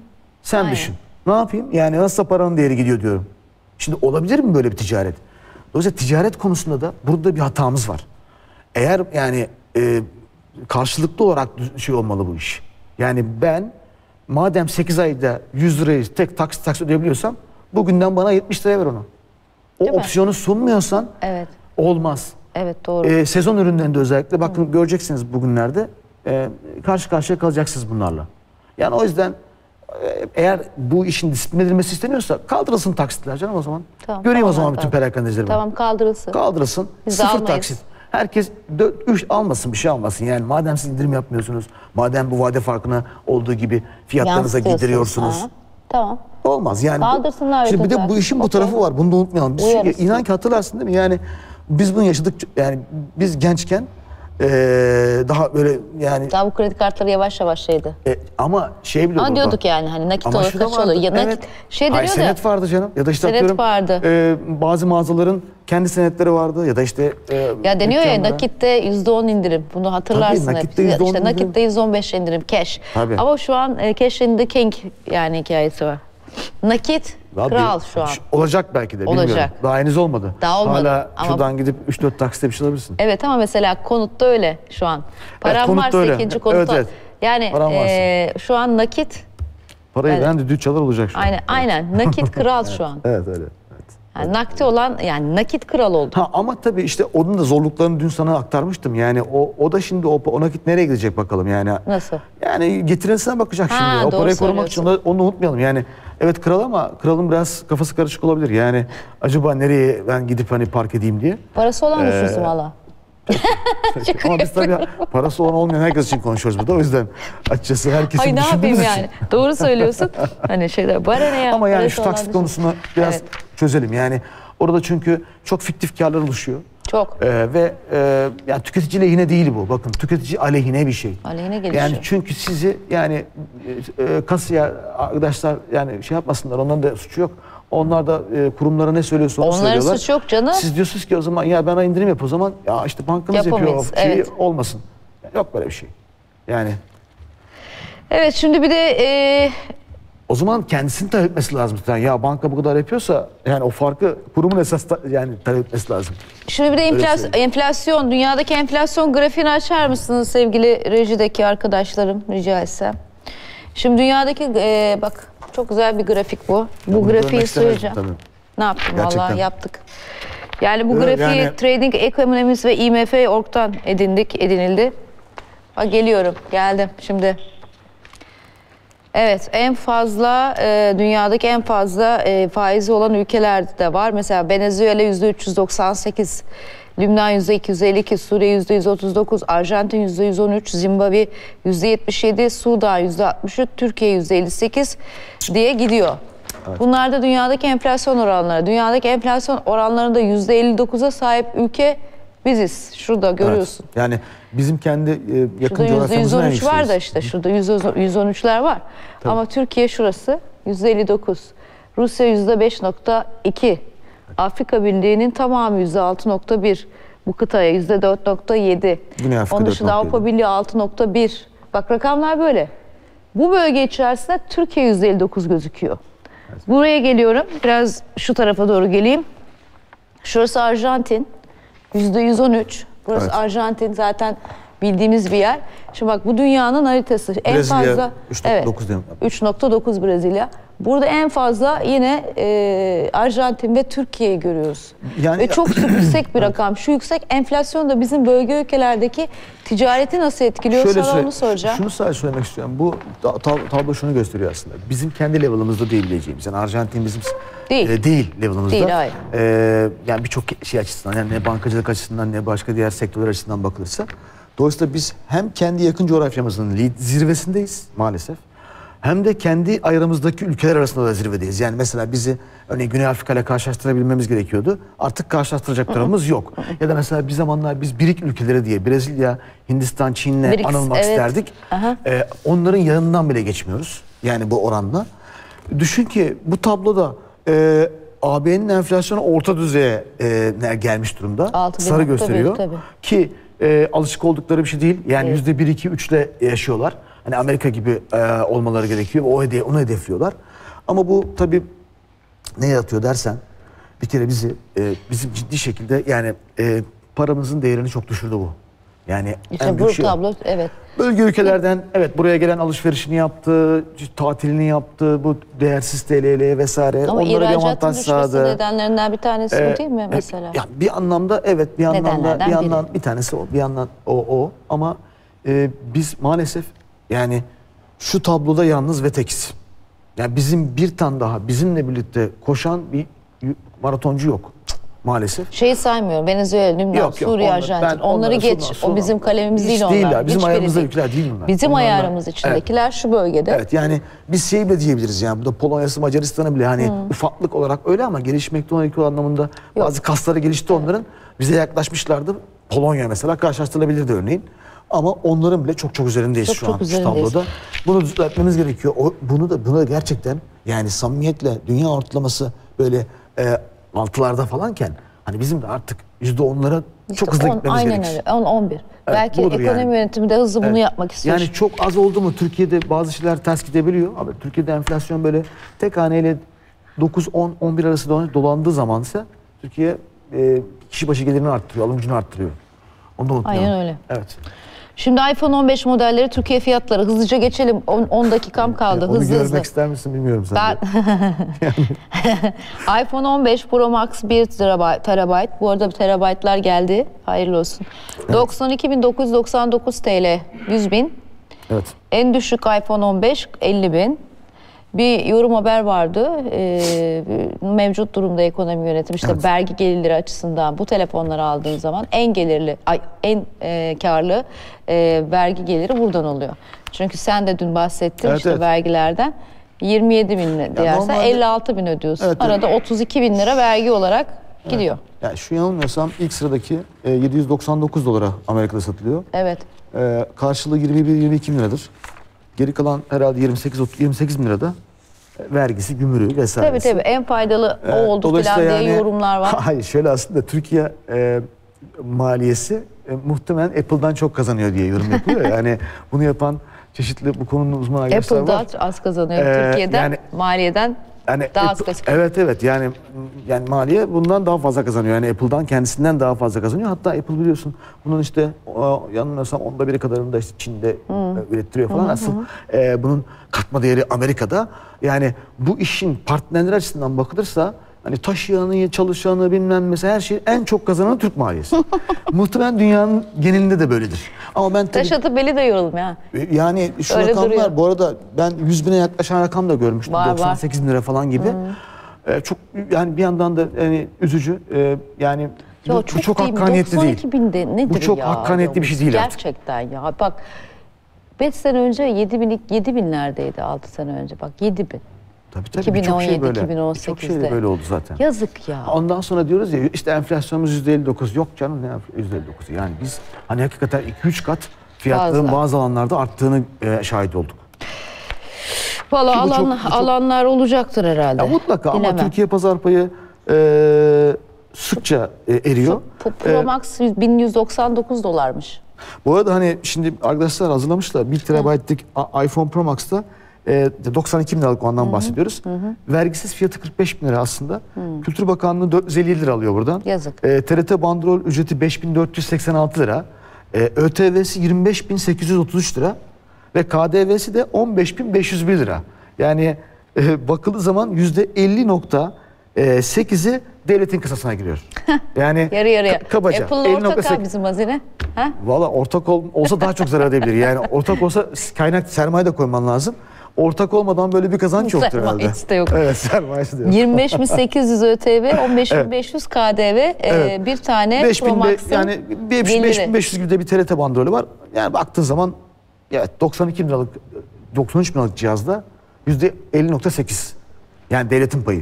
S2: Sen
S1: Aynen.
S2: düşün. Ne yapayım? Yani nasılsa paranın değeri gidiyor diyorum. Şimdi olabilir mi böyle bir ticaret? Dolayısıyla ticaret konusunda da burada bir hatamız var. Eğer yani e, karşılıklı olarak şey olmalı bu iş. Yani ben madem sekiz ayda yüz lirayı tek taksit taksit ödeyebiliyorsam bugünden bana yetmiş liraya ver onu. O
S1: Değil mi?
S2: opsiyonu sunmuyorsan
S1: evet,
S2: olmaz.
S1: evet doğru.
S2: Ee, sezon ürünlerinde özellikle bakın göreceksiniz bugünlerde e, karşı karşıya kalacaksınız bunlarla. Yani o yüzden e, eğer bu işin disiplin edilmesi isteniyorsa kaldırılsın taksitler canım o zaman.
S1: Tamam,
S2: Göreyim
S1: tamam,
S2: o zaman
S1: tamam.
S2: bütün perakendecileri. ben.
S1: Tamam kaldırılsın.
S2: Kaldırılsın.
S1: Biz de
S2: Sıfır
S1: almayız.
S2: taksit. Herkes üç almasın bir şey almasın. Yani madem siz indirim yapmıyorsunuz, madem bu vade farkına olduğu gibi fiyatlarınıza
S1: Yansıtıyorsunuz.
S2: giydiriyorsunuz.
S1: Ha, tamam.
S2: Olmaz yani. bu-
S1: Kaldırsınlar
S2: Şimdi bir de bu
S1: ödül
S2: işin bu
S1: zaten.
S2: tarafı var. Bunu da unutmayalım. Biz
S1: Uyarız.
S2: çünkü inan ki hatırlarsın değil mi? Yani biz bunu yaşadık. Yani biz gençken Ee, daha böyle yani
S1: Daha bu kredi kartları yavaş yavaş şeydi.
S2: e, ama şey bile
S1: Ama
S2: oldu.
S1: diyorduk yani hani nakit
S2: Ama
S1: olarak
S2: şu da
S1: kaç
S2: vardı,
S1: oluyor? Ya nakit,
S2: evet.
S1: şey
S2: Hayır,
S1: deniyor da.
S2: senet vardı canım. Ya da işte
S1: Senet
S2: atıyorum,
S1: vardı.
S2: e, bazı mağazaların kendi senetleri vardı ya da işte e,
S1: Ya deniyor ya
S2: dükkanlara.
S1: nakitte yüzde on indirim. Bunu hatırlarsın
S2: Tabii,
S1: hep.
S2: nakitte yüzde on
S1: İşte
S2: indirim.
S1: nakitte yüzde on beş indirim cash.
S2: Tabii.
S1: Ama şu an e, cash in the king yani hikayesi var. Nakit
S2: Vallahi
S1: kral şu an.
S2: ş- Olacak belki de bilmiyorum.
S1: Olacak.
S2: Daha henüz olmadı.
S1: Daha olmadı
S2: Hala
S1: ama-
S2: şuradan gidip üç dört taksitle bir şey alabilirsin.
S1: Evet ama mesela konutta öyle şu an. Param
S2: konutta
S1: varsa
S2: öyle.
S1: ikinci konutta.
S2: Evet, evet.
S1: Yani
S2: Param varsa.
S1: e, şu an nakit
S2: Parayı
S1: Evet.
S2: veren düdüğü çalar olacak şu an.
S1: aynen aynen nakit kral şu an.
S2: Evet öyle. Evet.
S1: Yani nakti olan yani nakit kral oldu.
S2: Ha ama tabii işte onun da zorluklarını dün sana aktarmıştım. Yani o o da şimdi o, o nakit nereye gidecek bakalım yani.
S1: Nasıl?
S2: Yani getirisine bakacak
S1: Ha,
S2: şimdi. O
S1: doğru
S2: parayı korumak için
S1: söylüyorsun.
S2: onu, onu unutmayalım. Yani evet kral ama kralın biraz kafası karışık olabilir. Yani acaba nereye ben gidip hani park edeyim diye.
S1: Parası olan
S2: Ee,
S1: düşünsün valla.
S2: Ama biz tabii parası olan olmayan herkes için konuşuyoruz burada. O yüzden açıkçası herkesin
S1: Ay ne yapayım
S2: düşündüğümüz
S1: yani.
S2: için.
S1: Doğru söylüyorsun. Hani şeyler bana ne ya.
S2: Ama yani
S1: parası
S2: şu
S1: olan
S2: taksit
S1: düşünsün.
S2: konusunu biraz
S1: Evet.
S2: çözelim. Yani orada çünkü çok fiktif karlar oluşuyor.
S1: Çok.
S2: Ee, ve e, yani tüketici lehine değil bu. Bakın tüketici aleyhine bir şey.
S1: Aleyhine gelişiyor.
S2: Yani çünkü sizi yani e, e, kasaya arkadaşlar yani şey yapmasınlar. Onların da suçu yok. Onlar da e, kurumlara ne söylüyorsa onu
S1: Onların
S2: söylüyorlar.
S1: suçu yok canım.
S2: Siz diyorsunuz ki o zaman ya bana indirim yap o zaman. Ya işte bankanız yapıyor
S1: Yapamayız,
S2: o şeyi
S1: evet.
S2: olmasın. Yok böyle bir şey. Yani
S1: Evet şimdi bir de e,
S2: o zaman kendisini talep etmesi lazım. Yani ya banka bu kadar yapıyorsa yani o farkı kurumun esas ta- yani talep etmesi lazım.
S1: şimdi bir de enflasyon,
S2: söyleyeyim.
S1: enflasyon, dünyadaki enflasyon grafiğini açar mısınız sevgili rejideki arkadaşlarım rica etsem. Şimdi dünyadaki e, bak çok güzel bir grafik bu. Bu
S2: bunu
S1: grafiği
S2: görmek istemezdim
S1: söyleyeceğim.
S2: tabii.
S1: Ne yaptım
S2: Gerçekten.
S1: vallahi yaptık. Yani bu
S2: Evet,
S1: grafiği
S2: yani-
S1: Trading Economics ve I M F nokta org'dan edindik, edinildi. Bak geliyorum, geldim şimdi. Evet, en fazla e, dünyadaki en fazla e, faizi olan ülkeler de var. Mesela Venezuela yüzde üç yüz doksan sekiz, Lübnan yüzde iki yüz elli iki, Suriye yüzde yüz otuz dokuz, Arjantin yüzde yüz on üç, Zimbabwe yüzde yetmiş yedi, Sudan yüzde altmış üç, Türkiye yüzde elli sekiz diye gidiyor. Bunlar da dünyadaki enflasyon oranları. Dünyadaki enflasyon oranlarında yüzde elli dokuza sahip ülke biziz. Şurada görüyorsun.
S2: Evet. Yani bizim kendi e, yakın
S1: Şurada yüzde yüz
S2: coğrafyamızın
S1: on
S2: en
S1: üç var da
S2: yükseğiz.
S1: işte şurada yüz on üçler var. Ama Türkiye şurası yüzde elli dokuz. Rusya yüzde beş nokta iki. Afrika Birliği'nin tamamı yüzde altı nokta bir. Bu kıtaya yüzde dört nokta yedi.
S2: Güney Afrika
S1: Onun dışında
S2: dört nokta yedi.
S1: Avrupa Birliği altı nokta bir. Bak rakamlar böyle. Bu bölge içerisinde Türkiye yüzde elli dokuz gözüküyor. Buraya geliyorum. Biraz şu tarafa doğru geleyim. Şurası Arjantin. yüzde yüz on üç. Burası
S2: Evet.
S1: Arjantin zaten bildiğimiz bir yer. Şimdi bak bu dünyanın haritası. En
S2: Brezilya
S1: fazla
S2: üç nokta dokuz diyelim.
S1: üç nokta dokuz Brezilya. Burada en fazla yine e, Arjantin ve Türkiye'yi görüyoruz.
S2: Yani-
S1: Ve çok yüksek bir rakam. Şu yüksek enflasyon da bizim bölge ülkelerdeki ticareti nasıl etkiliyor? Sana
S2: söyle-
S1: onu soracağım.
S2: Şunu sadece söylemek istiyorum. Bu ta- tab- tablo şunu gösteriyor aslında. Bizim kendi level'ımızda değil diyeceğimiz. Yani Arjantin bizim
S1: Değil.
S2: e, değil level'ımızda.
S1: Değil, hayır.
S2: E, yani birçok şey açısından yani ne bankacılık açısından ne başka diğer sektörler açısından bakılırsa. Dolayısıyla biz hem kendi yakın coğrafyamızın lead- zirvesindeyiz maalesef. Hem de kendi aramızdaki ülkeler arasında da zirvedeyiz. Yani mesela bizi örneğin Güney Afrika ile karşılaştırabilmemiz gerekiyordu. Artık karşılaştıracaklarımız yok. Ya da mesela bir zamanlar biz birik ülkeleri diye Brezilya, Hindistan, Çin'le
S1: BRICS,
S2: anılmak
S1: evet.
S2: isterdik.
S1: Aha.
S2: Ee, onların yanından bile geçmiyoruz. Yani bu oranla. Düşün ki bu tabloda e, A B'nin enflasyonu orta düzeye e, gelmiş durumda.
S1: Altı bir
S2: Sarı
S1: nokta bir,
S2: gösteriyor.
S1: tabii.
S2: Ki e, alışık oldukları bir şey değil. Yani
S1: Evet.
S2: yüzde bir, iki, üçle yaşıyorlar. Hani Amerika gibi e, olmaları gerekiyor. O hede onu hedefliyorlar. Ama bu tabii ne yaratıyor dersen bir kere bizi e, bizim ciddi şekilde yani e, paramızın değerini çok düşürdü bu. Yani en
S1: İşte
S2: büyük
S1: bu
S2: şey o.
S1: tablo evet.
S2: Bölge ülkelerden evet buraya gelen alışverişini yaptı, tatilini yaptı, bu değersiz T L'ye vesaire
S1: Ama
S2: onlara bir
S1: ihracatın
S2: avantaj
S1: düşmesi
S2: sağladı.
S1: nedenlerinden bir tanesi
S2: Ee,
S1: o değil mi
S2: e,
S1: mesela?
S2: Ya bir anlamda evet bir anlamda
S1: Nedenlerden
S2: bir
S1: biri.
S2: yandan bir tanesi o bir yandan o o ama e, biz maalesef yani şu tabloda yalnız ve tekiz. Yani bizim bir tane daha bizimle birlikte koşan bir y- maratoncu yok maalesef.
S1: Şeyi saymıyorum. Venezuela, Lübnan,
S2: Yok, yok,
S1: Suriye,
S2: onlar-
S1: Arjantin.
S2: ben
S1: Onları
S2: onlara
S1: geç.
S2: sonra-
S1: o
S2: sonra-
S1: bizim kalemimiz
S2: Hiç
S1: değil onlar.
S2: değiller. Bizim
S1: Hiçbiri
S2: ayarımızda
S1: değil.
S2: ülkeler değil bunlar.
S1: Bizim
S2: Onlarla-
S1: ayarımız içindekiler şu bölgede.
S2: Evet yani biz şey bile diyebiliriz yani burada Polonya'sı Macaristan'ı bile hani ufaklık olarak öyle ama gelişmekte olan ülke anlamında bazı kasları gelişti onların. Bize yaklaşmışlardı. Polonya mesela karşılaştırılabilirdi örneğin. Ama onların bile çok çok üzerindeyiz
S1: Çok
S2: şu
S1: çok
S2: an şu
S1: üzerindeyiz.
S2: tabloda. Bunu düzeltmemiz gerekiyor. O, bunu da bunu da gerçekten yani samimiyetle dünya ortalaması böyle e, altılarda falanken hani bizim de artık yüzde onlara çok hızlı
S1: on,
S2: gitmemiz
S1: aynen
S2: gerekiyor.
S1: öyle. on on bir. Belki
S2: budur
S1: ekonomi
S2: yani.
S1: yönetimi de hızlı bunu
S2: Evet.
S1: yapmak istiyor.
S2: Yani çok az oldu mu Türkiye'de bazı şeyler ters gidebiliyor. Ama Türkiye'de enflasyon böyle tek haneyle dokuz on on bir arası dolan- dolandığı zamansa Türkiye e, kişi başı gelirini arttırıyor, alım gücünü arttırıyor. Onu da unutmayalım.
S1: Aynen öyle.
S2: Evet.
S1: Şimdi iPhone on beş modelleri Türkiye fiyatları hızlıca geçelim. on dakikam kaldı.
S2: Onu
S1: hızlı
S2: görmek
S1: hızlı.
S2: ister misin bilmiyorum sen
S1: Ben
S2: de.
S1: iPhone on beş Pro Max bir terabayt. Bu arada terabaytlar geldi. Hayırlı olsun. doksan iki bin dokuz yüz doksan dokuz TL, yüz bin.
S2: Evet.
S1: En düşük iPhone on beş elli bin. Bir yorum haber vardı. Ee, mevcut durumda ekonomi yönetimi işte
S2: Evet.
S1: vergi gelirleri açısından bu telefonları aldığın zaman en gelirli, ay, en e, karlı e, vergi geliri buradan oluyor. Çünkü sen de dün bahsettin
S2: Evet,
S1: işte
S2: evet.
S1: vergilerden. yirmi yedi bin diyersen
S2: normalde-
S1: elli altı bin ödüyorsun.
S2: Evet, evet.
S1: Arada otuz iki bin lira vergi olarak gidiyor.
S2: Yani şu yanılmıyorsam ilk sıradaki e, yedi yüz doksan dokuz dolara Amerika'da satılıyor.
S1: Evet.
S2: E, karşılığı yirmi bir yirmi iki bin liradır. Geri kalan herhalde yirmi sekiz yirmi sekiz bin lirada e, vergisi, gümrüğü vesaire.
S1: Tabii tabii en faydalı o oldu falan diye yorumlar var.
S2: Hayır şöyle aslında Türkiye e, maliyesi e, muhtemelen Apple'dan çok kazanıyor diye yorum yapılıyor. Yani bunu yapan çeşitli bu konunun uzman arkadaşlar
S1: Apple
S2: var.
S1: daha az kazanıyor
S2: Ee,
S1: Türkiye'den,
S2: yani-
S1: maliyeden
S2: Yani
S1: daha az
S2: Apple-
S1: kazanıyor.
S2: Evet evet yani yani maliye bundan daha fazla kazanıyor. Yani Apple'dan kendisinden daha fazla kazanıyor. Hatta Apple biliyorsun bunun işte o, yanılmıyorsam onda biri kadarını da işte Çin'de e, ürettiriyor falan. Asıl e, bunun katma değeri Amerika'da. Yani bu işin partnerler açısından bakılırsa hani taşıyanı, çalışanı bilmem mesela her şey en çok kazanan Türk maliyesi. Muhtemelen dünyanın genelinde de böyledir. Ama ben tabii
S1: Taş atıp beli dayıyorum ya.
S2: yani şu
S1: Öyle
S2: rakamlar
S1: duruyor.
S2: bu arada ben yüz bine yaklaşan rakam da görmüştüm.
S1: Var, var.
S2: doksan sekiz bin lira falan gibi. Ee, çok yani bir yandan da yani üzücü. Ee, yani
S1: Ya
S2: bu, bu çok
S1: değil mi?
S2: hakkaniyetli değil.
S1: doksan iki binde nedir
S2: Bu çok
S1: ya?
S2: hakkaniyetli bir şey değil artık.
S1: Gerçekten ya. Bak beş sene önce yedi bin, yedi binlerdeydi altı sene önce. Bak yedi bin.
S2: Tabii tabii
S1: iki bin on
S2: birçok
S1: yedi,
S2: şey böyle.
S1: iki bin on
S2: Birçok
S1: sekizde.
S2: şey de böyle oldu zaten.
S1: Yazık ya.
S2: Ondan sonra diyoruz ya işte enflasyonumuz yüzde elli dokuz. Yok canım ne yüzde elli dokuz. Yani biz hani hakikaten iki üç kat fiyatların
S1: Fazla.
S2: bazı alanlarda arttığını e, şahit olduk.
S1: Valla
S2: Ki bu çok-
S1: alan,
S2: bu çok-
S1: alanlar olacaktır herhalde.
S2: Ya mutlaka ama
S1: Bilemem.
S2: Türkiye pazar payı e, sıkça e, eriyor.
S1: Pro- Pro Max bin yüz doksan dokuz dolarmış.
S2: Bu arada hani şimdi arkadaşlar hazırlamışlar. bir terabaytlık a- iPhone Pro Max'ta e, doksan iki bin liralık ondan bahsediyoruz. Vergisiz fiyatı kırk beş bin lira aslında. Kültür Bakanlığı dört yüz elli yedi lira alıyor buradan.
S1: Yazık.
S2: E, T R T bandrol ücreti beş bin dört yüz seksen altı lira. E, ÖTV'si yirmi beş bin sekiz yüz otuz üç lira. Ve K D V'si de on beş bin beş yüz bir lira. Yani e, bakıldığı zaman yüzde elli nokta sekizi devletin kasasına giriyor. Yani
S1: Yarı yarıya.
S2: ka- kabaca.
S1: Apple'la
S2: elli
S1: ortak
S2: nokta
S1: ha
S2: sekiz.
S1: bizim hazine. Ha?
S2: Valla ortak ol, olsa daha çok zarar edebilir. Yani ortak olsa kaynak sermaye de koyman lazım. Ortak olmadan böyle bir kazanç yoktur herhalde.
S1: Sermayesi de yok.
S2: Evet sermayesi de yok.
S1: yirmi beş bin sekiz yüz ÖTV, on beş bin beş yüz K D V,
S2: Evet.
S1: e, bir tane
S2: beş
S1: Pro
S2: bin be-
S1: Max'ın
S2: yani beş bin
S1: geliri.
S2: beş yüz gibi de bir T R T bandrolü var. Yani baktığın zaman evet doksan iki bin liralık doksan üç bin liralık cihazda yüzde elli nokta sekiz. Yani devletin payı.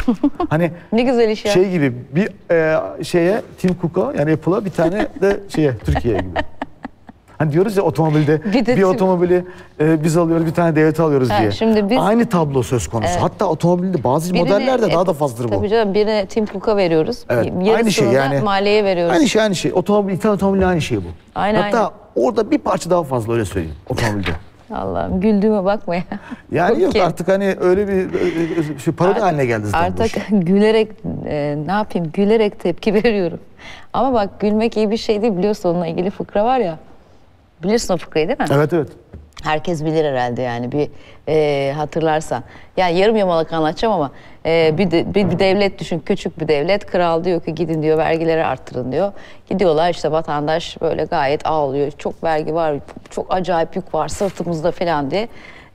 S2: Hani
S1: Ne güzel iş ya.
S2: şey gibi bir e, şeye Tim Cook'a yani Apple'a bir tane de şeye Türkiye'ye gibi. Hani diyoruz ya otomobilde
S1: Bir
S2: bir,
S1: de Tim-
S2: otomobili e, biz alıyoruz bir tane devlet alıyoruz
S1: Ha,
S2: diye.
S1: şimdi biz-
S2: Aynı tablo söz konusu.
S1: Evet.
S2: Hatta otomobilde bazı
S1: Birine
S2: modellerde daha da
S1: Apple-
S2: fazladır bu.
S1: Tabii canım birine Tim Cook'a veriyoruz.
S2: Evet,
S1: Yarısını
S2: aynı şey
S1: da
S2: yani.
S1: maliyeye veriyoruz.
S2: Aynı şey aynı şey. Otomobil, İtalyan otomobili aynı şey bu.
S1: Aynen,
S2: Hatta
S1: aynen.
S2: orada bir parça daha fazla öyle söyleyeyim otomobilde.
S1: Allah'ım güldüğüme bakma ya.
S2: Yani yok
S1: Okey.
S2: artık hani öyle bir e, e, şey, parodi haline geldi zaten bu
S1: Artık
S2: iş.
S1: gülerek e, ne yapayım gülerek tepki veriyorum. Ama bak gülmek iyi bir şey değil biliyorsun onunla ilgili fıkra var ya. Biliyorsun o fıkrayı değil mi?
S2: Evet evet.
S1: Herkes bilir herhalde yani bir e, hatırlarsan. Yani yarım yamalak anlatacağım ama e, bir, de, bir, bir devlet düşün küçük bir devlet. Kral diyor ki gidin diyor vergileri arttırın diyor. Gidiyorlar işte vatandaş böyle gayet ağlıyor. Çok vergi var, çok acayip yük var sırtımızda falan diye.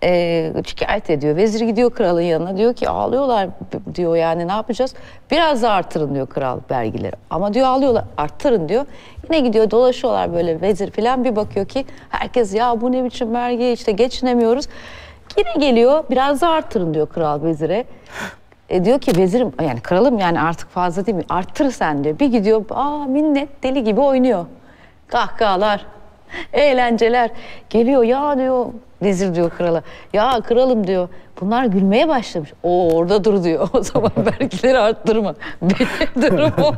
S1: E, şikayet ediyor. Vezir gidiyor kralın yanına diyor ki ağlıyorlar diyor yani ne yapacağız? Biraz da artırın diyor kral vergileri. Ama diyor ağlıyorlar arttırın diyor. Yine gidiyor dolaşıyorlar böyle vezir falan bir bakıyor ki herkes ya bu ne biçim vergi işte geçinemiyoruz. Yine geliyor biraz da arttırın diyor kral vezire. E diyor ki vezirim, yani kralım, yani artık fazla değil mi? Arttır sen diyor. Bir gidiyor, aa minnet deli gibi oynuyor. Kahkahalar, eğlenceler. Geliyor, ya diyor vezir diyor krala. Ya kralım diyor. Bunlar gülmeye başlamış. O orada dur diyor. O zaman vergileri arttırma. Benim durumum.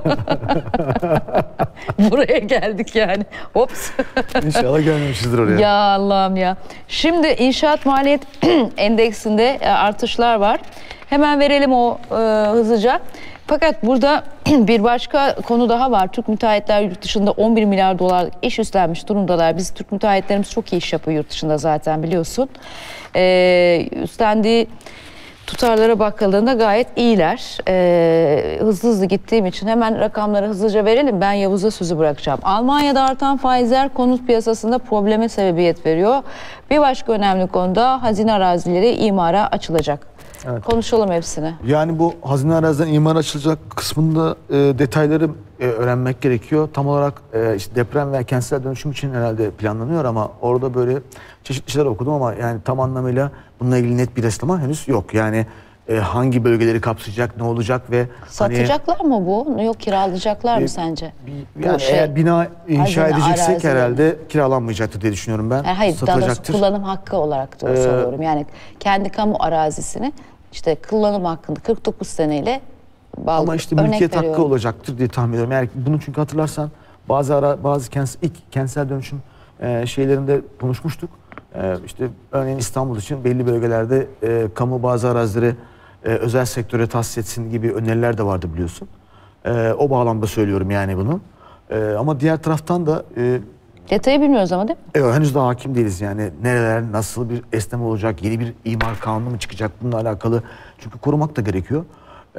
S1: Buraya geldik yani. Hops.
S2: İnşallah gelmemişizdir oraya.
S1: Ya Allah'ım ya. Şimdi inşaat maliyet endeksinde artışlar var. Hemen verelim o e, hızlıca. Fakat burada bir başka konu daha var. Türk müteahhitler yurt dışında on bir milyar dolar iş üstlenmiş durumdalar. Biz Türk müteahhitlerimiz çok iyi iş yapıyor yurt dışında zaten, biliyorsun. Ee, üstlendiği tutarlara bakıldığında gayet iyiler. Ee, hızlı hızlı gittiğim için hemen rakamları hızlıca verelim. Ben Yavuz'a sözü bırakacağım. Almanya'da artan faizler konut piyasasında probleme sebebiyet veriyor. Bir başka önemli konuda hazine arazileri imara açılacak. Evet. Konuşalım hepsini.
S2: Yani bu hazine araziden imar açılacak kısmında e, detayları e, öğrenmek gerekiyor. Tam olarak e, işte deprem veya kentsel dönüşüm için herhalde planlanıyor ama orada böyle çeşitli şeyler okudum ama yani tam anlamıyla bununla ilgili net bir açıklama henüz yok. Yani e, hangi bölgeleri kapsayacak, ne olacak ve
S1: satacaklar
S2: hani,
S1: mı bu? Yok, kiralayacaklar e, mı sence?
S2: Bir, yani şey, eğer bina inşa edeceksek arazileri herhalde kiralanmayacaktır diye düşünüyorum ben.
S1: Yani hayır, daha doğrusu kullanım hakkı olarak da ee, soruyorum. Yani kendi kamu arazisini İşte kullanım hakkında kırk dokuz seneyle bağlı.
S2: Ama işte mülkiyet hakkı olacaktır diye tahmin ediyorum. Yani bunu çünkü hatırlarsan bazı ara, bazı kentsel, ilk kentsel dönüşüm e, şeylerinde konuşmuştuk. E, işte örneğin İstanbul için belli bölgelerde e, kamu bazı arazileri e, özel sektöre tahsis etsin gibi öneriler de vardı, biliyorsun. E, o bağlamda söylüyorum yani bunu. E, ama diğer taraftan da e,
S1: detayı bilmiyoruz ama, değil mi?
S2: Evet, henüz daha hakim değiliz yani nereler, nasıl bir esneme olacak, yeni bir imar kanunu mu çıkacak bununla alakalı. Çünkü korumak da gerekiyor.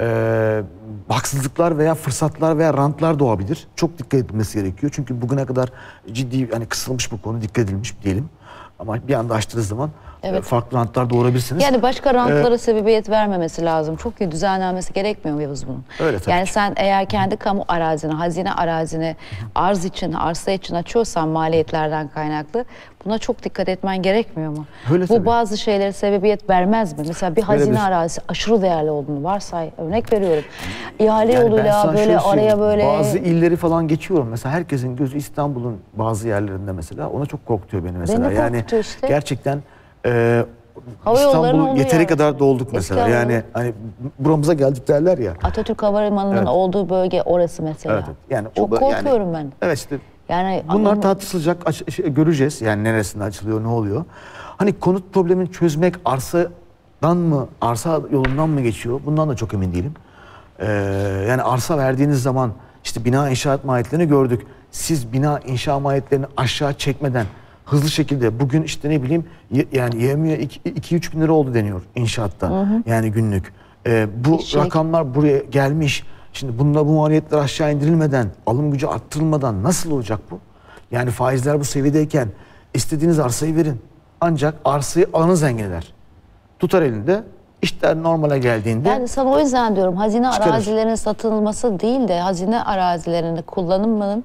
S2: Ee, haksızlıklar veya fırsatlar veya rantlar doğabilir. Çok dikkat edilmesi gerekiyor. Çünkü bugüne kadar ciddi, hani kısılmış bu konu, dikkat edilmiş diyelim. Ama bir anda açtığınız zaman evet, farklı rantlar doğurabilirsiniz.
S1: Yani başka rantlara ee, sebebiyet vermemesi lazım. Çok iyi düzenlenmesi gerekmiyor mu Yavuz bunun?
S2: Öyle tabii
S1: yani
S2: ki.
S1: Sen eğer kendi kamu arazini, hazine arazini arz için, arsa için açıyorsan maliyetlerden kaynaklı, buna çok dikkat etmen gerekmiyor mu?
S2: Öyle
S1: Bu
S2: tabii.
S1: bazı şeylere sebebiyet vermez mi? Mesela bir hazine bir... arazisi aşırı değerli olduğunu varsay, örnek veriyorum. İhale yani yoluyla böyle araya böyle...
S2: Bazı illeri falan geçiyorum. Mesela herkesin gözü İstanbul'un bazı yerlerinde mesela. Ona çok korkutuyor beni mesela.
S1: Beni
S2: yani
S1: işte.
S2: Gerçekten e, İstanbul yeteri yani. kadar dolduk mesela. Eski yani hani buramıza geldik derler ya.
S1: Atatürk Havalimanı'nın evet. olduğu bölge orası mesela. Evet, evet. Yani çok o, korkuyorum yani, ben.
S2: Evet işte.
S1: Yani
S2: bunlar
S1: ama...
S2: tartışılacak, şey, göreceğiz yani neresinde açılıyor, ne oluyor. Hani konut problemini çözmek arsadan mı, arsa yolundan mı geçiyor? Bundan da çok emin değilim. Ee, yani arsa verdiğiniz zaman işte bina inşaat maliyetlerini gördük. Siz bina inşa maliyetlerini aşağı çekmeden hızlı şekilde bugün işte ne bileyim yani yirmi iki üç bin lira oldu deniyor inşaatta, hı hı. yani günlük. Ee, bu şey... rakamlar buraya gelmiş. Şimdi bunda bu maliyetler aşağı indirilmeden, alım gücü arttırılmadan nasıl olacak bu? Yani faizler bu seviyedeyken istediğiniz arsayı verin. Ancak arsayı alanı zenginler. Tutar elinde, işler normale geldiğinde...
S1: Yani sana o yüzden diyorum, hazine
S2: çıkarır.
S1: arazilerinin satılması değil de hazine arazilerinin kullanımının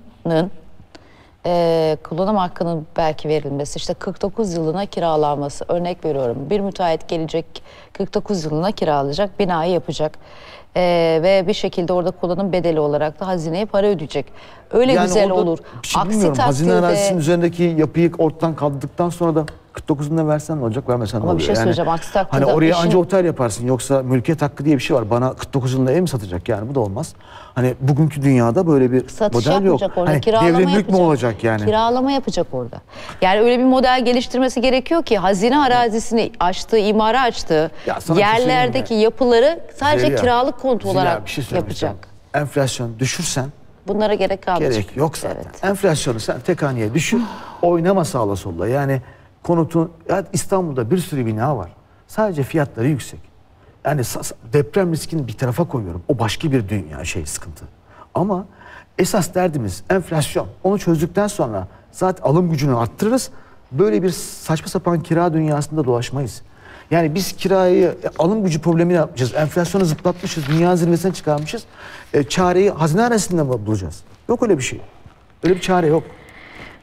S1: e, kullanım hakkının belki verilmesi, işte kırk dokuz yılına kiralanması. Örnek veriyorum, bir müteahhit gelecek, kırk dokuz yılına kiralayacak, binayı yapacak. Ee, ve bir şekilde orada kullanım bedeli olarak da hazineye para ödeyecek. Öyle yani güzel olur.
S2: Şey Aksi takdirde... Hazine arazisinin üzerindeki yapıyı ortadan kaldırdıktan sonra da kırk dokuzunda versen ne olacak, vermesen ne
S1: oluyor? Ama bir şey söyleyeceğim.
S2: Yani,
S1: aksi takdirde...
S2: Hani oraya
S1: işin...
S2: anca otel yaparsın. Yoksa mülkiyet hakkı diye bir şey var. Bana kırk dokuz yılında ev mi satacak? Yani bu da olmaz. Hani bugünkü dünyada böyle bir
S1: satış
S2: model yok.
S1: Orada,
S2: hani
S1: kiralama
S2: devre mülk
S1: yapacak.
S2: mü olacak yani?
S1: Kiralama yapacak orada. Yani öyle bir model geliştirmesi gerekiyor ki hazine arazisini açtığı, imara açtığı ya yerlerdeki yapıları sadece Zeliha, kiralık konut olarak şey yapacak.
S2: Enflasyon düşürsen
S1: bunlara gerek kalmayacak.
S2: Gerek yok zaten. Evet. Enflasyonu sen tek haneye düşür, oynama sağla solla. Yani konutun, ya İstanbul'da bir sürü bina var. Sadece fiyatları yüksek. Yani deprem riskini bir tarafa koyuyorum. O başka bir dünya şey sıkıntı. Ama esas derdimiz enflasyon. Onu çözdükten sonra zaten alım gücünü arttırırız. Böyle bir saçma sapan kira dünyasında dolaşmayız. Yani biz kirayı, alım gücü problemini yapmışız. Enflasyonu zıplatmışız. Dünya zirvesine çıkarmışız. E, çareyi hazine arasında mı bulacağız? Yok öyle bir şey. Öyle bir çare yok.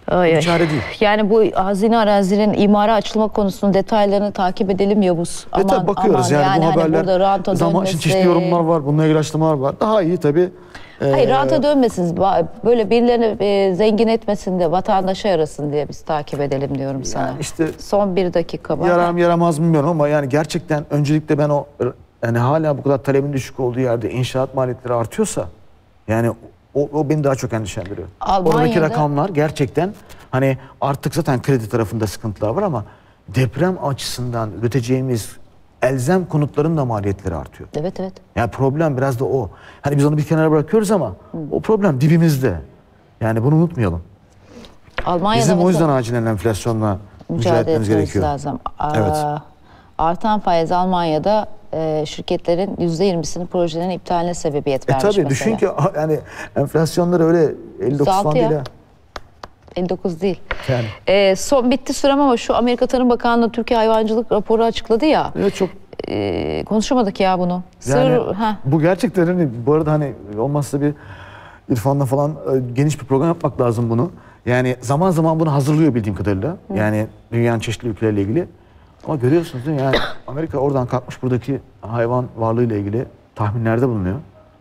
S1: Ay,
S2: Bu
S1: ay.
S2: çare değil.
S1: Yani bu hazine arazinin imara açılma konusunun detaylarını takip edelim Yavuz.
S2: Ve tabii bakıyoruz yani,
S1: yani
S2: bu
S1: hani
S2: haberler,
S1: burada ranta
S2: zaman
S1: dönmesi.
S2: için çeşitli yorumlar var, bununla ilgili açıklamalar var. Daha iyi tabii.
S1: Hayır,
S2: Ee,
S1: ranta dönmesin, böyle birilerini e, zengin etmesin de vatandaşa yarasın diye biz takip edelim diyorum sana.
S2: Yani işte
S1: son bir dakika var.
S2: yarar mı yaramaz mı bilmiyorum ama yani gerçekten öncelikle ben o, yani hala bu kadar talebin düşük olduğu yerde inşaat maliyetleri artıyorsa yani o, o beni daha çok endişelendiriyor.
S1: Almanya'da-
S2: Oradaki rakamlar gerçekten hani artık zaten kredi tarafında sıkıntılar var ama deprem açısından üreteceğimiz elzem konutların da maliyetleri artıyor.
S1: Evet evet.
S2: Yani problem biraz da o. Hani biz onu bir kenara bırakıyoruz ama o problem dibimizde. Yani bunu unutmayalım.
S1: Almanya'da
S2: Bizim o
S1: mesela
S2: yüzden acilen enflasyonla mücadele
S1: mücadele
S2: etmemiz
S1: etmemiz
S2: gerekiyor.
S1: lazım. Aa,
S2: Evet.
S1: Artan faiz Almanya'da e, şirketlerin yüzde yirmisinin projelerin iptaline sebebiyet
S2: E
S1: vermiş
S2: tabii
S1: mesela.
S2: düşün ki yani enflasyonları öyle elli dokuz falan
S1: ya.
S2: değil ha.
S1: elli dokuz değil.
S2: Yani.
S1: E, son bitti sürem ama şu Amerika Tarım Bakanlığı Türkiye hayvancılık raporu açıkladı ya.
S2: Evet çok
S1: E, konuşamadık ya bunu. Sır,
S2: yani
S1: ha.
S2: bu gerçekten hani bu arada hani olmazsa bir İrfan'la falan e, geniş bir program yapmak lazım bunu. Yani zaman zaman bunu hazırlıyor bildiğim kadarıyla. Hı. Yani dünyanın çeşitli ülkeleriyle ilgili. Ama görüyorsunuz değil mi? Yani Amerika oradan kalkmış buradaki hayvan varlığıyla ilgili tahminlerde bulunuyor.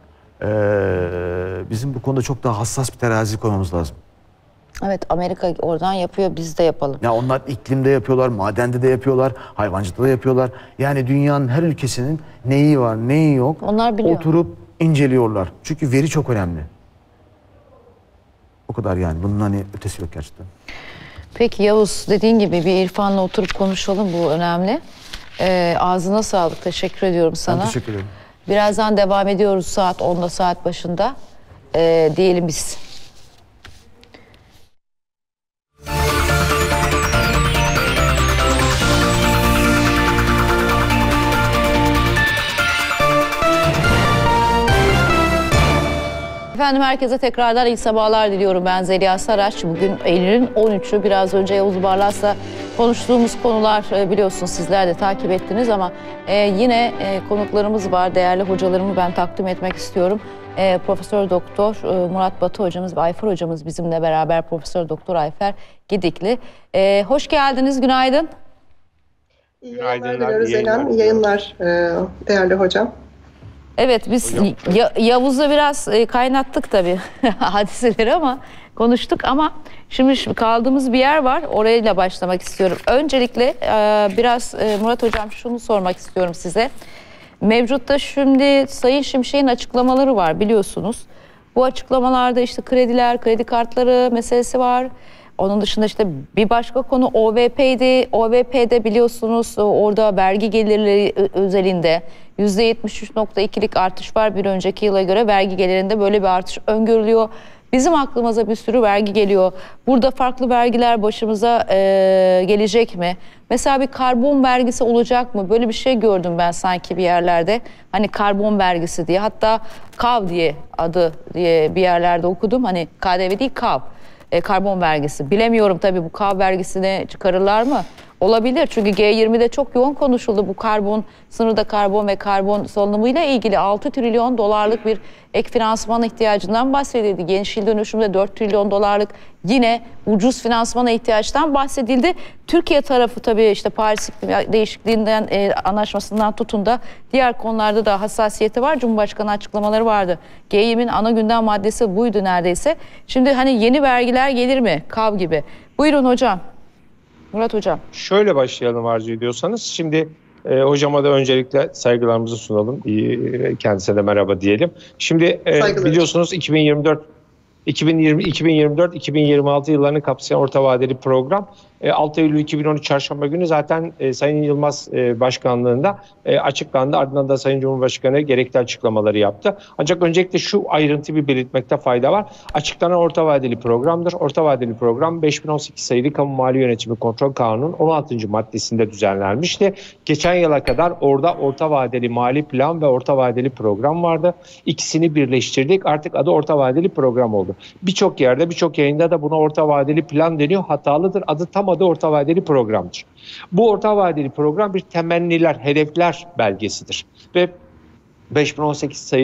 S2: Ee, bizim bu konuda çok daha hassas bir terazi koymamız lazım.
S1: Evet, Amerika oradan yapıyor, biz de yapalım.
S2: Ya onlar iklimde yapıyorlar, madende de yapıyorlar, hayvancılıkta da yapıyorlar. Yani dünyanın her ülkesinin neyi var, neyi yok.
S1: Onlar biliyor.
S2: Oturup inceliyorlar. Çünkü veri çok önemli. O kadar yani. Bunun hani ötesi yok gerçekten.
S1: Peki Yavuz, dediğin gibi bir İrfan'la oturup konuşalım, bu önemli. Ee, ağzına sağlık, teşekkür ediyorum sana.
S2: Ben teşekkür ederim.
S1: Birazdan devam ediyoruz saat onda, saat başında. Ee, diyelim biz. Efendim herkese tekrardan iyi sabahlar diliyorum. Ben Zeliha Saraç. Bugün Eylül'ün on üçü. Biraz önce Yavuz Barlas'la konuştuğumuz konular biliyorsunuz, sizler de takip ettiniz ama yine konuklarımız var. Değerli hocalarımı ben takdim etmek istiyorum. Profesör Doktor Murat Batı hocamız ve Ayfer hocamız bizimle beraber. Profesör Doktor Ayfer Gidikli. Hoş geldiniz, günaydın.
S3: İyi yayınlar diliyoruz Zeynep. İyi yayınlar değerli hocam.
S1: Evet, biz ya, Yavuz'la biraz e, kaynattık tabii hadiseleri ama konuştuk ama şimdi kaldığımız bir yer var, orayla başlamak istiyorum. Öncelikle e, biraz e, Murat Hocam şunu sormak istiyorum size. Mevcutta şimdi Sayın Şimşek'in açıklamaları var biliyorsunuz. Bu açıklamalarda işte krediler, kredi kartları meselesi var. Onun dışında işte bir başka konu O V P'ydi. O V P'de biliyorsunuz orada vergi gelirleri özelinde yüzde yetmiş üç nokta ikilik artış var. Bir önceki yıla göre vergi gelirinde böyle bir artış öngörülüyor. Bizim aklımıza bir sürü vergi geliyor. Burada farklı vergiler başımıza e, gelecek mi? Mesela bir karbon vergisi olacak mı? Böyle bir şey gördüm ben sanki bir yerlerde. Hani karbon vergisi diye, hatta KAV diye adı diye bir yerlerde okudum. Hani K D V değil, KAV. E, karbon vergisi. Bilemiyorum tabii, bu KAV vergisini çıkarırlar mı? Olabilir, çünkü G yirmide çok yoğun konuşuldu bu karbon, sınırda karbon ve karbon salınımıyla ilgili altı trilyon dolarlık bir ek finansman ihtiyacından bahsedildi. Yeşil dönüşümde dört trilyon dolarlık yine ucuz finansmana ihtiyaçtan bahsedildi. Türkiye tarafı tabii işte Paris İklim Değişikliğinden e, anlaşmasından tutun da diğer konularda da hassasiyeti var. Cumhurbaşkanı açıklamaları vardı. G yirminin ana gündem maddesi buydu neredeyse. Şimdi hani yeni vergiler gelir mi? KAV gibi. Buyurun hocam. Murat Hocam.
S4: Şöyle başlayalım arzu ediyorsanız. Şimdi e, hocama da öncelikle saygılarımızı sunalım. E, kendisine de merhaba diyelim. Şimdi e, biliyorsunuz iki bin yirmi dört iki bin yirmi iki bin yirmi dört iki bin yirmi altı yıllarını kapsayan orta vadeli program e, altı Eylül iki bin on üç Çarşamba günü zaten e, Sayın Yılmaz e, başkanlığında e, açıklandı. Ardından da Sayın Cumhurbaşkanı gerekli açıklamaları yaptı. Ancak öncelikle şu ayrıntıyı bir belirtmekte fayda var. Açıklanan orta vadeli programdır. Orta vadeli program beş bin on sekiz sayılı Kamu Mali Yönetimi Kontrol Kanunu'nun on altıncı maddesinde düzenlenmişti. Geçen yıla kadar orada orta vadeli mali plan ve orta vadeli program vardı. İkisini birleştirdik. Artık adı orta vadeli program oldu. Birçok yerde, birçok yayında da buna orta vadeli plan deniyor. Hatalıdır. Adı tam adı orta vadeli programdır. Bu orta vadeli program bir temenniler, hedefler belgesidir. Ve beş bin on sekiz sayılı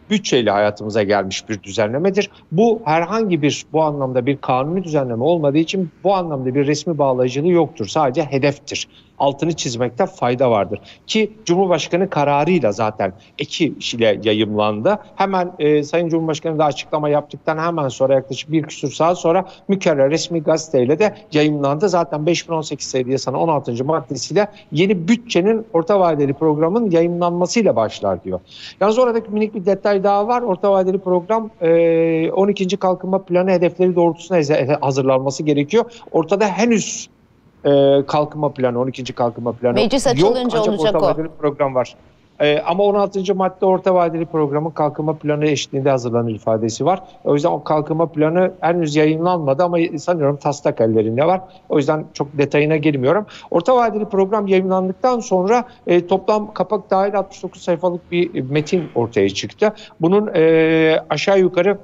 S4: bütçeyle hayatımıza gelmiş bir düzenlemedir. Bu herhangi bir bu anlamda bir kanuni düzenleme olmadığı için bu anlamda bir resmi bağlayıcılığı yoktur. Sadece hedeftir. Altını çizmekte fayda vardır. Ki Cumhurbaşkanı kararıyla zaten eki ile yayımlandı. Hemen e, Sayın Cumhurbaşkanı da açıklama yaptıktan hemen sonra yaklaşık bir küsur saat sonra mükerrer resmi gazeteyle de yayımlandı. Zaten beş bin on sekiz sayılı yasanın on altıncı maddesiyle yeni bütçenin orta vadeli programın yayımlanmasıyla başlar diyor. Yalnız oradaki minik bir detay daha var. Orta vadeli program e, on ikinci kalkınma planı hedefleri doğrultusunda hazırlanması gerekiyor. Ortada henüz e, kalkınma planı, on ikinci kalkınma planı
S1: meclis açılınca
S4: yok,
S1: olacak
S4: orta
S1: o.
S4: vadeli program var. Ee, ama on altıncı madde orta vadeli programın kalkınma planı eşliğinde hazırlanır ifadesi var. O yüzden o kalkınma planı henüz yayınlanmadı ama sanıyorum taslak ellerinde var. O yüzden çok detayına girmiyorum. Orta vadeli program yayınlandıktan sonra e, toplam kapak dahil altmış dokuz sayfalık bir metin ortaya çıktı. Bunun e, aşağı yukarı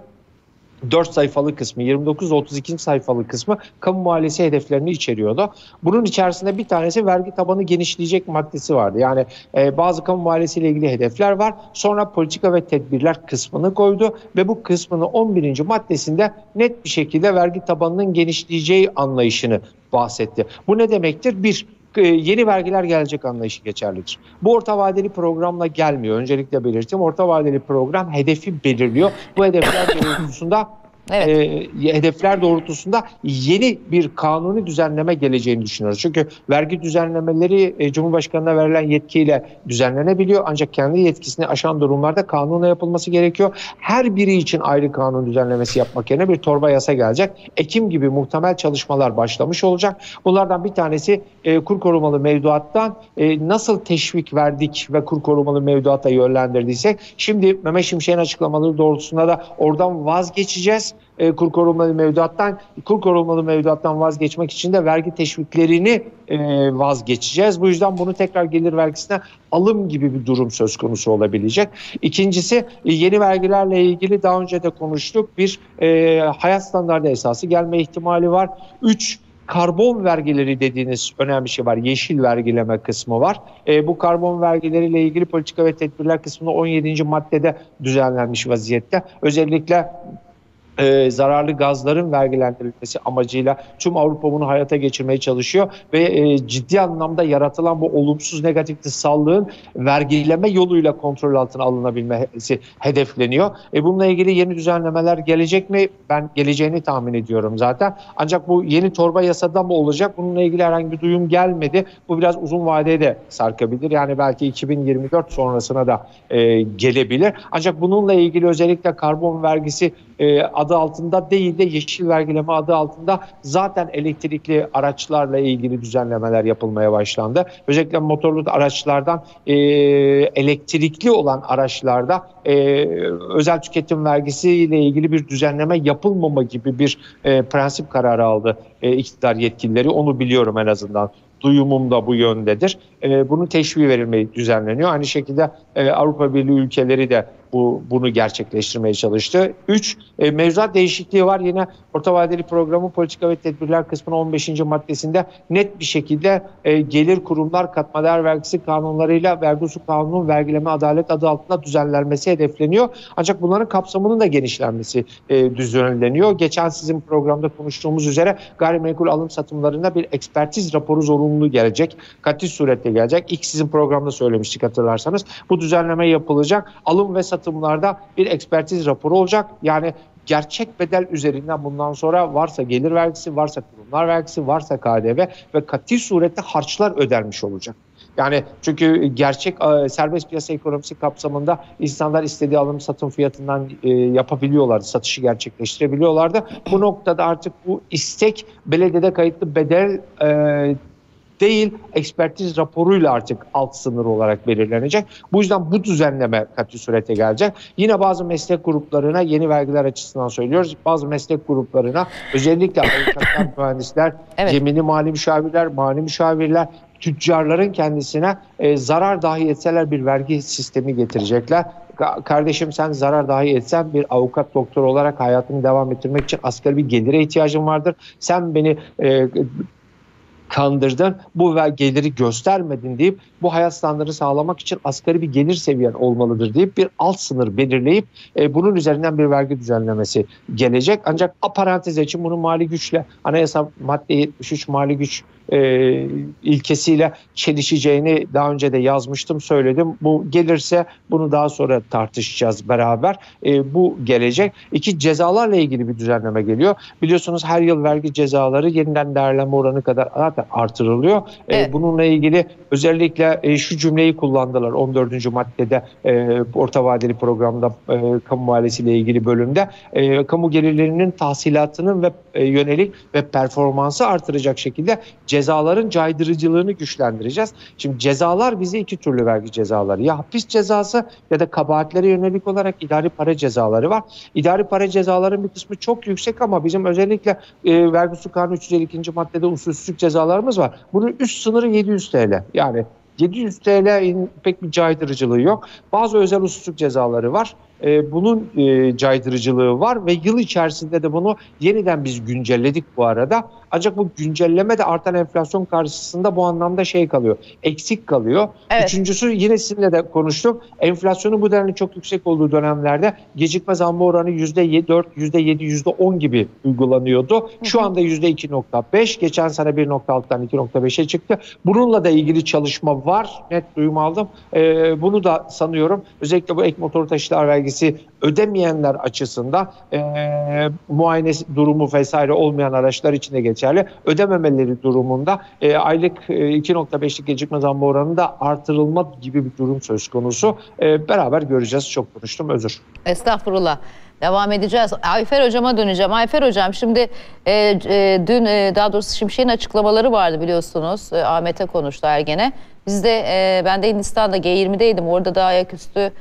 S4: dört sayfalı kısmı, yirmi dokuz otuz iki sayfalı kısmı kamu maliyesi hedeflerini içeriyordu. Bunun içerisinde bir tanesi vergi tabanı genişleyecek maddesi vardı. Yani e, bazı kamu maliyesiyle ilgili hedefler var. Sonra politika ve tedbirler kısmını koydu ve bu kısmını on birinci maddesinde net bir şekilde vergi tabanının genişleyeceği anlayışını bahsetti. Bu ne demektir? Bir, yeni vergiler gelecek anlayışı geçerlidir. Bu orta vadeli programla gelmiyor. Öncelikle belirteyim. Orta vadeli program hedefi belirliyor. Bu hedefler doğrultusunda evet. e, hedefler doğrultusunda yeni bir kanuni düzenleme geleceğini düşünüyoruz. Çünkü vergi düzenlemeleri e, Cumhurbaşkanı'na verilen yetkiyle düzenlenebiliyor. Ancak kendi yetkisini aşan durumlarda kanunla yapılması gerekiyor. Her biri için ayrı kanun düzenlemesi yapmak yerine bir torba yasa gelecek. Ekim gibi muhtemel çalışmalar başlamış olacak. Bunlardan bir tanesi e, kur korumalı mevduattan e, nasıl teşvik verdik ve kur korumalı mevduata yönlendirdiysek şimdi Mehmet Şimşek'in açıklamaları doğrultusunda da oradan vazgeçeceğiz. E, kur korumalı mevduattan kur korumalı mevduattan vazgeçmek için de vergi teşviklerini e, vazgeçeceğiz. Bu yüzden bunu tekrar gelir vergisine alım gibi bir durum söz konusu olabilecek. İkincisi e, yeni vergilerle ilgili daha önce de konuştuk. Bir e, hayat standardı esası gelme ihtimali var. Üç, karbon vergileri dediğiniz önemli bir şey var. Yeşil vergileme kısmı var. E, bu karbon vergileriyle ilgili politika ve tedbirler kısmında on yedinci maddede düzenlenmiş vaziyette. Özellikle Ee, zararlı gazların vergilendirilmesi amacıyla tüm Avrupa bunu hayata geçirmeye çalışıyor ve e, ciddi anlamda yaratılan bu olumsuz negatif dışsallığın vergileme yoluyla kontrol altına alınabilmesi hedefleniyor. E, bununla ilgili yeni düzenlemeler gelecek mi? Ben geleceğini tahmin ediyorum zaten. Ancak bu yeni torba yasada mı olacak? Bununla ilgili herhangi bir duyum gelmedi. Bu biraz uzun vadeye de sarkabilir. Yani belki iki bin yirmi dört sonrasına da e, gelebilir. Ancak bununla ilgili özellikle karbon vergisi e, adı altında değil de yeşil vergileme adı altında zaten elektrikli araçlarla ilgili düzenlemeler yapılmaya başlandı. Özellikle motorlu araçlardan e, elektrikli olan araçlarda e, özel tüketim vergisiyle ilgili bir düzenleme yapılmama gibi bir e, prensip kararı aldı e, iktidar yetkilileri. Onu biliyorum en azından. Duyumum da bu yöndedir. E, bunun teşviği verilmeyi düzenleniyor. Aynı şekilde e, Avrupa Birliği ülkeleri de bu bunu gerçekleştirmeye çalıştı. Üç, e, mevzuat değişikliği var. Yine orta vadeli programın politika ve tedbirler kısmının on beşinci maddesinde net bir şekilde e, gelir kurumlar katma değer vergisi kanunlarıyla vergi usul kanunun vergileme adalet adı altında düzenlenmesi hedefleniyor. Ancak bunların kapsamının da genişlenmesi e, düzenleniyor. Geçen sizin programda konuştuğumuz üzere gayrimenkul alım satımlarında bir ekspertiz raporu zorunluluğu gelecek. Kat'i surette gelecek. İlk sizin programda söylemiştik hatırlarsanız. Bu düzenleme yapılacak. Alım ve satımlarda bir ekspertiz raporu olacak. Yani gerçek bedel üzerinden bundan sonra varsa gelir vergisi, varsa kurumlar vergisi, varsa K D V ve kat'i surette harçlar ödenmiş olacak. Yani çünkü gerçek e, serbest piyasa ekonomisi kapsamında insanlar istediği alım satım fiyatından e, yapabiliyorlardı, satışı gerçekleştirebiliyorlardı. Bu noktada artık bu istek belediyede kayıtlı bedel e, değil, ekspertiz raporuyla artık alt sınır olarak belirlenecek. Bu yüzden bu düzenleme kat'i surete gelecek. Yine bazı meslek gruplarına yeni vergiler açısından söylüyoruz. Bazı meslek gruplarına özellikle avukatlar, mühendisler, evet. Gemini mali müşavirler, mali müşavirler, tüccarların kendisine e, zarar dahi etseler bir vergi sistemi getirecekler. Kardeşim sen zarar dahi etsen bir avukat doktor olarak hayatını devam ettirmek için asgari bir gelire ihtiyacın vardır. Sen beni e, kandırdın, bu geliri göstermedin deyip bu hayat standartını sağlamak için asgari bir gelir seviyen olmalıdır deyip bir alt sınır belirleyip e, bunun üzerinden bir vergi düzenlemesi gelecek. Ancak aparantez için bunun mali güçle, anayasa madde yetmiş üç mali güç e, ilkesiyle çelişeceğini daha önce de yazmıştım, söyledim. Bu gelirse bunu daha sonra tartışacağız beraber. E, bu gelecek. İki, cezalarla ilgili bir düzenleme geliyor. Biliyorsunuz her yıl vergi cezaları yeniden değerlenme oranı kadar zaten artırılıyor. Evet. E, bununla ilgili özellikle e, şu cümleyi kullandılar on dördüncü maddede e, orta vadeli programda e, kamu maliyesiyle ilgili bölümde e, kamu gelirlerinin tahsilatının ve e, yönelik ve performansı artıracak şekilde cezaların caydırıcılığını güçlendireceğiz. Şimdi cezalar bize iki türlü vergi cezaları. Ya hapis cezası ya da kabahatlere yönelik olarak idari para cezaları var. İdari para cezaların bir kısmı çok yüksek ama bizim özellikle e, vergi usul kanunu üç yüz elli ikinci maddede usulsüzlük cezalarımız var. Bunun üst sınırı yedi yüz TL. Yani yedi yüz TL'nin pek bir caydırıcılığı yok. Bazı özel usulsüzlük cezaları var. E, bunun e, caydırıcılığı var ve yıl içerisinde de bunu yeniden biz güncelledik bu arada. Ancak bu güncelleme de artan enflasyon karşısında bu anlamda şey kalıyor, eksik kalıyor. Evet. Üçüncüsü, yine sizinle de konuştuk. Enflasyonun bu denli çok yüksek olduğu dönemlerde gecikme zammı oranı yüzde dört, yüzde yedi, yüzde on gibi uygulanıyordu. Şu anda yüzde iki nokta beş, geçen sene bir nokta altıdan iki nokta beşe çıktı. Bununla da ilgili çalışma var, net duyum aldım. E, bunu da sanıyorum özellikle bu ek motor taşıtlar vergisi ödemeyenler açısından e, muayene durumu vesaire olmayan araçlar için de geçerli. Ödememeleri durumunda e, aylık e, iki nokta beşlik gecikme zammı oranında artırılma gibi bir durum söz konusu. E, beraber göreceğiz. Çok konuştum, özür.
S1: Estağfurullah. Devam edeceğiz. Ayfer Hocam'a döneceğim. Ayfer Hocam, şimdi e, e, dün e, daha doğrusu Şimşek'in açıklamaları vardı biliyorsunuz. E, Ahmet'e konuştu Ergen'e. Biz de e, ben de Hindistan'da G yirmi'deydim. Orada da ayaküstü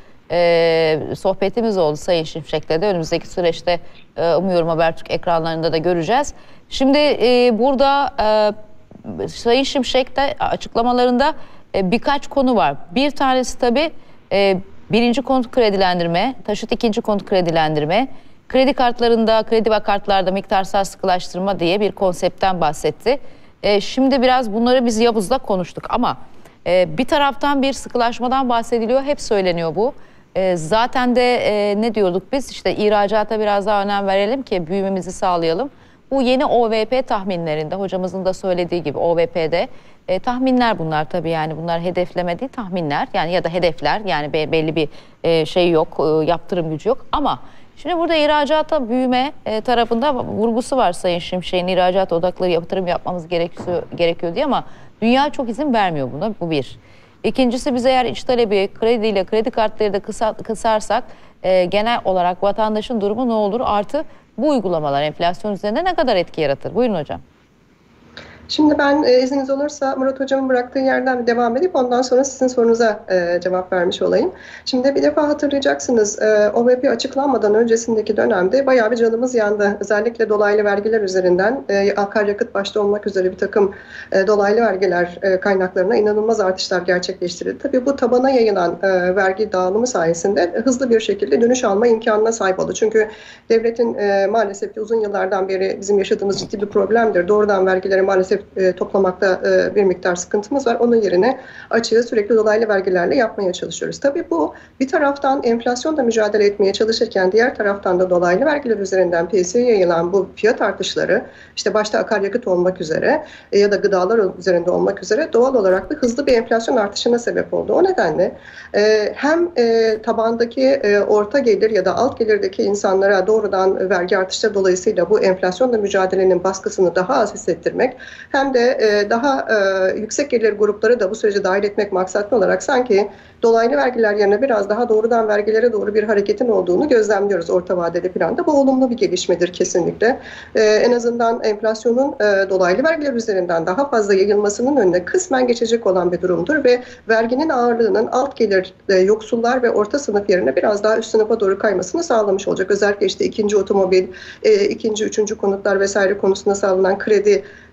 S1: e, sohbetimiz oldu Sayın Şimşek'le de. Önümüzdeki süreçte e, umuyorum Habertürk ekranlarında da göreceğiz. Şimdi e, burada e, Sayın Şimşek'te açıklamalarında e, birkaç konu var. Bir tanesi tabii e, birinci konut kredilendirme, taşıt ikinci konut kredilendirme, kredi kartlarında, kredi ve kartlarda miktarsal sıkılaştırma diye bir konseptten bahsetti. E, şimdi biraz bunları biz Yavuz'la konuştuk ama e, bir taraftan bir sıkılaşmadan bahsediliyor, hep söyleniyor bu. E, zaten de e, ne diyorduk biz, işte ihracata biraz daha önem verelim ki büyümemizi sağlayalım. Bu yeni O V P tahminlerinde, hocamızın da söylediği gibi O V P'de e, tahminler bunlar tabii, yani bunlar hedefleme değil, tahminler yani, ya da hedefler yani belli bir e, şey yok, e, yaptırım gücü yok ama şimdi burada ihracata büyüme e, tarafında vurgusu var Sayın Şimşek'in, ihracat odaklı yatırım yapmamız gerekiyor, gerekiyor diye ama dünya çok izin vermiyor buna, bu bir. İkincisi, biz eğer iç talebi krediyle kredi kartları da kısa, kısarsak e, genel olarak vatandaşın durumu ne olur, artı bu uygulamalar enflasyon üzerinde ne kadar etki yaratır? Buyurun hocam.
S3: Şimdi ben e, izniniz olursa Murat Hocam'ın bıraktığı yerden bir devam edip ondan sonra sizin sorunuza e, cevap vermiş olayım. Şimdi bir defa hatırlayacaksınız, e, O V P açıklanmadan öncesindeki dönemde bayağı bir canımız yandı. Özellikle dolaylı vergiler üzerinden e, akaryakıt başta olmak üzere bir takım e, dolaylı vergiler e, kaynaklarına inanılmaz artışlar gerçekleştirildi. Tabii bu tabana yayılan e, vergi dağılımı sayesinde hızlı bir şekilde dönüş alma imkanına sahip oldu. Çünkü devletin e, maalesef ki uzun yıllardan beri bizim yaşadığımız ciddi bir problemdir. Doğrudan vergileri maalesef E, toplamakta e, bir miktar sıkıntımız var. Onun yerine açığı sürekli dolaylı vergilerle yapmaya çalışıyoruz. Tabii bu bir taraftan enflasyonla mücadele etmeye çalışırken diğer taraftan da dolaylı vergiler üzerinden piyasaya yayılan bu fiyat artışları, işte başta akaryakıt olmak üzere e, ya da gıdalar üzerinde olmak üzere doğal olarak da hızlı bir enflasyon artışına sebep oldu. O nedenle e, hem e, tabandaki e, orta gelir ya da alt gelirdeki insanlara doğrudan vergi artışları dolayısıyla bu enflasyonla mücadelenin baskısını daha az hissettirmek, hem de e, daha e, yüksek gelir grupları da bu sürece dahil etmek maksatlı olarak sanki dolaylı vergiler yerine biraz daha doğrudan vergilere doğru bir hareketin olduğunu gözlemliyoruz orta vadeli planda. Bu olumlu bir gelişmedir kesinlikle. E, en azından enflasyonun e, dolaylı vergiler üzerinden daha fazla yayılmasının önüne kısmen geçecek olan bir durumdur ve verginin ağırlığının alt gelir, e, yoksullar ve orta sınıf yerine biraz daha üst sınıfa doğru kaymasını sağlamış olacak. Özellikle işte ikinci otomobil, e, ikinci, üçüncü konutlar vesaire konusunda sağlanan kredi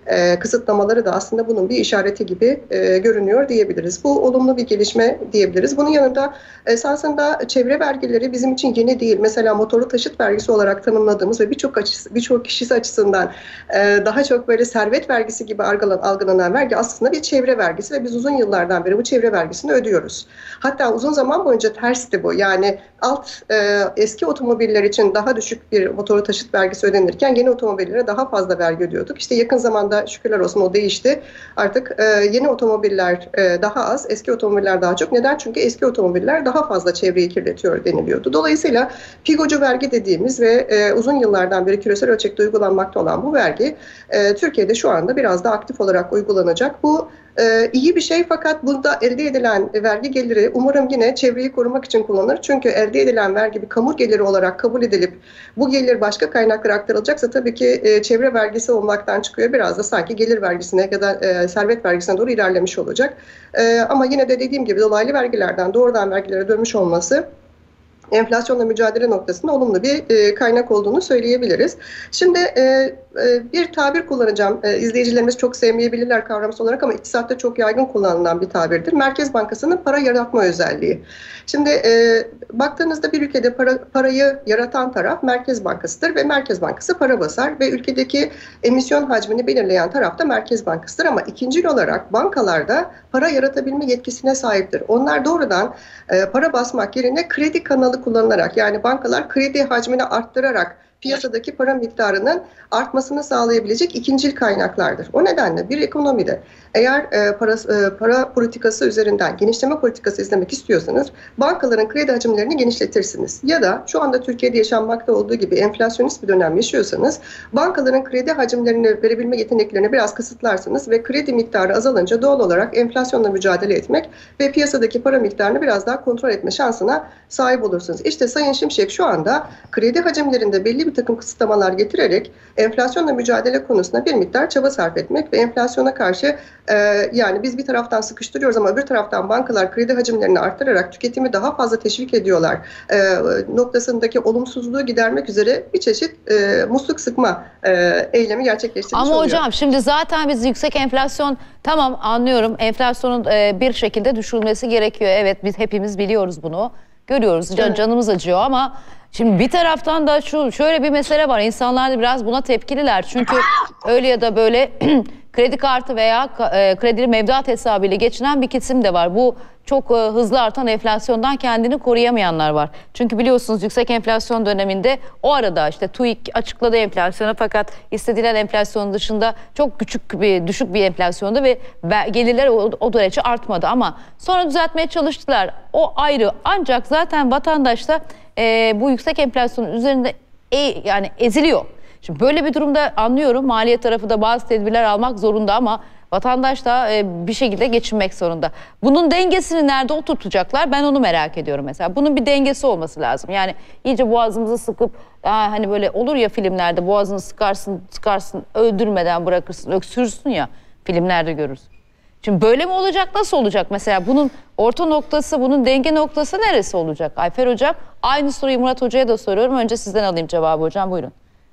S3: e, kısıtlamaları da aslında bunun bir işareti gibi e, görünüyor diyebiliriz. Bu olumlu bir gelişme diyebiliriz. Bunun yanında esasında çevre vergileri bizim için yeni değil. Mesela motorlu taşıt vergisi olarak tanımladığımız ve birçok birçok kişisi açısından e, daha çok böyle servet vergisi gibi algılanan vergi aslında bir çevre vergisi ve biz uzun yıllardan beri bu çevre vergisini ödüyoruz. Hatta uzun zaman boyunca tersti bu. Yani alt e, eski otomobiller için daha düşük bir motorlu taşıt vergisi ödenirken yeni otomobillere daha fazla vergi ödüyorduk. İşte yakın zamanda şükürler olsun o değişti. Artık e, yeni otomobiller e, daha az, eski otomobiller daha çok. Neden? Çünkü eski otomobiller daha fazla çevreyi kirletiyor deniliyordu. Dolayısıyla Figocu vergi dediğimiz ve e, uzun yıllardan beri küresel ölçekte uygulanmakta olan bu vergi e, Türkiye'de şu anda biraz daha aktif olarak uygulanacak. Bu e, iyi bir şey fakat burada elde edilen vergi geliri umarım yine çevreyi korumak için kullanılır. Çünkü elde edilen vergi bir kamu geliri olarak kabul edilip bu gelir başka kaynaklara aktarılacaksa tabii ki e, çevre vergisi olmaktan çıkıyor. Biraz da sanki gelir vergisine ya da e, servet vergisine doğru ilerlemiş olacak. E, ama yine de dediğim gibi dolaylı vergilerden doğrudan vergilere dönmüş olması enflasyonla mücadele noktasında olumlu bir e, kaynak olduğunu söyleyebiliriz. Şimdi e, e, bir tabir kullanacağım. E, izleyicilerimiz çok sevmeyebilirler kavramsal olarak ama iktisatta çok yaygın kullanılan bir tabirdir. Merkez Bankası'nın para yaratma özelliği. Şimdi e, baktığınızda bir ülkede para, parayı yaratan taraf Merkez Bankası'dır ve Merkez Bankası para basar ve ülkedeki emisyon hacmini belirleyen taraf da Merkez Bankası'dır ama ikincil olarak bankalarda para yaratabilme yetkisine sahiptir. Onlar doğrudan e, para basmak yerine kredi kanalı kullanılarak yani bankalar kredi hacmini arttırarak piyasadaki para miktarının artmasını sağlayabilecek ikincil kaynaklardır. O nedenle bir ekonomide eğer e, para, e, para politikası üzerinden genişleme politikası izlemek istiyorsanız bankaların kredi hacimlerini genişletirsiniz. Ya da şu anda Türkiye'de yaşanmakta olduğu gibi enflasyonist bir dönem yaşıyorsanız bankaların kredi hacimlerini verebilme yeteneklerini biraz kısıtlarsınız ve kredi miktarı azalınca doğal olarak enflasyonla mücadele etmek ve piyasadaki para miktarını biraz daha kontrol etme şansına sahip olursunuz. İşte Sayın Şimşek şu anda kredi hacimlerinde belli bir takım kısıtlamalar getirerek enflasyonla mücadele konusunda bir miktar çaba sarf etmek ve enflasyona karşı e, yani biz bir taraftan sıkıştırıyoruz ama öbür taraftan bankalar kredi hacimlerini arttırarak tüketimi daha fazla teşvik ediyorlar e, noktasındaki olumsuzluğu gidermek üzere bir çeşit e, musluk sıkma e, eylemi gerçekleştirmiş
S1: ama
S3: oluyor.
S1: Ama hocam şimdi zaten biz yüksek enflasyon tamam anlıyorum enflasyonun e, bir şekilde düşürülmesi gerekiyor. Evet biz hepimiz biliyoruz bunu. Görüyoruz can, canımız acıyor ama şimdi bir taraftan da şu şöyle bir mesele var. İnsanlar da biraz buna tepkililer. Çünkü öyle ya da böyle kredi kartı veya e, kredili mevduat hesabıyla geçinen bir kesim de var. Bu çok e, hızlı artan enflasyondan kendini koruyamayanlar var. Çünkü biliyorsunuz yüksek enflasyon döneminde o arada işte TÜİK açıkladı enflasyonu fakat istedilen enflasyonun dışında çok küçük bir düşük bir enflasyonda ve gelirler o, o derece artmadı ama sonra düzeltmeye çalıştılar. O ayrı ancak zaten vatandaş da e, bu yüksek enflasyonun üzerinde e, yani eziliyor. Şimdi böyle bir durumda anlıyorum maliye tarafı da bazı tedbirler almak zorunda ama vatandaş da e, bir şekilde geçinmek zorunda. Bunun dengesini nerede oturtacaklar ben onu merak ediyorum mesela. Bunun bir dengesi olması lazım. Yani iyice boğazımızı sıkıp daha hani böyle olur ya filmlerde boğazını sıkarsın sıkarsın öldürmeden bırakırsın öksürürsün ya filmlerde görürsün. Şimdi böyle mi olacak nasıl olacak mesela bunun orta noktası bunun denge noktası neresi olacak Ayfer Hocam? Aynı soruyu Murat Hoca'ya da soruyorum. Önce sizden alayım cevabı hocam buyurun.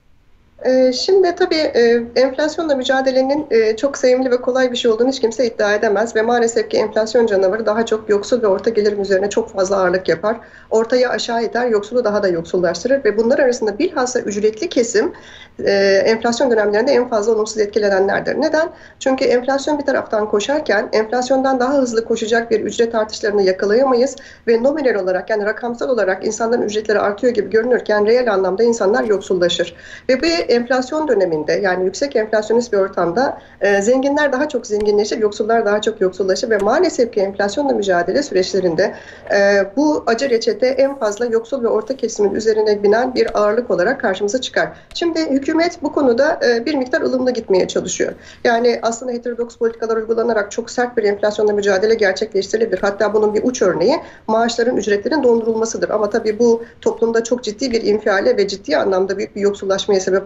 S3: Şimdi tabii enflasyonla mücadelenin çok sevimli ve kolay bir şey olduğunu hiç kimse iddia edemez ve maalesef ki enflasyon canavarı daha çok yoksul ve orta gelirim üzerine çok fazla ağırlık yapar. Ortayı aşağı iter, yoksulu daha da yoksullaştırır ve bunlar arasında bilhassa ücretli kesim enflasyon dönemlerinde en fazla olumsuz etkilenenlerdir. Neden? Çünkü enflasyon bir taraftan koşarken enflasyondan daha hızlı koşacak bir ücret artışlarını yakalayamayız ve nominal olarak yani rakamsal olarak insanların ücretleri artıyor gibi görünürken reel anlamda insanlar yoksullaşır. Ve bu enflasyon döneminde yani yüksek enflasyonist bir ortamda e, zenginler daha çok zenginleşir, yoksullar daha çok yoksullaşır ve maalesef ki enflasyonla mücadele süreçlerinde e, bu acı reçete en fazla yoksul ve orta kesimin üzerine binen bir ağırlık olarak karşımıza çıkar. Şimdi hükümet bu konuda e, bir miktar ılımlı gitmeye çalışıyor. Yani aslında heterodoks politikalar uygulanarak çok sert bir enflasyonla mücadele gerçekleştirilebilir. Hatta bunun bir uç örneği maaşların, ücretlerin dondurulmasıdır. Ama tabii bu toplumda çok ciddi bir infiale ve ciddi anlamda büyük bir yoksullaşmaya sebep olur.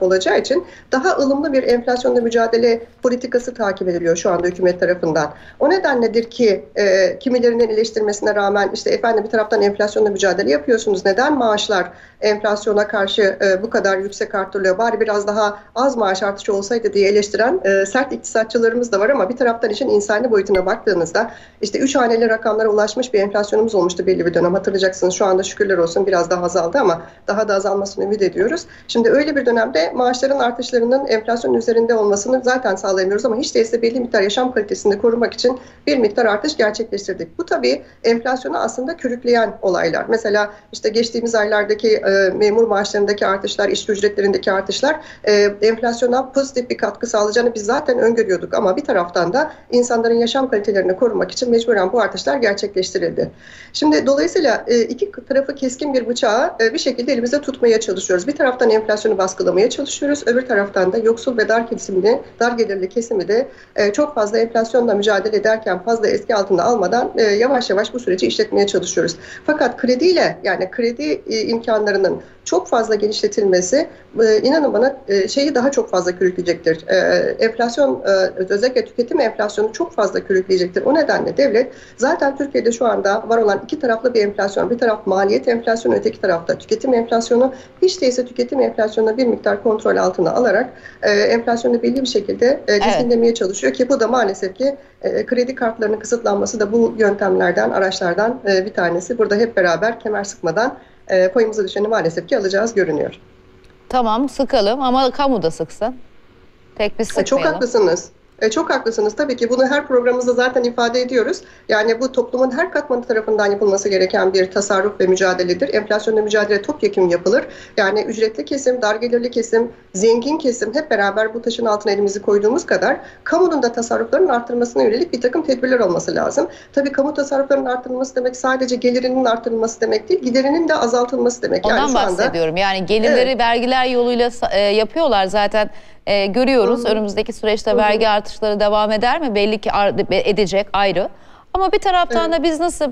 S3: olacağı için daha ılımlı bir enflasyonla mücadele politikası takip ediliyor şu anda hükümet tarafından. O nedenledir ki e, kimilerinin eleştirmesine rağmen işte efendim bir taraftan enflasyonla mücadele yapıyorsunuz. Neden maaşlar enflasyona karşı e, bu kadar yüksek artırılıyor? Bari biraz daha az maaş artışı olsaydı diye eleştiren e, sert iktisatçılarımız da var ama bir taraftan işin insani boyutuna baktığınızda işte üç haneli rakamlara ulaşmış bir enflasyonumuz olmuştu belli bir dönem. Hatırlayacaksınız şu anda şükürler olsun biraz daha azaldı ama daha da azalmasını ümit ediyoruz. Şimdi öyle bir dönemde maaşların artışlarının enflasyon üzerinde olmasını zaten sağlayamıyoruz ama hiç değilse belli miktar yaşam kalitesini korumak için bir miktar artış gerçekleştirdik. Bu tabii enflasyonu aslında körükleyen olaylar. Mesela işte geçtiğimiz aylardaki e, memur maaşlarındaki artışlar, işçi ücretlerindeki artışlar e, enflasyona pozitif bir katkı sağlayacağını biz zaten öngörüyorduk ama bir taraftan da insanların yaşam kalitelerini korumak için mecburen bu artışlar gerçekleştirildi. Şimdi dolayısıyla e, iki tarafı keskin bir bıçağı e, bir şekilde elimizde tutmaya çalışıyoruz. Bir taraftan enflasyonu baskılamaya çalışıyoruz. Öbür taraftan da yoksul ve dar kesimini, dar gelirli kesimi de e, çok fazla enflasyonla mücadele ederken fazla etki altında almadan e, yavaş yavaş bu süreci işletmeye çalışıyoruz. Fakat krediyle yani kredi e, imkanlarının çok fazla genişletilmesi e, inanın bana e, şeyi daha çok fazla körükleyecektir. E, enflasyon e, özellikle tüketim enflasyonu çok fazla körükleyecektir. O nedenle devlet zaten Türkiye'de şu anda var olan iki taraflı bir enflasyon. Bir taraf maliyet enflasyonu, öteki tarafta tüketim enflasyonu. Hiç değilse tüketim enflasyonunu bir miktar kontrol altına alarak e, enflasyonu belli bir şekilde e, dizginlemeye evet. çalışıyor ki bu da maalesef ki e, kredi kartlarının kısıtlanması da bu yöntemlerden, araçlardan e, bir tanesi. Burada hep beraber kemer sıkmadan e, payımıza düşeni maalesef ki alacağız görünüyor.
S1: Tamam sıkalım ama kamu da sıksın. Tek biz sıkmayalım.
S3: E, çok haklısınız. E, çok haklısınız. Tabii ki bunu her programımızda zaten ifade ediyoruz. Yani bu toplumun her katmanı tarafından yapılması gereken bir tasarruf ve mücadeledir. Enflasyonla mücadele topyekun yapılır. Yani ücretli kesim, dar gelirli kesim, zengin kesim hep beraber bu taşın altına elimizi koyduğumuz kadar kamunun da tasarrufların arttırılmasına yönelik bir takım tedbirler olması lazım. Tabii kamu tasarruflarının arttırılması demek sadece gelirinin arttırılması demek değil, giderinin de azaltılması demek.
S1: Ondan
S3: yani şu
S1: bahsediyorum.
S3: Anda,
S1: yani gelirleri evet. vergiler yoluyla e, yapıyorlar zaten. Ee, görüyoruz. Hı-hı. Önümüzdeki süreçte Hı-hı. vergi artışları devam eder mi? Belli ki edecek ayrı. Ama bir taraftan evet. da biz nasıl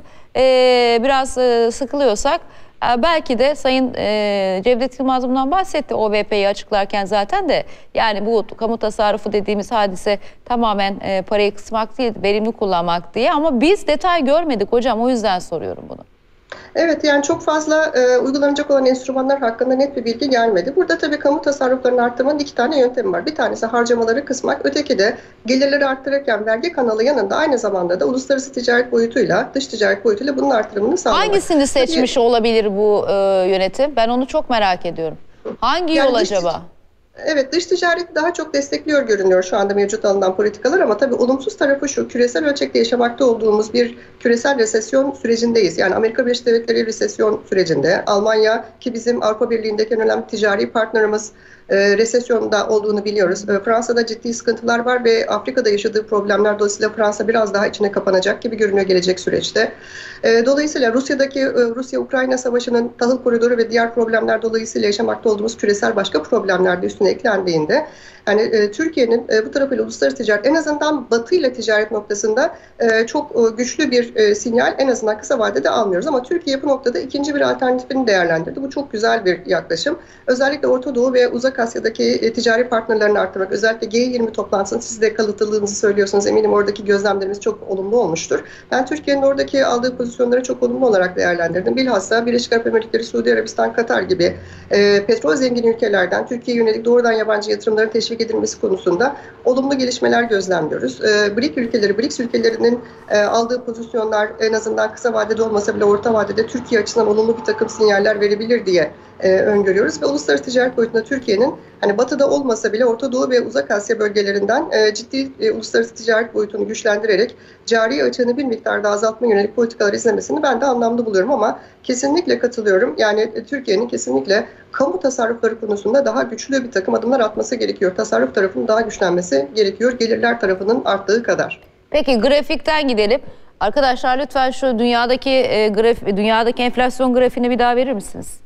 S1: e, biraz e, sıkılıyorsak e, belki de Sayın e, Cevdet Yılmaz bundan bahsetti O V P'yi açıklarken zaten de yani bu kamu tasarrufu dediğimiz hadise tamamen e, parayı kısmak değil, verimli kullanmak diye ama biz detay görmedik hocam o yüzden soruyorum bunu.
S3: Evet yani çok fazla e, uygulanacak olan enstrümanlar hakkında net bir bilgi gelmedi. Burada tabii kamu tasarruflarını arttırmanın iki tane yöntemi var. Bir tanesi harcamaları kısmak, öteki de gelirleri arttırırken vergi kanalı yanında aynı zamanda da uluslararası ticaret boyutuyla, dış ticaret boyutuyla bunun artırımını sağlamak. Hangisini
S1: seçmiş tabii, olabilir bu e, yönetim? Ben onu çok merak ediyorum. Hangi yani yol acaba?
S3: Evet, dış ticareti daha çok destekliyor görünüyor şu anda mevcut alınan politikalar ama tabii olumsuz tarafı şu, küresel ölçekte yaşamakta olduğumuz bir küresel resesyon sürecindeyiz. Yani Amerika Birleşik Devletleri resesyon sürecinde, Almanya ki bizim Avrupa Birliği'ndeki en önemli ticari partnerimiz e, resesyonda olduğunu biliyoruz. E, Fransa'da ciddi sıkıntılar var ve Afrika'da yaşadığı problemler dolayısıyla Fransa biraz daha içine kapanacak gibi görünüyor gelecek süreçte. E, dolayısıyla Rusya'daki e, Rusya-Ukrayna savaşının tahıl koridoru ve diğer problemler dolayısıyla yaşamakta olduğumuz küresel başka problemler de üstüne eklendiğinde yani e, Türkiye'nin e, bu tarafıyla uluslararası ticaret en azından Batı ile ticaret noktasında e, çok e, güçlü bir e, sinyal en azından kısa vadede almıyoruz ama Türkiye bu noktada ikinci bir alternatifini değerlendirdi. Bu çok güzel bir yaklaşım. Özellikle Orta Doğu ve Uzak Asya'daki e, ticari partnerlerini arttırmak, özellikle G yirmi toplantısını siz de kalıtlılığınızı söylüyorsunuz. Eminim oradaki gözlemlerimiz çok olumlu olmuştur. Ben Türkiye'nin oradaki aldığı pozisyonları çok olumlu olarak değerlendirdim. Bilhassa Birleşik Arap Emirlikleri, Suudi Arabistan, Katar gibi e, petrol zengin ülkelerden Türkiye'ye yönelik doğrudan yabancı yatırımların teşvik edilmesi konusunda olumlu gelişmeler gözlemliyoruz. E, B R I C ülkeleri, B R I C S ülkelerinin e, aldığı pozisyonlar en azından kısa vadede olmasa bile orta vadede Türkiye açısından olumlu bir takım sinyaller verebilir diye e, öngörüyoruz ve uluslararası ticaret boyutunda Türkiye'nin hani Batı'da olmasa bile Orta Doğu ve Uzak Asya bölgelerinden e, ciddi e, uluslararası ticaret boyutunu güçlendirerek cari açığını bir miktarda azaltma yönelik politikalar izlemesini ben de anlamlı buluyorum ama kesinlikle katılıyorum. Yani e, Türkiye'nin kesinlikle kamu tasarrufları konusunda daha güçlü bir takım adımlar atması gerekiyor. Tasarruf tarafının daha güçlenmesi gerekiyor. Gelirler tarafının arttığı kadar.
S1: Peki grafikten gidelim. Arkadaşlar lütfen şu dünyadaki e, graf, dünyadaki enflasyon grafiğini bir daha verir misiniz?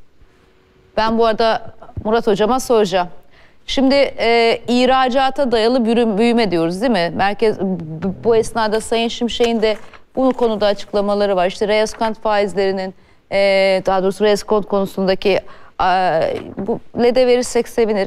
S1: Ben bu arada Murat Hocama soracağım. Şimdi e, ihracata dayalı büyüme diyoruz değil mi? Merkez bu esnada Sayın Şimşek'in de bu konuda açıklamaları var. İşte reeskont faizlerinin e, daha doğrusu reeskont konusundaki e, bu ne de verirsek sevinirim.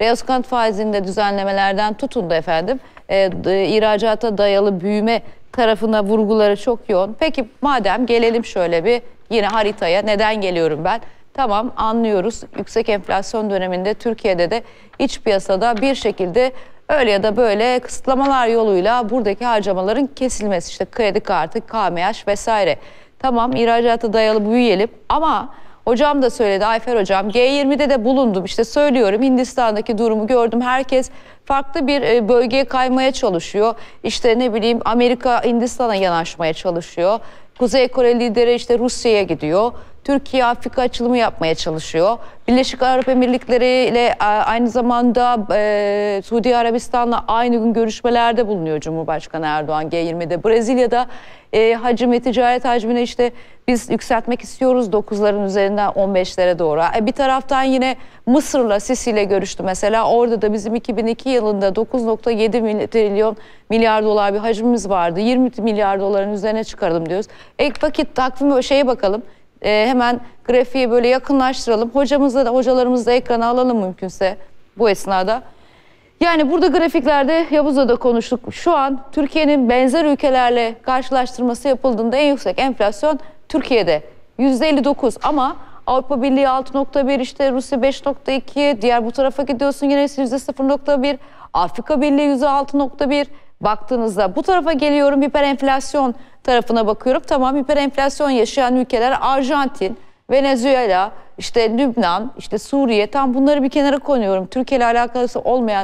S1: Beyaz konut faizinde düzenlemelerden tutun da efendim e, ihracata dayalı büyüme tarafına vurguları çok yoğun. Peki madem gelelim şöyle bir yine haritaya, neden geliyorum ben? Tamam, anlıyoruz. Yüksek enflasyon döneminde Türkiye'de de iç piyasada bir şekilde öyle ya da böyle kısıtlamalar yoluyla buradaki harcamaların kesilmesi, işte kredi kartı, K M H vesaire. Tamam, ihracata dayalı büyüyelim ama hocam da söyledi, Ayfer hocam, G yirmi'de de bulundum, işte söylüyorum, Hindistan'daki durumu gördüm. Herkes farklı bir bölgeye kaymaya çalışıyor. İşte ne bileyim, Amerika Hindistan'a yanaşmaya çalışıyor. Kuzey Kore lideri işte Rusya'ya gidiyor. Türkiye Afrika açılımı yapmaya çalışıyor. Birleşik Arap Emirlikleri ile aynı zamanda e, Suudi Arabistan'la aynı gün görüşmelerde bulunuyor Cumhurbaşkanı Erdoğan G yirmi'de. Brezilya'da e, hacim ve ticaret hacmini işte biz yükseltmek istiyoruz dokuzların üzerinden on beşlere doğru. E, bir taraftan yine Mısır'la, Sisi ile görüştü mesela. Orada da bizim iki bin iki yılında dokuz nokta yedi trilyon milyar dolar bir hacmimiz vardı. yirmi milyar doların üzerine çıkaralım diyoruz. E, vakit takvimi şeye bakalım. Ee, hemen grafiği böyle yakınlaştıralım. Hocamızla da, hocalarımızı da ekrana alalım mümkünse bu esnada. Yani burada grafiklerde Yavuz'la da konuştuk. Şu an Türkiye'nin benzer ülkelerle karşılaştırması yapıldığında en yüksek enflasyon Türkiye'de yüzde elli dokuz, ama Avrupa Birliği altı nokta bir, işte Rusya beş nokta iki, diğer bu tarafa gidiyorsun yine yüzde sıfır nokta bir, Afrika Birliği yüzde altı nokta bir. Baktığınızda bu tarafa geliyorum, hiperenflasyon tarafına bakıyorum. Tamam, hiperenflasyon yaşayan ülkeler Arjantin, Venezuela, işte Lübnan, işte Suriye, tam bunları bir kenara koyuyorum. Türkiye ile alakası olmayan,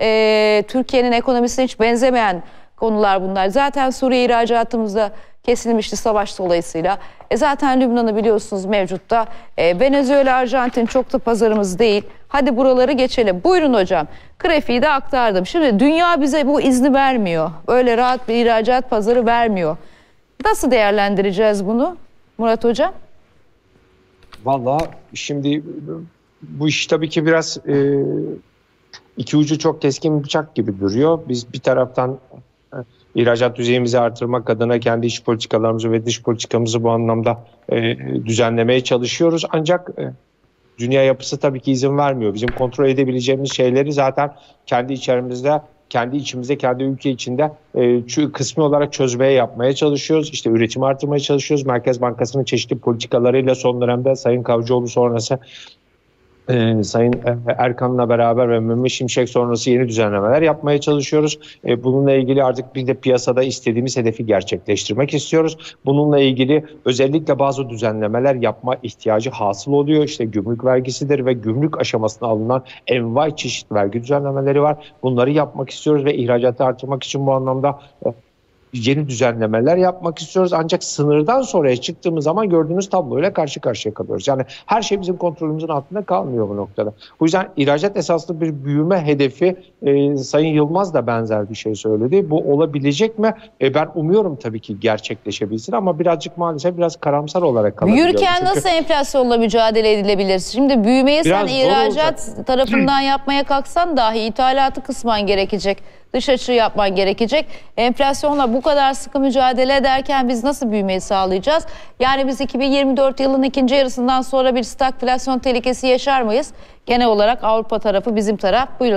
S1: e, Türkiye'nin ekonomisine hiç benzemeyen konular bunlar. Zaten Suriye ihracatımızda kesilmişti savaş dolayısıyla. E zaten Lübnan'ı biliyorsunuz mevcutta. E, Venezuela, Arjantin çok da pazarımız değil. Hadi buraları geçelim. Buyurun hocam. Grafiği de aktardım. Şimdi dünya bize bu izni vermiyor. Öyle rahat bir ihracat pazarı vermiyor. Nasıl değerlendireceğiz bunu Murat hocam?
S4: Vallahi şimdi bu iş tabii ki biraz e, iki ucu çok keskin bir bıçak gibi duruyor. Biz bir taraftan ihracat düzeyimizi artırmak adına kendi iç politikalarımızı ve dış politikamızı bu anlamda e, düzenlemeye çalışıyoruz. Ancak e, dünya yapısı tabii ki izin vermiyor. Bizim kontrol edebileceğimiz şeyleri zaten kendi içerimizde, kendi içimizde, kendi ülke içinde e, kısmi olarak çözmeye yapmaya çalışıyoruz. İşte üretimi artırmaya çalışıyoruz. Merkez Bankası'nın çeşitli politikalarıyla son dönemde Sayın Kavcıoğlu sonrası Ee, Sayın Erkan'la beraber ve Mehmet Şimşek sonrası yeni düzenlemeler yapmaya çalışıyoruz. Ee, bununla ilgili artık bir de piyasada istediğimiz hedefi gerçekleştirmek istiyoruz. Bununla ilgili özellikle bazı düzenlemeler yapma ihtiyacı hasıl oluyor. İşte gümrük vergisidir ve gümrük aşamasına alınan envai çeşit vergi düzenlemeleri var. Bunları yapmak istiyoruz ve ihracatı artırmak için bu anlamda yeni düzenlemeler yapmak istiyoruz. Ancak sınırdan sonraya çıktığımız zaman gördüğünüz tabloyla karşı karşıya kalıyoruz. Yani her şey bizim kontrolümüzün altında kalmıyor bu noktada. Bu yüzden ihracat esaslı bir büyüme hedefi, e, Sayın Yılmaz da benzer bir şey söyledi. Bu olabilecek mi? E, ben umuyorum tabii ki gerçekleşebilsin ama birazcık maalesef biraz karamsar olarak kalabiliyor.
S1: Büyürken Çünkü nasıl enflasyonla mücadele edilebilir? Şimdi büyümeyi sen ihracat tarafından yapmaya kalksan dahi ithalatı kısman gerekecek. Dış açığı yapman gerekecek. Enflasyonla bu kadar sıkı mücadele ederken biz nasıl büyümeyi sağlayacağız? Yani biz iki bin yirmi dört yılının ikinci yarısından sonra bir stagflasyon tehlikesi yaşar mıyız? Genel olarak Avrupa tarafı, bizim taraf. Buyurun.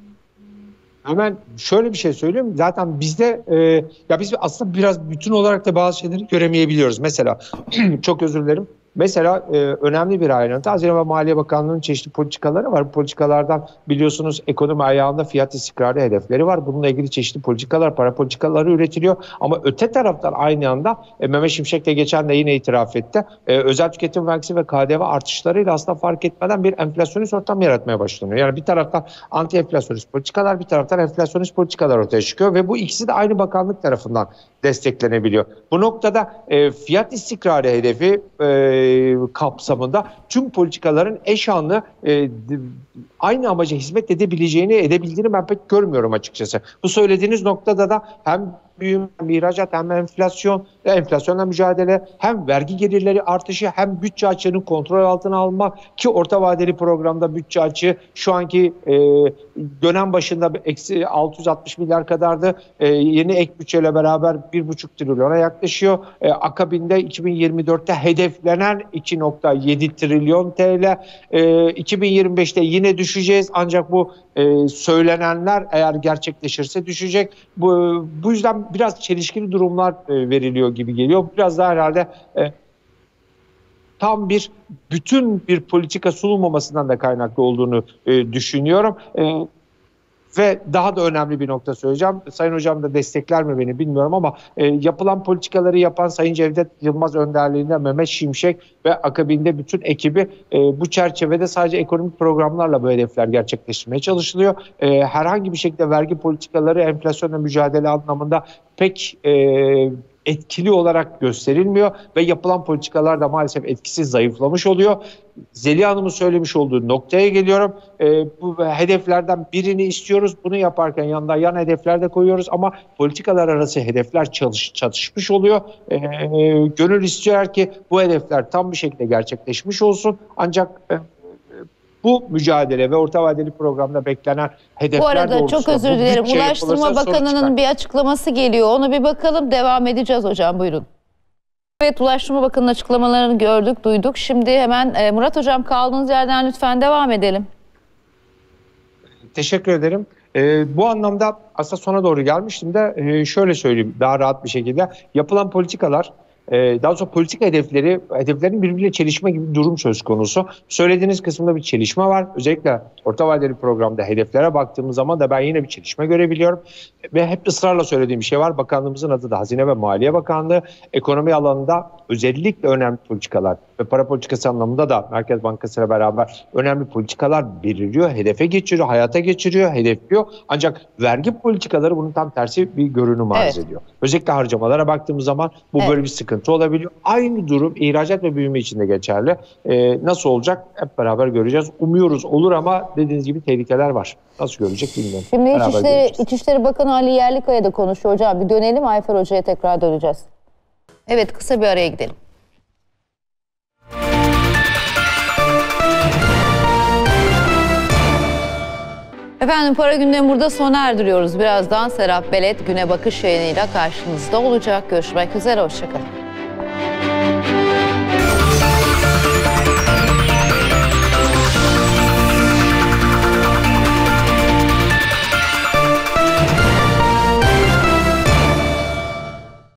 S4: Hemen şöyle bir şey söyleyeyim. Zaten bizde e, ya biz aslında biraz bütün olarak da bazı şeyleri göremeyebiliyoruz. Mesela çok özür dilerim. Mesela e, önemli bir ayrıntı, Hazine ve Maliye Bakanlığı'nın çeşitli politikaları var. Bu politikalardan biliyorsunuz ekonomi ayağında fiyat istikrarı hedefleri var. Bununla ilgili çeşitli politikalar, para politikaları üretiliyor. Ama öte taraftan aynı anda e, Mehmet Şimşek de geçen de yine itiraf etti. E, özel tüketim vergisi ve K D V artışlarıyla aslında fark etmeden bir enflasyonist ortam yaratmaya başlanıyor. Yani bir taraftan anti enflasyonist politikalar, bir taraftan enflasyonist politikalar ortaya çıkıyor ve bu ikisi de aynı bakanlık tarafından desteklenebiliyor. Bu noktada e, fiyat istikrarı hedefi e, kapsamında tüm politikaların eş anlı e, aynı amaca hizmet edebileceğini, edebildiğini ben pek görmüyorum açıkçası. Bu söylediğiniz noktada da hem büyüme, hem ihracat, hem enflasyon, enflasyonla mücadele, hem vergi gelirleri artışı, hem bütçe açığını kontrol altına almak ki orta vadeli programda bütçe açığı şu anki e, dönem başında eksi altı yüz altmış milyar kadardı. E, yeni ek bütçeyle beraber bir buçuk trilyona yaklaşıyor. E, akabinde iki bin yirmi dörtte hedeflenen iki nokta yedi trilyon T L. E, iki bin yirmi beşte yine düşeceğiz ancak bu e, söylenenler eğer gerçekleşirse düşecek. Bu, bu yüzden biraz çelişkili durumlar e, veriliyor gibi geliyor. Biraz daha herhalde e, tam bir bütün bir politika sunulmamasından da kaynaklı olduğunu e, düşünüyorum. E, Ve daha da önemli bir nokta söyleyeceğim. Sayın Hocam da destekler mi beni bilmiyorum ama e, yapılan politikaları yapan Sayın Cevdet Yılmaz önderliğinde Mehmet Şimşek ve akabinde bütün ekibi e, bu çerçevede sadece ekonomik programlarla bu hedefler gerçekleştirmeye çalışılıyor. E, herhangi bir şekilde vergi politikaları enflasyonla mücadele anlamında pek e, etkili olarak gösterilmiyor ve yapılan politikalar da maalesef etkisiz, zayıflamış oluyor. Zeliha Hanım'ın söylemiş olduğu noktaya geliyorum. E, bu hedeflerden birini istiyoruz. Bunu yaparken yanında yan hedefler de koyuyoruz ama politikalar arası hedefler çalış, çatışmış oluyor. E, e, gönül istiyor ki bu hedefler tam bir şekilde gerçekleşmiş olsun. Ancak e, bu mücadele ve orta vadeli programda beklenen hedefler
S1: Bu arada
S4: doğrultusunda
S1: çok özür dilerim. Ulaştırma Bakanı'nın bir açıklaması geliyor. Onu bir bakalım. Devam edeceğiz hocam. Buyurun. Evet, Ulaştırma Bakanı'nın açıklamalarını gördük, duyduk. Şimdi hemen e, Murat Hocam kaldığınız yerden lütfen devam edelim.
S4: Teşekkür ederim. Ee, bu anlamda aslında sona doğru gelmiştim de e, şöyle söyleyeyim daha rahat bir şekilde. Yapılan politikalar, e, daha sonra politika hedefleri, hedeflerin birbiriyle çelişme gibi bir durum söz konusu. Söylediğiniz kısımda bir çelişme var. Özellikle orta vadeli programda hedeflere baktığımız zaman da ben yine bir çelişme görebiliyorum. Ve hep ısrarla söylediğim bir şey var. Bakanlığımızın adı da Hazine ve Maliye Bakanlığı. Ekonomi alanında özellikle önemli politikalar ve para politikası anlamında da Merkez Bankası ile beraber önemli politikalar belirliyor, hedefe geçiriyor, hayata geçiriyor, hedefliyor. Ancak vergi politikaları bunun tam tersi bir görünüm arz
S1: Evet.
S4: ediyor. Özellikle harcamalara baktığımız zaman bu
S1: Evet.
S4: böyle bir sıkıntı olabiliyor. Aynı durum ihracat ve büyüme için de geçerli. Ee, nasıl olacak hep beraber göreceğiz. Umuyoruz olur ama dediğiniz gibi tehlikeler var. Nasıl görecek bilmiyorum.
S1: Şimdi
S4: Beraber
S1: İçişleri,
S4: göreceğiz.
S1: İçişleri Bakanı Ali Yerlikaya da konuşuyor hocam. Bir dönelim, Ayfer Hoca'ya tekrar döneceğiz. Evet, kısa bir araya gidelim. Efendim, Para Gündemi burada sona erdiriyoruz. Birazdan Serap Belet Güne Bakış yayınıyla karşınızda olacak. Görüşmek üzere, hoşçakalın.